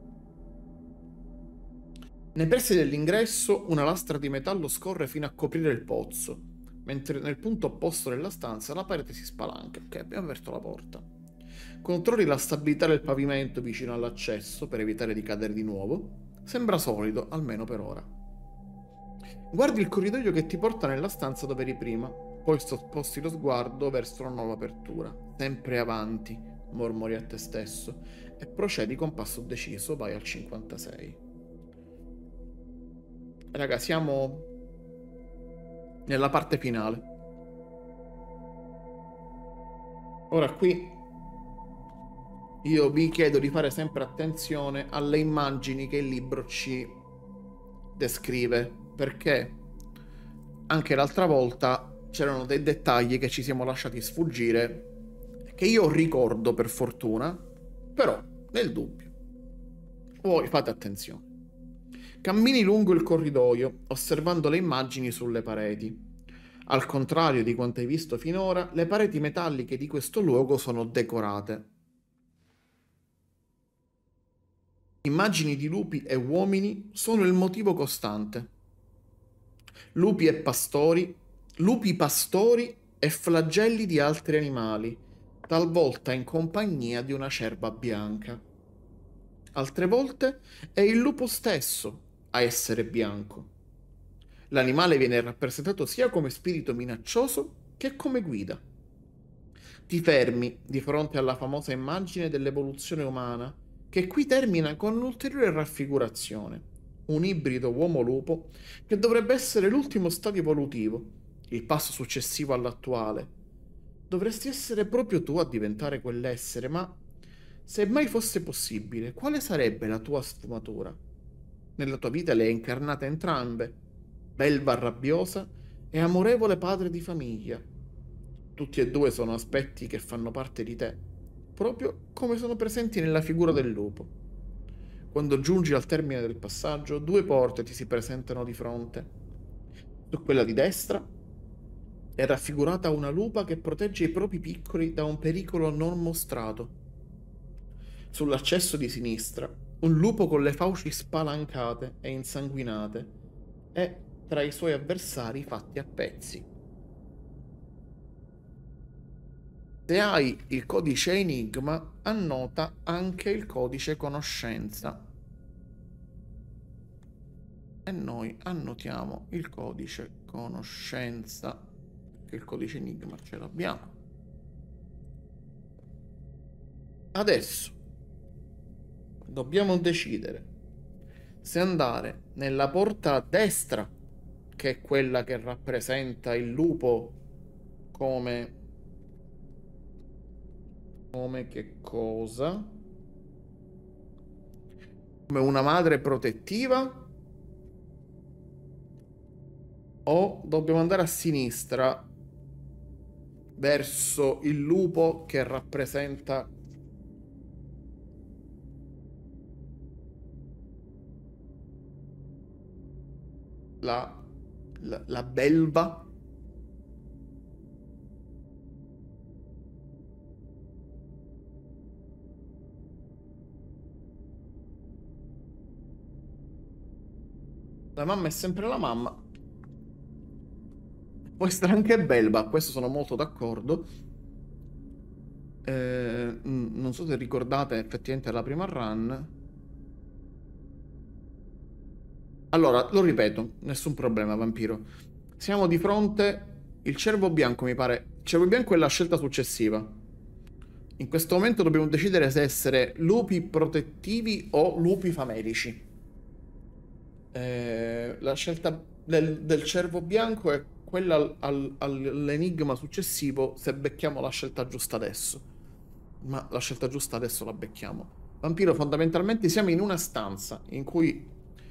Nei pressi dell'ingresso una lastra di metallo scorre fino a coprire il pozzo, mentre nel punto opposto della stanza la parete si spalanca. Ok, abbiamo aperto la porta. Controlli la stabilità del pavimento vicino all'accesso per evitare di cadere di nuovo. Sembra solido, almeno per ora. Guardi il corridoio che ti porta nella stanza dove eri prima. Poi sposti lo sguardo verso una nuova apertura. Sempre avanti, mormori a te stesso. E procedi con passo deciso, vai al cinquantasei. Raga, siamo nella parte finale. Ora qui io vi chiedo di fare sempre attenzione alle immagini che il libro ci descrive, perché anche l'altra volta c'erano dei dettagli che ci siamo lasciati sfuggire, che io ricordo per fortuna, però nel dubbio voi fate attenzione. Cammini lungo il corridoio, osservando le immagini sulle pareti. Al contrario di quanto hai visto finora, le pareti metalliche di questo luogo sono decorate. Immagini di lupi e uomini sono il motivo costante. Lupi e pastori, lupi pastori e flagelli di altri animali, talvolta in compagnia di una cerva bianca. Altre volte è il lupo stesso a essere bianco. L'animale viene rappresentato sia come spirito minaccioso che come guida. Ti fermi di fronte alla famosa immagine dell'evoluzione umana, che qui termina con un'ulteriore raffigurazione, un ibrido uomo-lupo che dovrebbe essere l'ultimo stadio evolutivo, il passo successivo all'attuale. Dovresti essere proprio tu a diventare quell'essere, ma se mai fosse possibile, quale sarebbe la tua sfumatura? Nella tua vita le hai incarnate entrambe, belva rabbiosa e amorevole padre di famiglia. Tutti e due sono aspetti che fanno parte di te, proprio come sono presenti nella figura del lupo. Quando giungi al termine del passaggio, due porte ti si presentano di fronte. Su quella di destra è raffigurata una lupa che protegge i propri piccoli da un pericolo non mostrato. Sull'accesso di sinistra, un lupo con le fauci spalancate e insanguinate è tra i suoi avversari fatti a pezzi. Se hai il codice Enigma, annota anche il codice Conoscenza. E noi annotiamo il codice Conoscenza, che il codice Enigma ce l'abbiamo. Adesso dobbiamo decidere se andare nella porta a destra, che è quella che rappresenta il lupo come... come che cosa? Come una madre protettiva? O dobbiamo andare a sinistra verso il lupo che rappresenta la, la, la belva? La mamma è sempre la mamma. Può essere anche belva, questo sono molto d'accordo. Eh, non so se ricordate effettivamente la prima run. Allora, lo ripeto, nessun problema, vampiro. Siamo di fronte... Il cervo bianco, mi pare... Il cervo bianco è la scelta successiva. In questo momento dobbiamo decidere se essere lupi protettivi o lupi famelici. Eh, la scelta del, del cervo bianco è quella al, al, all'enigma successivo, se becchiamo la scelta giusta adesso. Ma la scelta giusta adesso la becchiamo. Vampiro, fondamentalmente siamo in una stanza in cui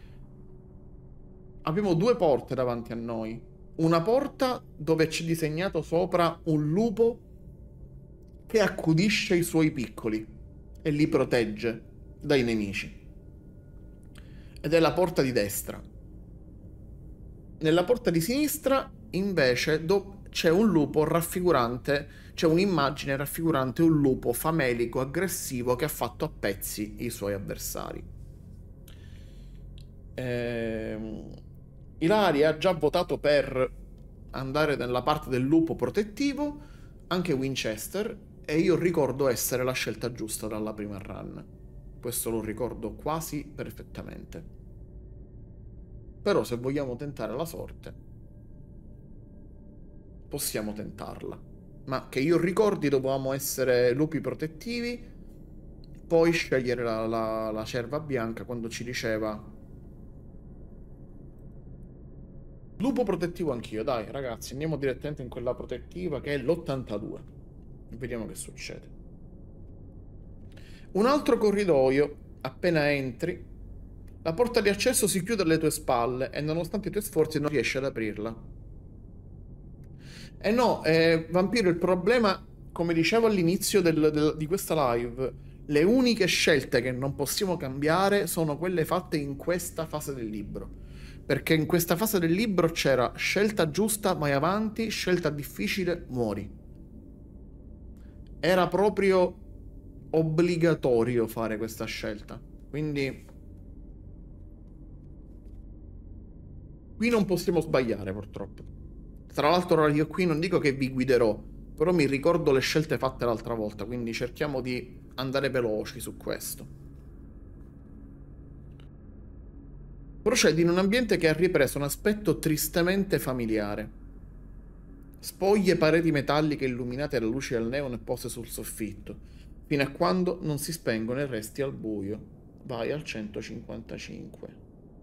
abbiamo due porte davanti a noi. Una porta dove c'è disegnato sopra un lupo che accudisce i suoi piccoli e li protegge dai nemici. Ed è la porta di destra. Nella porta di sinistra, invece, c'è un lupo raffigurante, c'è un'immagine raffigurante un lupo famelico, aggressivo, che ha fatto a pezzi i suoi avversari. Ehm, Ilaria ha già votato per andare nella parte del lupo protettivo, anche Winchester, E io ricordo essere la scelta giusta dalla prima run. Questo lo ricordo quasi perfettamente. Però se vogliamo tentare la sorte, possiamo tentarla. Ma che io ricordi dovevamo essere lupi protettivi, poi scegliere la, la, la cerva bianca quando ci diceva lupo protettivo anch'io. Dai ragazzi, andiamo direttamente in quella protettiva che è l'ottantadue. Vediamo che succede. Un altro corridoio. Appena entri, la porta di accesso si chiude alle tue spalle e nonostante i tuoi sforzi non riesci ad aprirla. E no, eh, Vampiro, il problema, come dicevo all'inizio del- del- di questa live, le uniche scelte che non possiamo cambiare sono quelle fatte in questa fase del libro. Perché in questa fase del libro c'era scelta giusta, vai avanti, scelta difficile, muori. Era proprio obbligatorio fare questa scelta. Quindi qui non possiamo sbagliare, purtroppo. Tra l'altro io qui non dico che vi guiderò, però mi ricordo le scelte fatte l'altra volta, quindi cerchiamo di andare veloci su questo. Procedi in un ambiente che ha ripreso un aspetto tristemente familiare. Spoglie pareti metalliche illuminate alla luce del neon poste sul soffitto, fino a quando non si spengono e resti al buio. Vai al centocinquantacinque.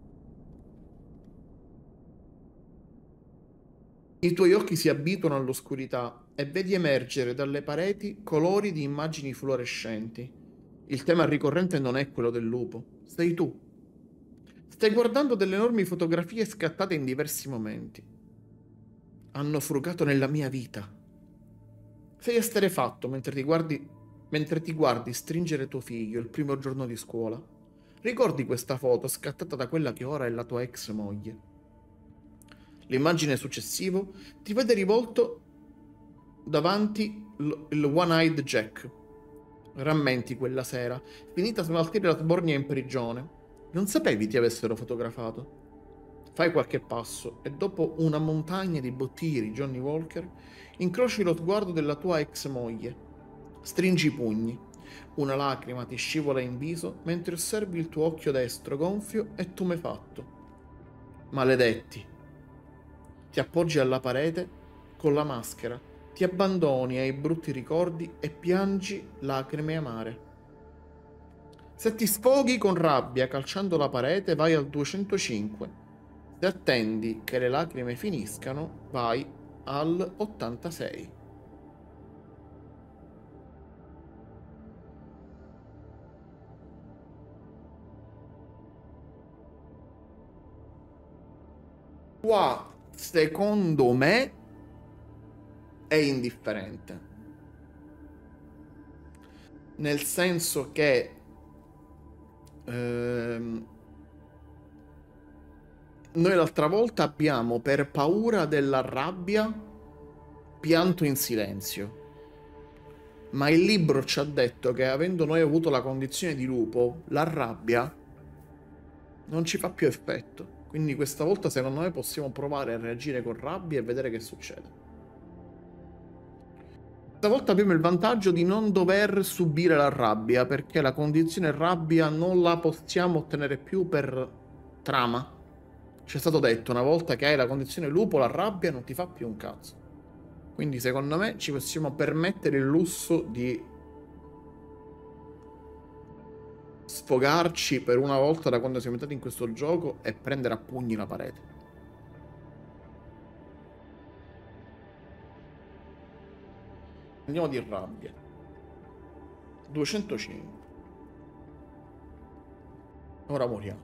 I tuoi occhi si abituano all'oscurità e vedi emergere dalle pareti colori di immagini fluorescenti. Il tema ricorrente non è quello del lupo, sei tu. Stai guardando delle enormi fotografie scattate in diversi momenti. Hanno frugato nella mia vita. Sei esterrefatto mentre ti guardi, mentre ti guardi stringere tuo figlio il primo giorno di scuola. Ricordi questa foto scattata da quella che ora è la tua ex moglie. L'immagine successiva ti vede rivolto davanti il One-Eyed Jack. Rammenti quella sera, finita smaltire la sbornia in prigione. Non sapevi ti avessero fotografato. Fai qualche passo e dopo una montagna di bottiglie di Johnny Walker incroci lo sguardo della tua ex moglie. Stringi i pugni. Una lacrima ti scivola in viso mentre osservi il tuo occhio destro gonfio e tumefatto. Maledetti. Ti appoggi alla parete con la maschera, ti abbandoni ai brutti ricordi e piangi lacrime amare. Se ti sfoghi con rabbia calciando la parete, vai al duecentocinque. Se attendi che le lacrime finiscano, vai al ottantasei. Qua, secondo me, è indifferente. Nel senso che ehm, noi l'altra volta abbiamo, per paura della rabbia, pianto in silenzio. Ma il libro ci ha detto che avendo noi avuto la condizione di lupo, la rabbia non ci fa più effetto. Quindi questa volta secondo me possiamo provare a reagire con rabbia e vedere che succede. Stavolta abbiamo il vantaggio di non dover subire la rabbia, perché la condizione rabbia non la possiamo ottenere più per trama. Ci è stato detto una volta che hai la condizione lupo, la rabbia non ti fa più un cazzo. Quindi secondo me ci possiamo permettere il lusso di sfogarci per una volta da quando siamo entrati in questo gioco e prendere a pugni la parete. Andiamo di rabbia. duecentocinque. Ora moriamo.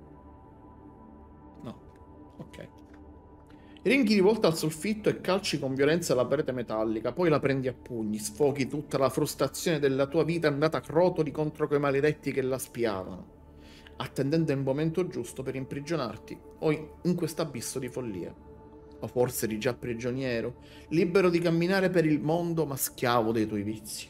No. Ok. Ringhi di volta al soffitto e calci con violenza la parete metallica, poi la prendi a pugni, sfoghi tutta la frustrazione della tua vita andata a rotoli contro quei maledetti che la spiavano, attendendo il momento giusto per imprigionarti o in questo abisso di follia. O forse eri già prigioniero, libero di camminare per il mondo ma schiavo dei tuoi vizi.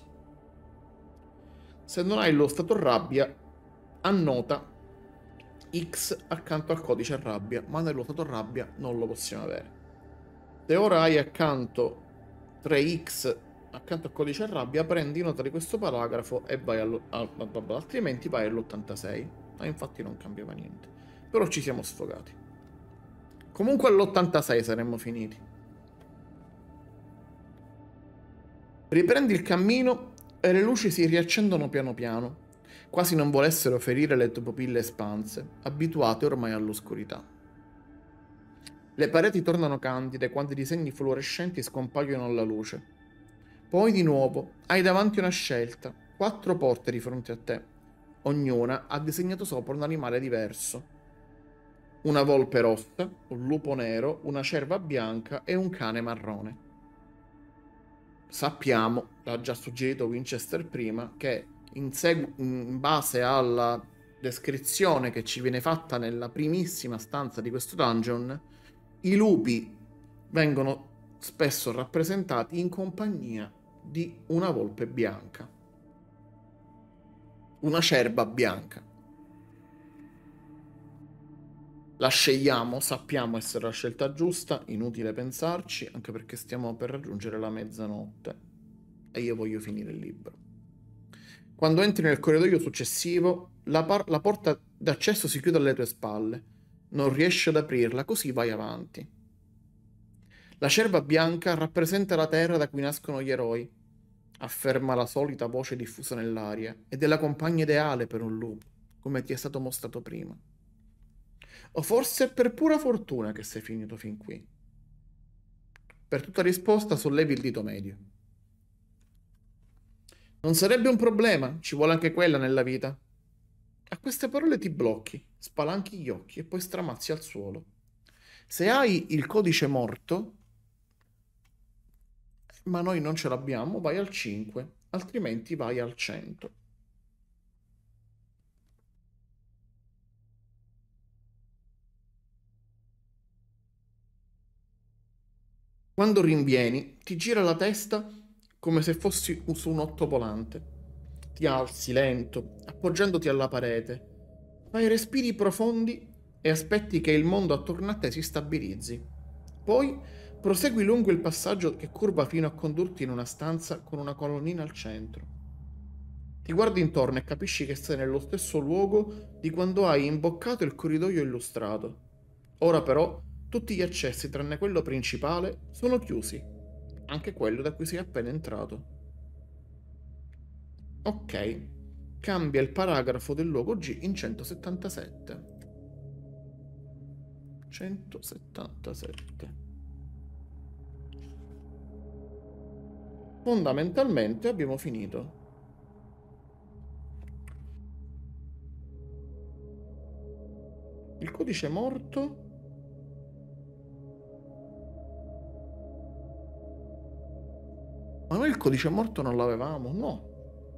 Se non hai lo stato rabbia, annota X accanto al codice rabbia, ma nello stato rabbia non lo possiamo avere. Se ora hai accanto tre X accanto al codice rabbia, prendi nota di questo paragrafo e vai allo, al, altrimenti vai all'ottantasei. Ma infatti non cambiava niente. Però ci siamo sfogati. Comunque all'ottantasei saremmo finiti. Riprendi il cammino e le luci si riaccendono piano piano, quasi non volessero ferire le tue pupille espanse, abituate ormai all'oscurità. Le pareti tornano candide quando i disegni fluorescenti scompaiono alla luce. Poi di nuovo hai davanti una scelta, quattro porte di fronte a te. Ognuna ha disegnato sopra un animale diverso. Una volpe rossa, un lupo nero, una cerva bianca e un cane marrone. Sappiamo, l'ha già suggerito Winchester prima, che in, in base alla descrizione che ci viene fatta nella primissima stanza di questo dungeon, i lupi vengono spesso rappresentati in compagnia di una volpe bianca, una cerva bianca. La scegliamo, sappiamo essere la scelta giusta, inutile pensarci, anche perché stiamo per raggiungere la mezzanotte e io voglio finire il libro. Quando entri nel corridoio successivo, la, la porta d'accesso si chiude alle tue spalle. Non riesci ad aprirla, così vai avanti. La cerva bianca rappresenta la terra da cui nascono gli eroi, afferma la solita voce diffusa nell'aria, ed è la compagna ideale per un lupo, come ti è stato mostrato prima. O forse è per pura fortuna che sei finito fin qui. Per tutta risposta sollevi il dito medio. Non sarebbe un problema, ci vuole anche quella nella vita. A queste parole ti blocchi, spalanchi gli occhi e poi stramazzi al suolo. Se hai il codice morto, ma noi non ce l'abbiamo, vai al cinque, altrimenti vai al cento. Quando rinvieni, ti gira la testa come se fossi su un ottovolante. Ti alzi lento, appoggiandoti alla parete. Fai respiri profondi e aspetti che il mondo attorno a te si stabilizzi. Poi prosegui lungo il passaggio che curva fino a condurti in una stanza con una colonnina al centro. Ti guardi intorno e capisci che sei nello stesso luogo di quando hai imboccato il corridoio illustrato. Ora però tutti gli accessi, tranne quello principale, sono chiusi. Anche quello da cui sei appena entrato. Ok. Cambia il paragrafo del luogo G in centosettantasette. centosettantasette. Fondamentalmente abbiamo finito. Il codice morto... Ma noi il codice morto non l'avevamo, no.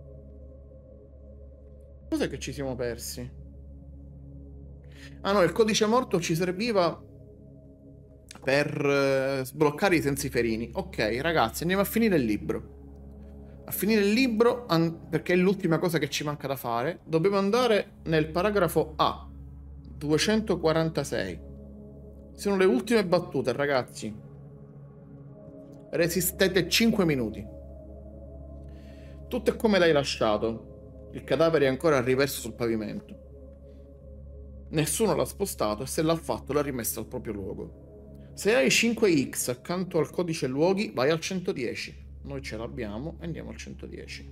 Cos'è che ci siamo persi? Ah no, il codice morto ci serviva per eh, sbloccare i sensi ferini. Ok, ragazzi, andiamo a finire il libro. A finire il libro, perché è l'ultima cosa che ci manca da fare. Dobbiamo andare nel paragrafo A, duecentoquarantasei. Sono le ultime battute, ragazzi. Resistete cinque minuti. Tutto è come l'hai lasciato. Il cadavere è ancora a riverso sul pavimento. Nessuno l'ha spostato e se l'ha fatto l'ha rimesso al proprio luogo. Se hai cinque X accanto al codice luoghi, vai al centodieci. Noi ce l'abbiamo e andiamo al centodieci.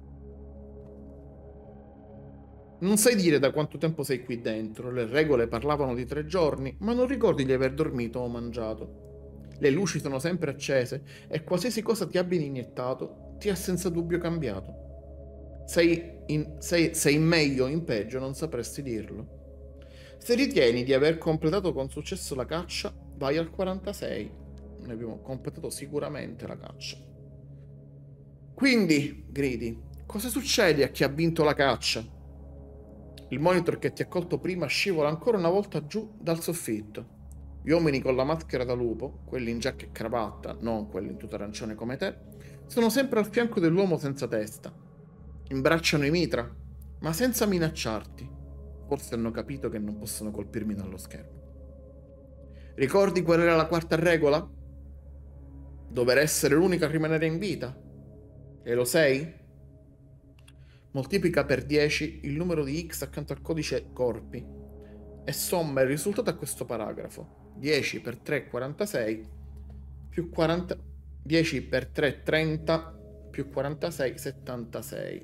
Non sai dire da quanto tempo sei qui dentro. Le regole parlavano di tre giorni, ma non ricordi di aver dormito o mangiato. Le luci sono sempre accese e qualsiasi cosa ti abbia iniettato ti ha senza dubbio cambiato. Sei in, sei, sei meglio o in peggio, non sapresti dirlo. Se ritieni di aver completato con successo la caccia, vai al quarantasei. Noi abbiamo completato sicuramente la caccia. Quindi, gridi, cosa succede a chi ha vinto la caccia? Il monitor che ti ha colto prima scivola ancora una volta giù dal soffitto. Gli uomini con la maschera da lupo, quelli in giacca e cravatta, non quelli in tuta arancione come te, sono sempre al fianco dell'uomo senza testa. Imbracciano i mitra, ma senza minacciarti. Forse hanno capito che non possono colpirmi dallo schermo. Ricordi qual era la quarta regola? Dover essere l'unico a rimanere in vita. E lo sei? Moltiplica per dieci il numero di x accanto al codice corpi e somma il risultato a questo paragrafo. dieci per tre, quarantasei, più quaranta... dieci per tre, trenta, più quarantasei, settantasei.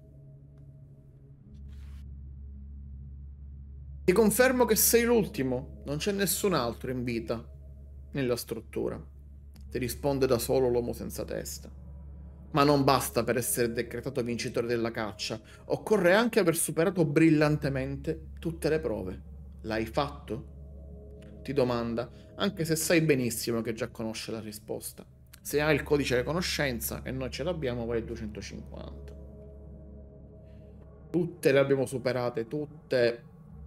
Ti confermo che sei l'ultimo, non c'è nessun altro in vita nella struttura. Ti risponde da solo l'uomo senza testa. Ma non basta per essere decretato vincitore della caccia, occorre anche aver superato brillantemente tutte le prove. L'hai fatto? Ti domanda, anche se sai benissimo che già conosce la risposta. Se hai il codice di conoscenza e noi ce l'abbiamo, vai al duecentocinquanta. Tutte le abbiamo superate, tutte.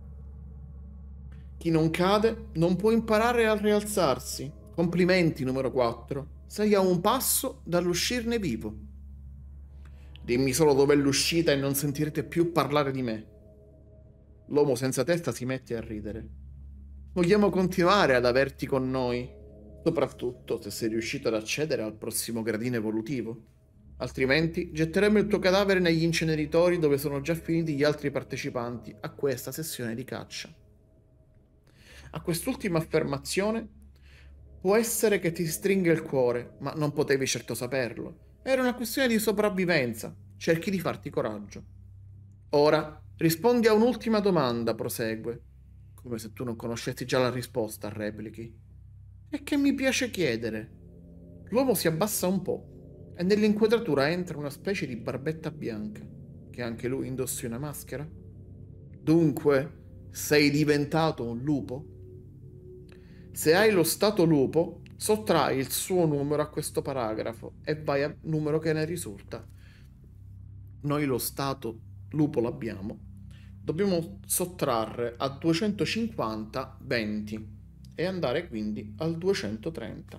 Chi non cade non può imparare a rialzarsi. Complimenti, numero quattro. Sei a un passo dall'uscirne vivo. Dimmi solo dov'è l'uscita e non sentirete più parlare di me. L'uomo senza testa si mette a ridere. Vogliamo continuare ad averti con noi, soprattutto se sei riuscito ad accedere al prossimo gradino evolutivo. Altrimenti getteremo il tuo cadavere negli inceneritori dove sono già finiti gli altri partecipanti a questa sessione di caccia. A quest'ultima affermazione può essere che ti stringa il cuore, ma non potevi certo saperlo. Era una questione di sopravvivenza. Cerchi di farti coraggio. Ora rispondi a un'ultima domanda, prosegue. Come se tu non conoscessi già la risposta, replichi. E che mi piace chiedere. L'uomo si abbassa un po' e nell'inquadratura entra una specie di barbetta bianca, che anche lui indossi una maschera. Dunque, sei diventato un lupo? Se hai lo stato lupo, sottrai il suo numero a questo paragrafo e vai al numero che ne risulta. Noi lo stato lupo l'abbiamo. Dobbiamo sottrarre a duecentocinquanta venti e andare quindi al duecentotrenta.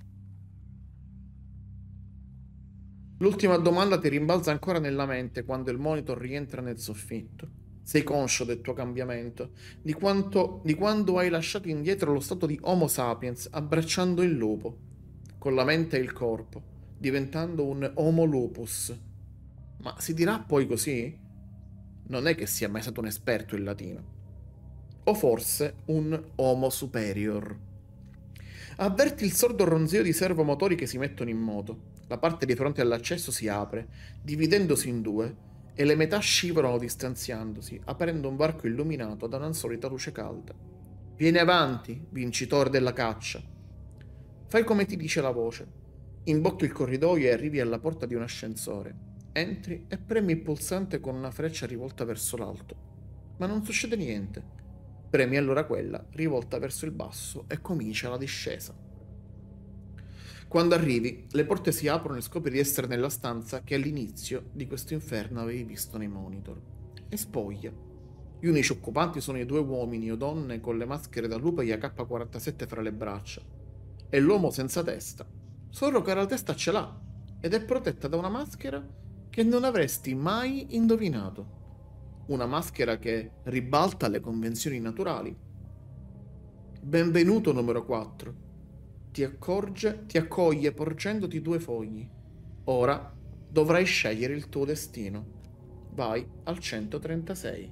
L'ultima domanda ti rimbalza ancora nella mente quando il monitor rientra nel soffitto. Sei conscio del tuo cambiamento, di quanto, di quando hai lasciato indietro lo stato di Homo sapiens abbracciando il lupo, con la mente e il corpo, diventando un Homo lupus. Ma si dirà poi così? Non è che sia mai stato un esperto in latino. O forse un Homo superior. Avverti il sordo ronzio di servomotori che si mettono in moto. La parte di fronte all'accesso si apre, dividendosi in due, e le metà scivolano distanziandosi, aprendo un varco illuminato da un'insolita luce calda. Vieni avanti, vincitore della caccia. Fai come ti dice la voce. Imbocchi il corridoio e arrivi alla porta di un ascensore. Entri e premi il pulsante con una freccia rivolta verso l'alto. Ma non succede niente. Premi allora quella rivolta verso il basso e comincia la discesa. Quando arrivi, le porte si aprono e scopri di essere nella stanza che all'inizio di questo inferno avevi visto nei monitor. È spoglia. Gli unici occupanti sono i due uomini o donne con le maschere da lupo e gli A K quarantasette fra le braccia. E l'uomo senza testa. Solo che la testa ce l'ha ed è protetta da una maschera che non avresti mai indovinato. Una maschera che ribalta le convenzioni naturali. Benvenuto numero quattro. Ti accorge, ti accoglie porgendoti due fogli. Ora dovrai scegliere il tuo destino. Vai al centotrentasei.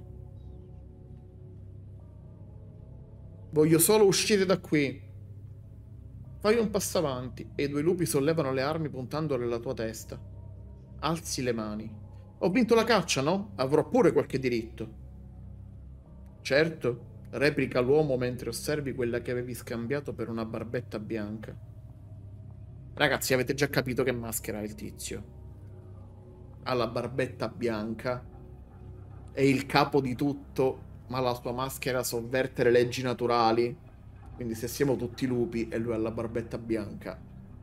Voglio solo uscire da qui. Fai un passo avanti e i due lupi sollevano le armi puntandole alla tua testa. Alzi le mani. Ho vinto la caccia, no? Avrò pure qualche diritto. Certo. Replica l'uomo mentre osservi quella che avevi scambiato per una barbetta bianca. Ragazzi, avete già capito che maschera è il tizio. Ha la barbetta bianca, è il capo di tutto, ma la sua maschera sovverte le leggi naturali. Quindi se siamo tutti lupi e lui ha la barbetta bianca,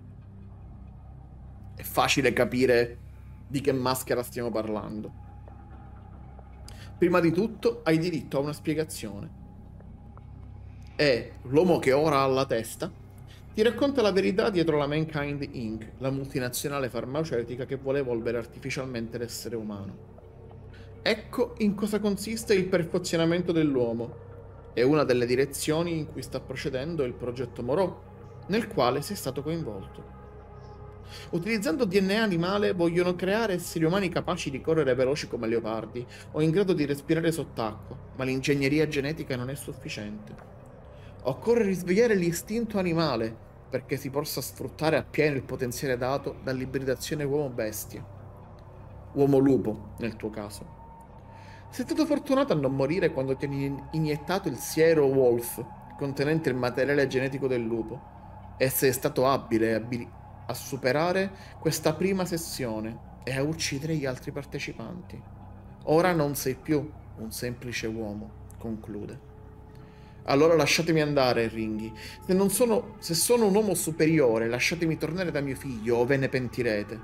è facile capire di che maschera stiamo parlando. Prima di tutto hai diritto a una spiegazione. E l'uomo che ora ha la testa ti racconta la verità dietro la Mankind incorporated, la multinazionale farmaceutica che vuole evolvere artificialmente l'essere umano. Ecco in cosa consiste il perfezionamento dell'uomo. È una delle direzioni in cui sta procedendo il progetto Moreau, nel quale sei stato coinvolto. Utilizzando D N A animale vogliono creare esseri umani capaci di correre veloci come leopardi o in grado di respirare sott'acqua, ma l'ingegneria genetica non è sufficiente. Occorre risvegliare l'istinto animale perché si possa sfruttare appieno il potenziale dato dall'ibridazione uomo-bestia. Uomo-lupo, nel tuo caso. Sei stato fortunato a non morire quando ti hanno iniettato il siero Wolf, contenente il materiale genetico del lupo, e sei stato abile abili a superare questa prima sessione e a uccidere gli altri partecipanti. Ora non sei più un semplice uomo, conclude. Allora lasciatemi andare, Ringhi. Se non sono, se sono un uomo superiore, lasciatemi tornare da mio figlio o ve ne pentirete.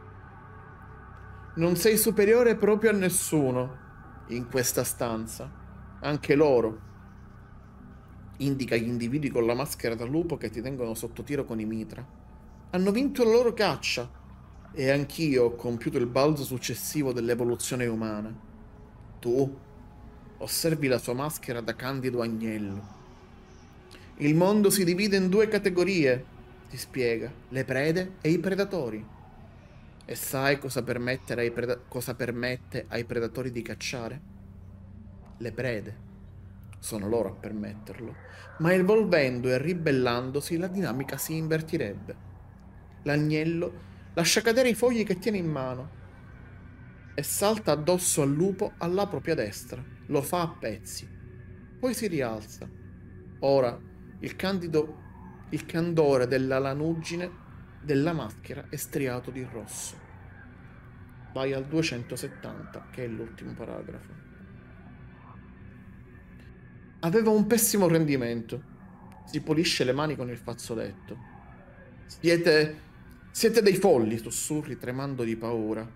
Non sei superiore proprio a nessuno in questa stanza. Anche loro. Indica gli individui con la maschera da lupo che ti tengono sotto tiro con i mitra. Hanno vinto la loro caccia e anch'io ho compiuto il balzo successivo dell'evoluzione umana. Tu osservi la sua maschera da candido agnello. Il mondo si divide in due categorie, ti spiega, le prede e i predatori. E sai cosa, ai preda- cosa permette ai predatori di cacciare? Le prede. Sono loro a permetterlo. Ma evolvendo e ribellandosi, la dinamica si invertirebbe. L'agnello lascia cadere i fogli che tiene in mano e salta addosso al lupo alla propria destra. Lo fa a pezzi. Poi si rialza. Ora il candido, il candore della lanuggine della maschera è striato di rosso. Vai al duecentosettanta, che è l'ultimo paragrafo. Aveva un pessimo rendimento. Si pulisce le mani con il fazzoletto. Siete... siete dei folli, sussurri tremando di paura.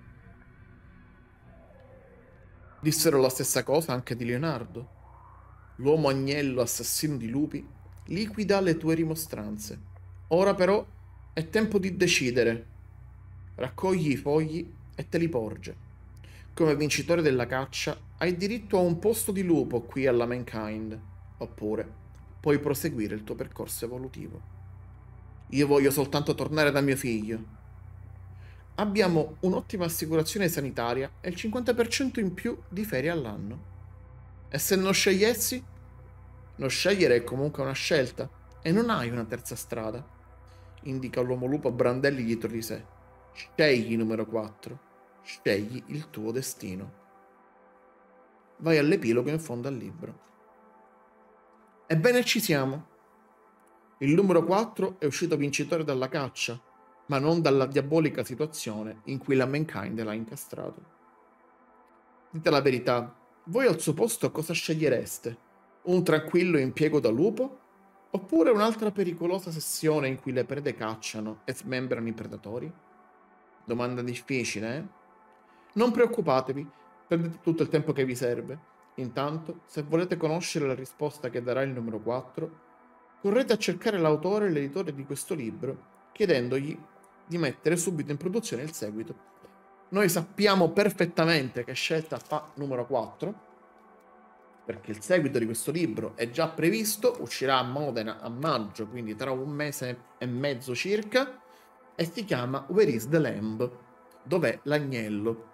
Dissero la stessa cosa anche di Leonardo. L'uomo agnello assassino di lupi liquida le tue rimostranze. Ora però è tempo di decidere. Raccogli i fogli e te li porge. Come vincitore della caccia hai diritto a un posto di lupo qui alla Mankind, oppure puoi proseguire il tuo percorso evolutivo. Io voglio soltanto tornare da mio figlio. Abbiamo un'ottima assicurazione sanitaria e il cinquanta per cento in più di ferie all'anno. E se non scegliessi? Non scegliere è comunque una scelta e non hai una terza strada. Indica l'uomo lupo a brandelli dietro di sé. Scegli numero quattro. Scegli il tuo destino. Vai all'epilogo in fondo al libro. Ebbene ci siamo. Il numero quattro è uscito vincitore dalla caccia, ma non dalla diabolica situazione in cui la Mankind l'ha incastrato. Dite la verità, voi al suo posto cosa scegliereste? Un tranquillo impiego da lupo? Oppure un'altra pericolosa sessione in cui le prede cacciano e smembrano i predatori? Domanda difficile, eh? Non preoccupatevi, prendete tutto il tempo che vi serve. Intanto, se volete conoscere la risposta che darà il numero quattro, correte a cercare l'autore e l'editore di questo libro, chiedendogli di mettere subito in produzione il seguito. Noi sappiamo perfettamente che scelta fa numero quattro, perché il seguito di questo libro è già previsto, uscirà a Modena a maggio, quindi tra un mese e mezzo circa, e si chiama Where is the Lamb? Dov'è l'agnello?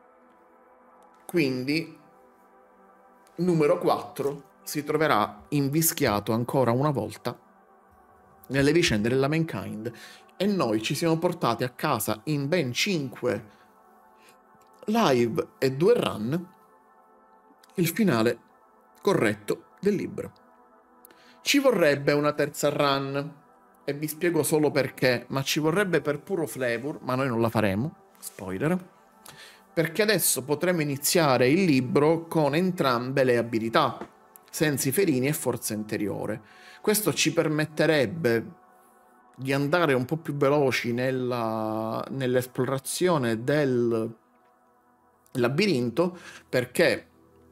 Quindi numero quattro si troverà invischiato ancora una volta nelle vicende della Mankind e noi ci siamo portati a casa in ben cinque live e due run il finale corretto del libro. Ci vorrebbe una terza run e vi spiego solo perché, ma ci vorrebbe per puro flavor, ma noi non la faremo, spoiler, perché adesso potremo iniziare il libro con entrambe le abilità, sensi ferini e forza interiore. Questo ci permetterebbe di andare un po' più veloci nella, nell'esplorazione del labirinto, perché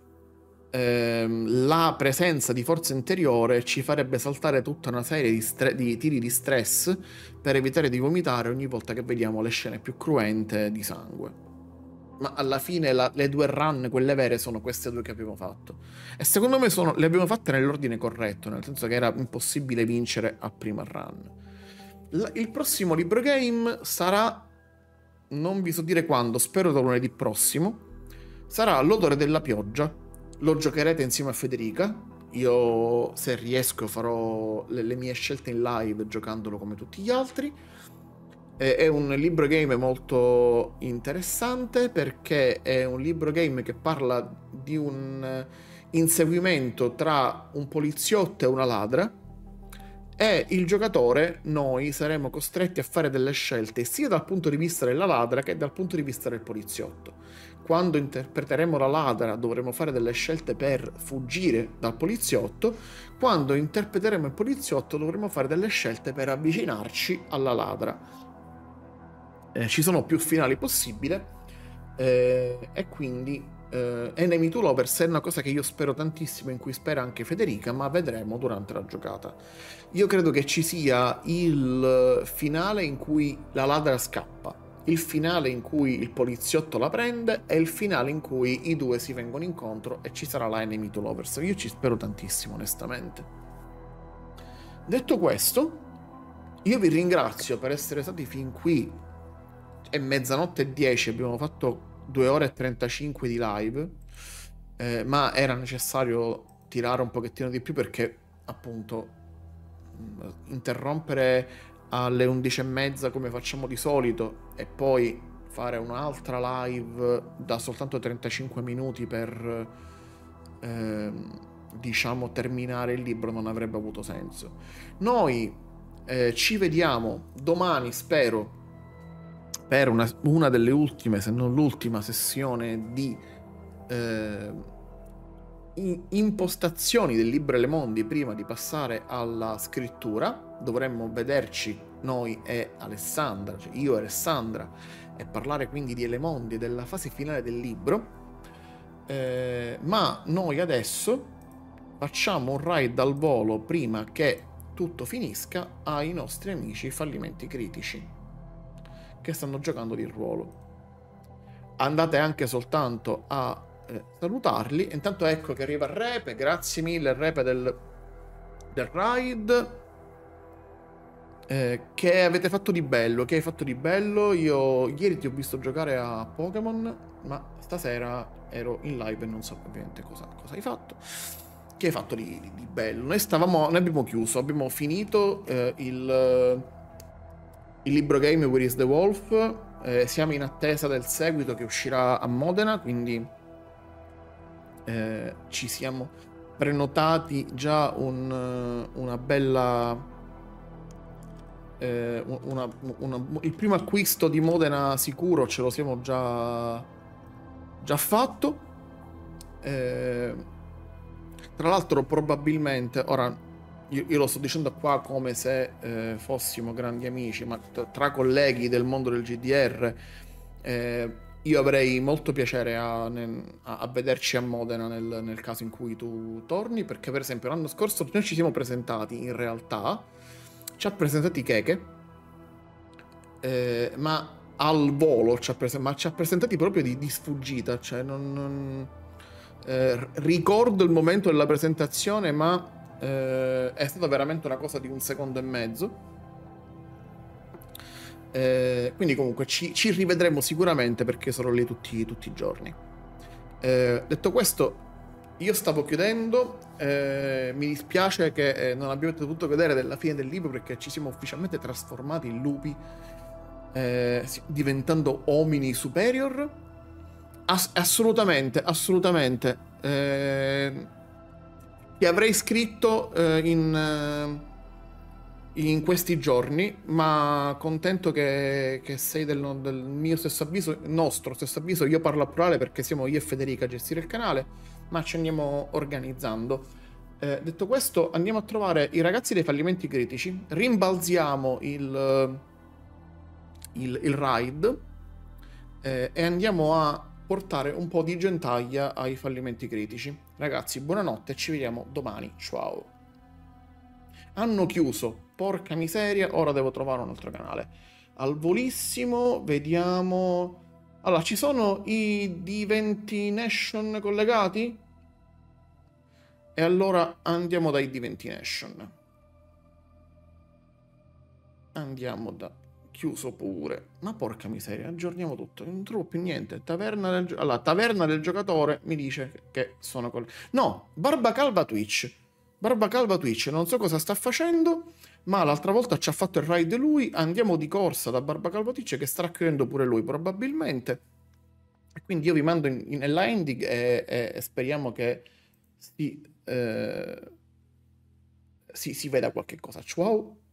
ehm, la presenza di forza interiore ci farebbe saltare tutta una serie di, stre- di tiri di stress per evitare di vomitare ogni volta che vediamo le scene più cruente di sangue. Ma alla fine la, le due run, quelle vere, sono queste due che abbiamo fatto. E secondo me sono, le abbiamo fatte nell'ordine corretto, nel senso che era impossibile vincere a prima run. L- il prossimo libro game sarà, non vi so dire quando, spero da lunedì prossimo, sarà L'odore della pioggia. Lo giocherete insieme a Federica. Io, se riesco, farò le, le mie scelte in live giocandolo come tutti gli altri. Eh, È un libro game molto interessante perché è un libro game che parla di un eh, inseguimento tra un poliziotto e una ladra e il giocatore, noi, saremo costretti a fare delle scelte sia dal punto di vista della ladra che dal punto di vista del poliziotto. Quando interpreteremo la ladra dovremo fare delle scelte per fuggire dal poliziotto, quando interpreteremo il poliziotto dovremo fare delle scelte per avvicinarci alla ladra. Eh, ci sono più finali possibili eh, e quindi eh, Enemy to Lovers è una cosa che io spero tantissimo, in cui spera anche Federica, ma vedremo durante la giocata. Io credo che ci sia il finale in cui la ladra scappa, il finale in cui il poliziotto la prende e il finale in cui i due si vengono incontro e ci sarà la Enemy to Lovers. Io ci spero tantissimo, onestamente. Detto questo, io vi ringrazio per essere stati fin qui. È mezzanotte e dieci, abbiamo fatto due ore e trentacinque di live, eh, ma era necessario tirare un pochettino di più perché appunto mh, interrompere alle undici e mezza come facciamo di solito e poi fare un'altra live da soltanto trentacinque minuti per eh, diciamo terminare il libro non avrebbe avuto senso. Noi eh, ci vediamo domani, spero, per una, una delle ultime, se non l'ultima sessione di eh, impostazioni del libro Le Mondi prima di passare alla scrittura. Dovremmo vederci noi e Alessandra, cioè io e Alessandra, e parlare quindi di Le Mondi e della fase finale del libro. Eh, ma noi adesso facciamo un raid al volo prima che tutto finisca ai nostri amici fallimenti critici che stanno giocando di ruolo. Andate anche soltanto a eh, salutarli. Intanto ecco che arriva il Repe, grazie mille Repe del, del raid. Eh, che avete fatto di bello? Che hai fatto di bello? Io ieri ti ho visto giocare a Pokémon, ma stasera ero in live e non so ovviamente cosa, cosa hai fatto. Che hai fatto di, di, di bello? Noi stavamo, noi abbiamo chiuso, abbiamo finito eh, il, il libro game Where is the Wolf. Eh, siamo in attesa del seguito che uscirà a Modena, quindi eh, ci siamo prenotati già un, una bella... Eh, una, una, il primo acquisto di Modena sicuro ce lo siamo già, già fatto. Eh, tra l'altro probabilmente, ora io, io lo sto dicendo qua come se eh, fossimo grandi amici, ma tra colleghi del mondo del G D R, eh, io avrei molto piacere a, a, a vederci a Modena nel, nel caso in cui tu torni, perché per esempio l'anno scorso noi ci siamo presentati in realtà, ci ha presentati Keke, eh, ma al volo, ci ha prese- ma ci ha presentati proprio di, di sfuggita, cioè non... non eh, ricordo il momento della presentazione, ma eh, è stata veramente una cosa di un secondo e mezzo. Eh, quindi comunque ci, ci rivedremo sicuramente perché sarò lì tutti, tutti i giorni. Eh, detto questo, io stavo chiudendo, eh, mi dispiace che eh, non abbiamo potuto vedere della fine del libro perché ci siamo ufficialmente trasformati in lupi, eh, diventando omini superior. Ass- assolutamente, assolutamente. Eh, ti avrei scritto eh, in, eh, in questi giorni, ma contento che, che sei del, del mio stesso avviso, nostro stesso avviso. Io parlo a plurale perché siamo io e Federica a gestire il canale, ma ci andiamo organizzando. Eh, detto questo, andiamo a trovare i ragazzi dei fallimenti critici, rimbalziamo il, il, il raid eh, e andiamo a portare un po' di gentaglia ai fallimenti critici. Ragazzi, buonanotte, ci vediamo domani. Ciao. Hanno chiuso, porca miseria, ora devo trovare un altro canale. Al volissimo, vediamo... Allora, ci sono i Diventination collegati? E allora andiamo dai Diventination. Andiamo da... Chiuso pure. Ma porca miseria, aggiorniamo tutto. Non trovo più niente. Taverna del, gio... allora, taverna del giocatore mi dice che sono con... No, Barbacalva Twitch. Barbacalva Twitch, non so cosa sta facendo, ma l'altra volta ci ha fatto il raid lui. Andiamo di corsa da Barbacalva Twitch che sta raccogliendo pure lui, probabilmente. E quindi io vi mando in, in, nella ending e, e, e speriamo che si, eh, si, si veda qualche cosa. Ciao!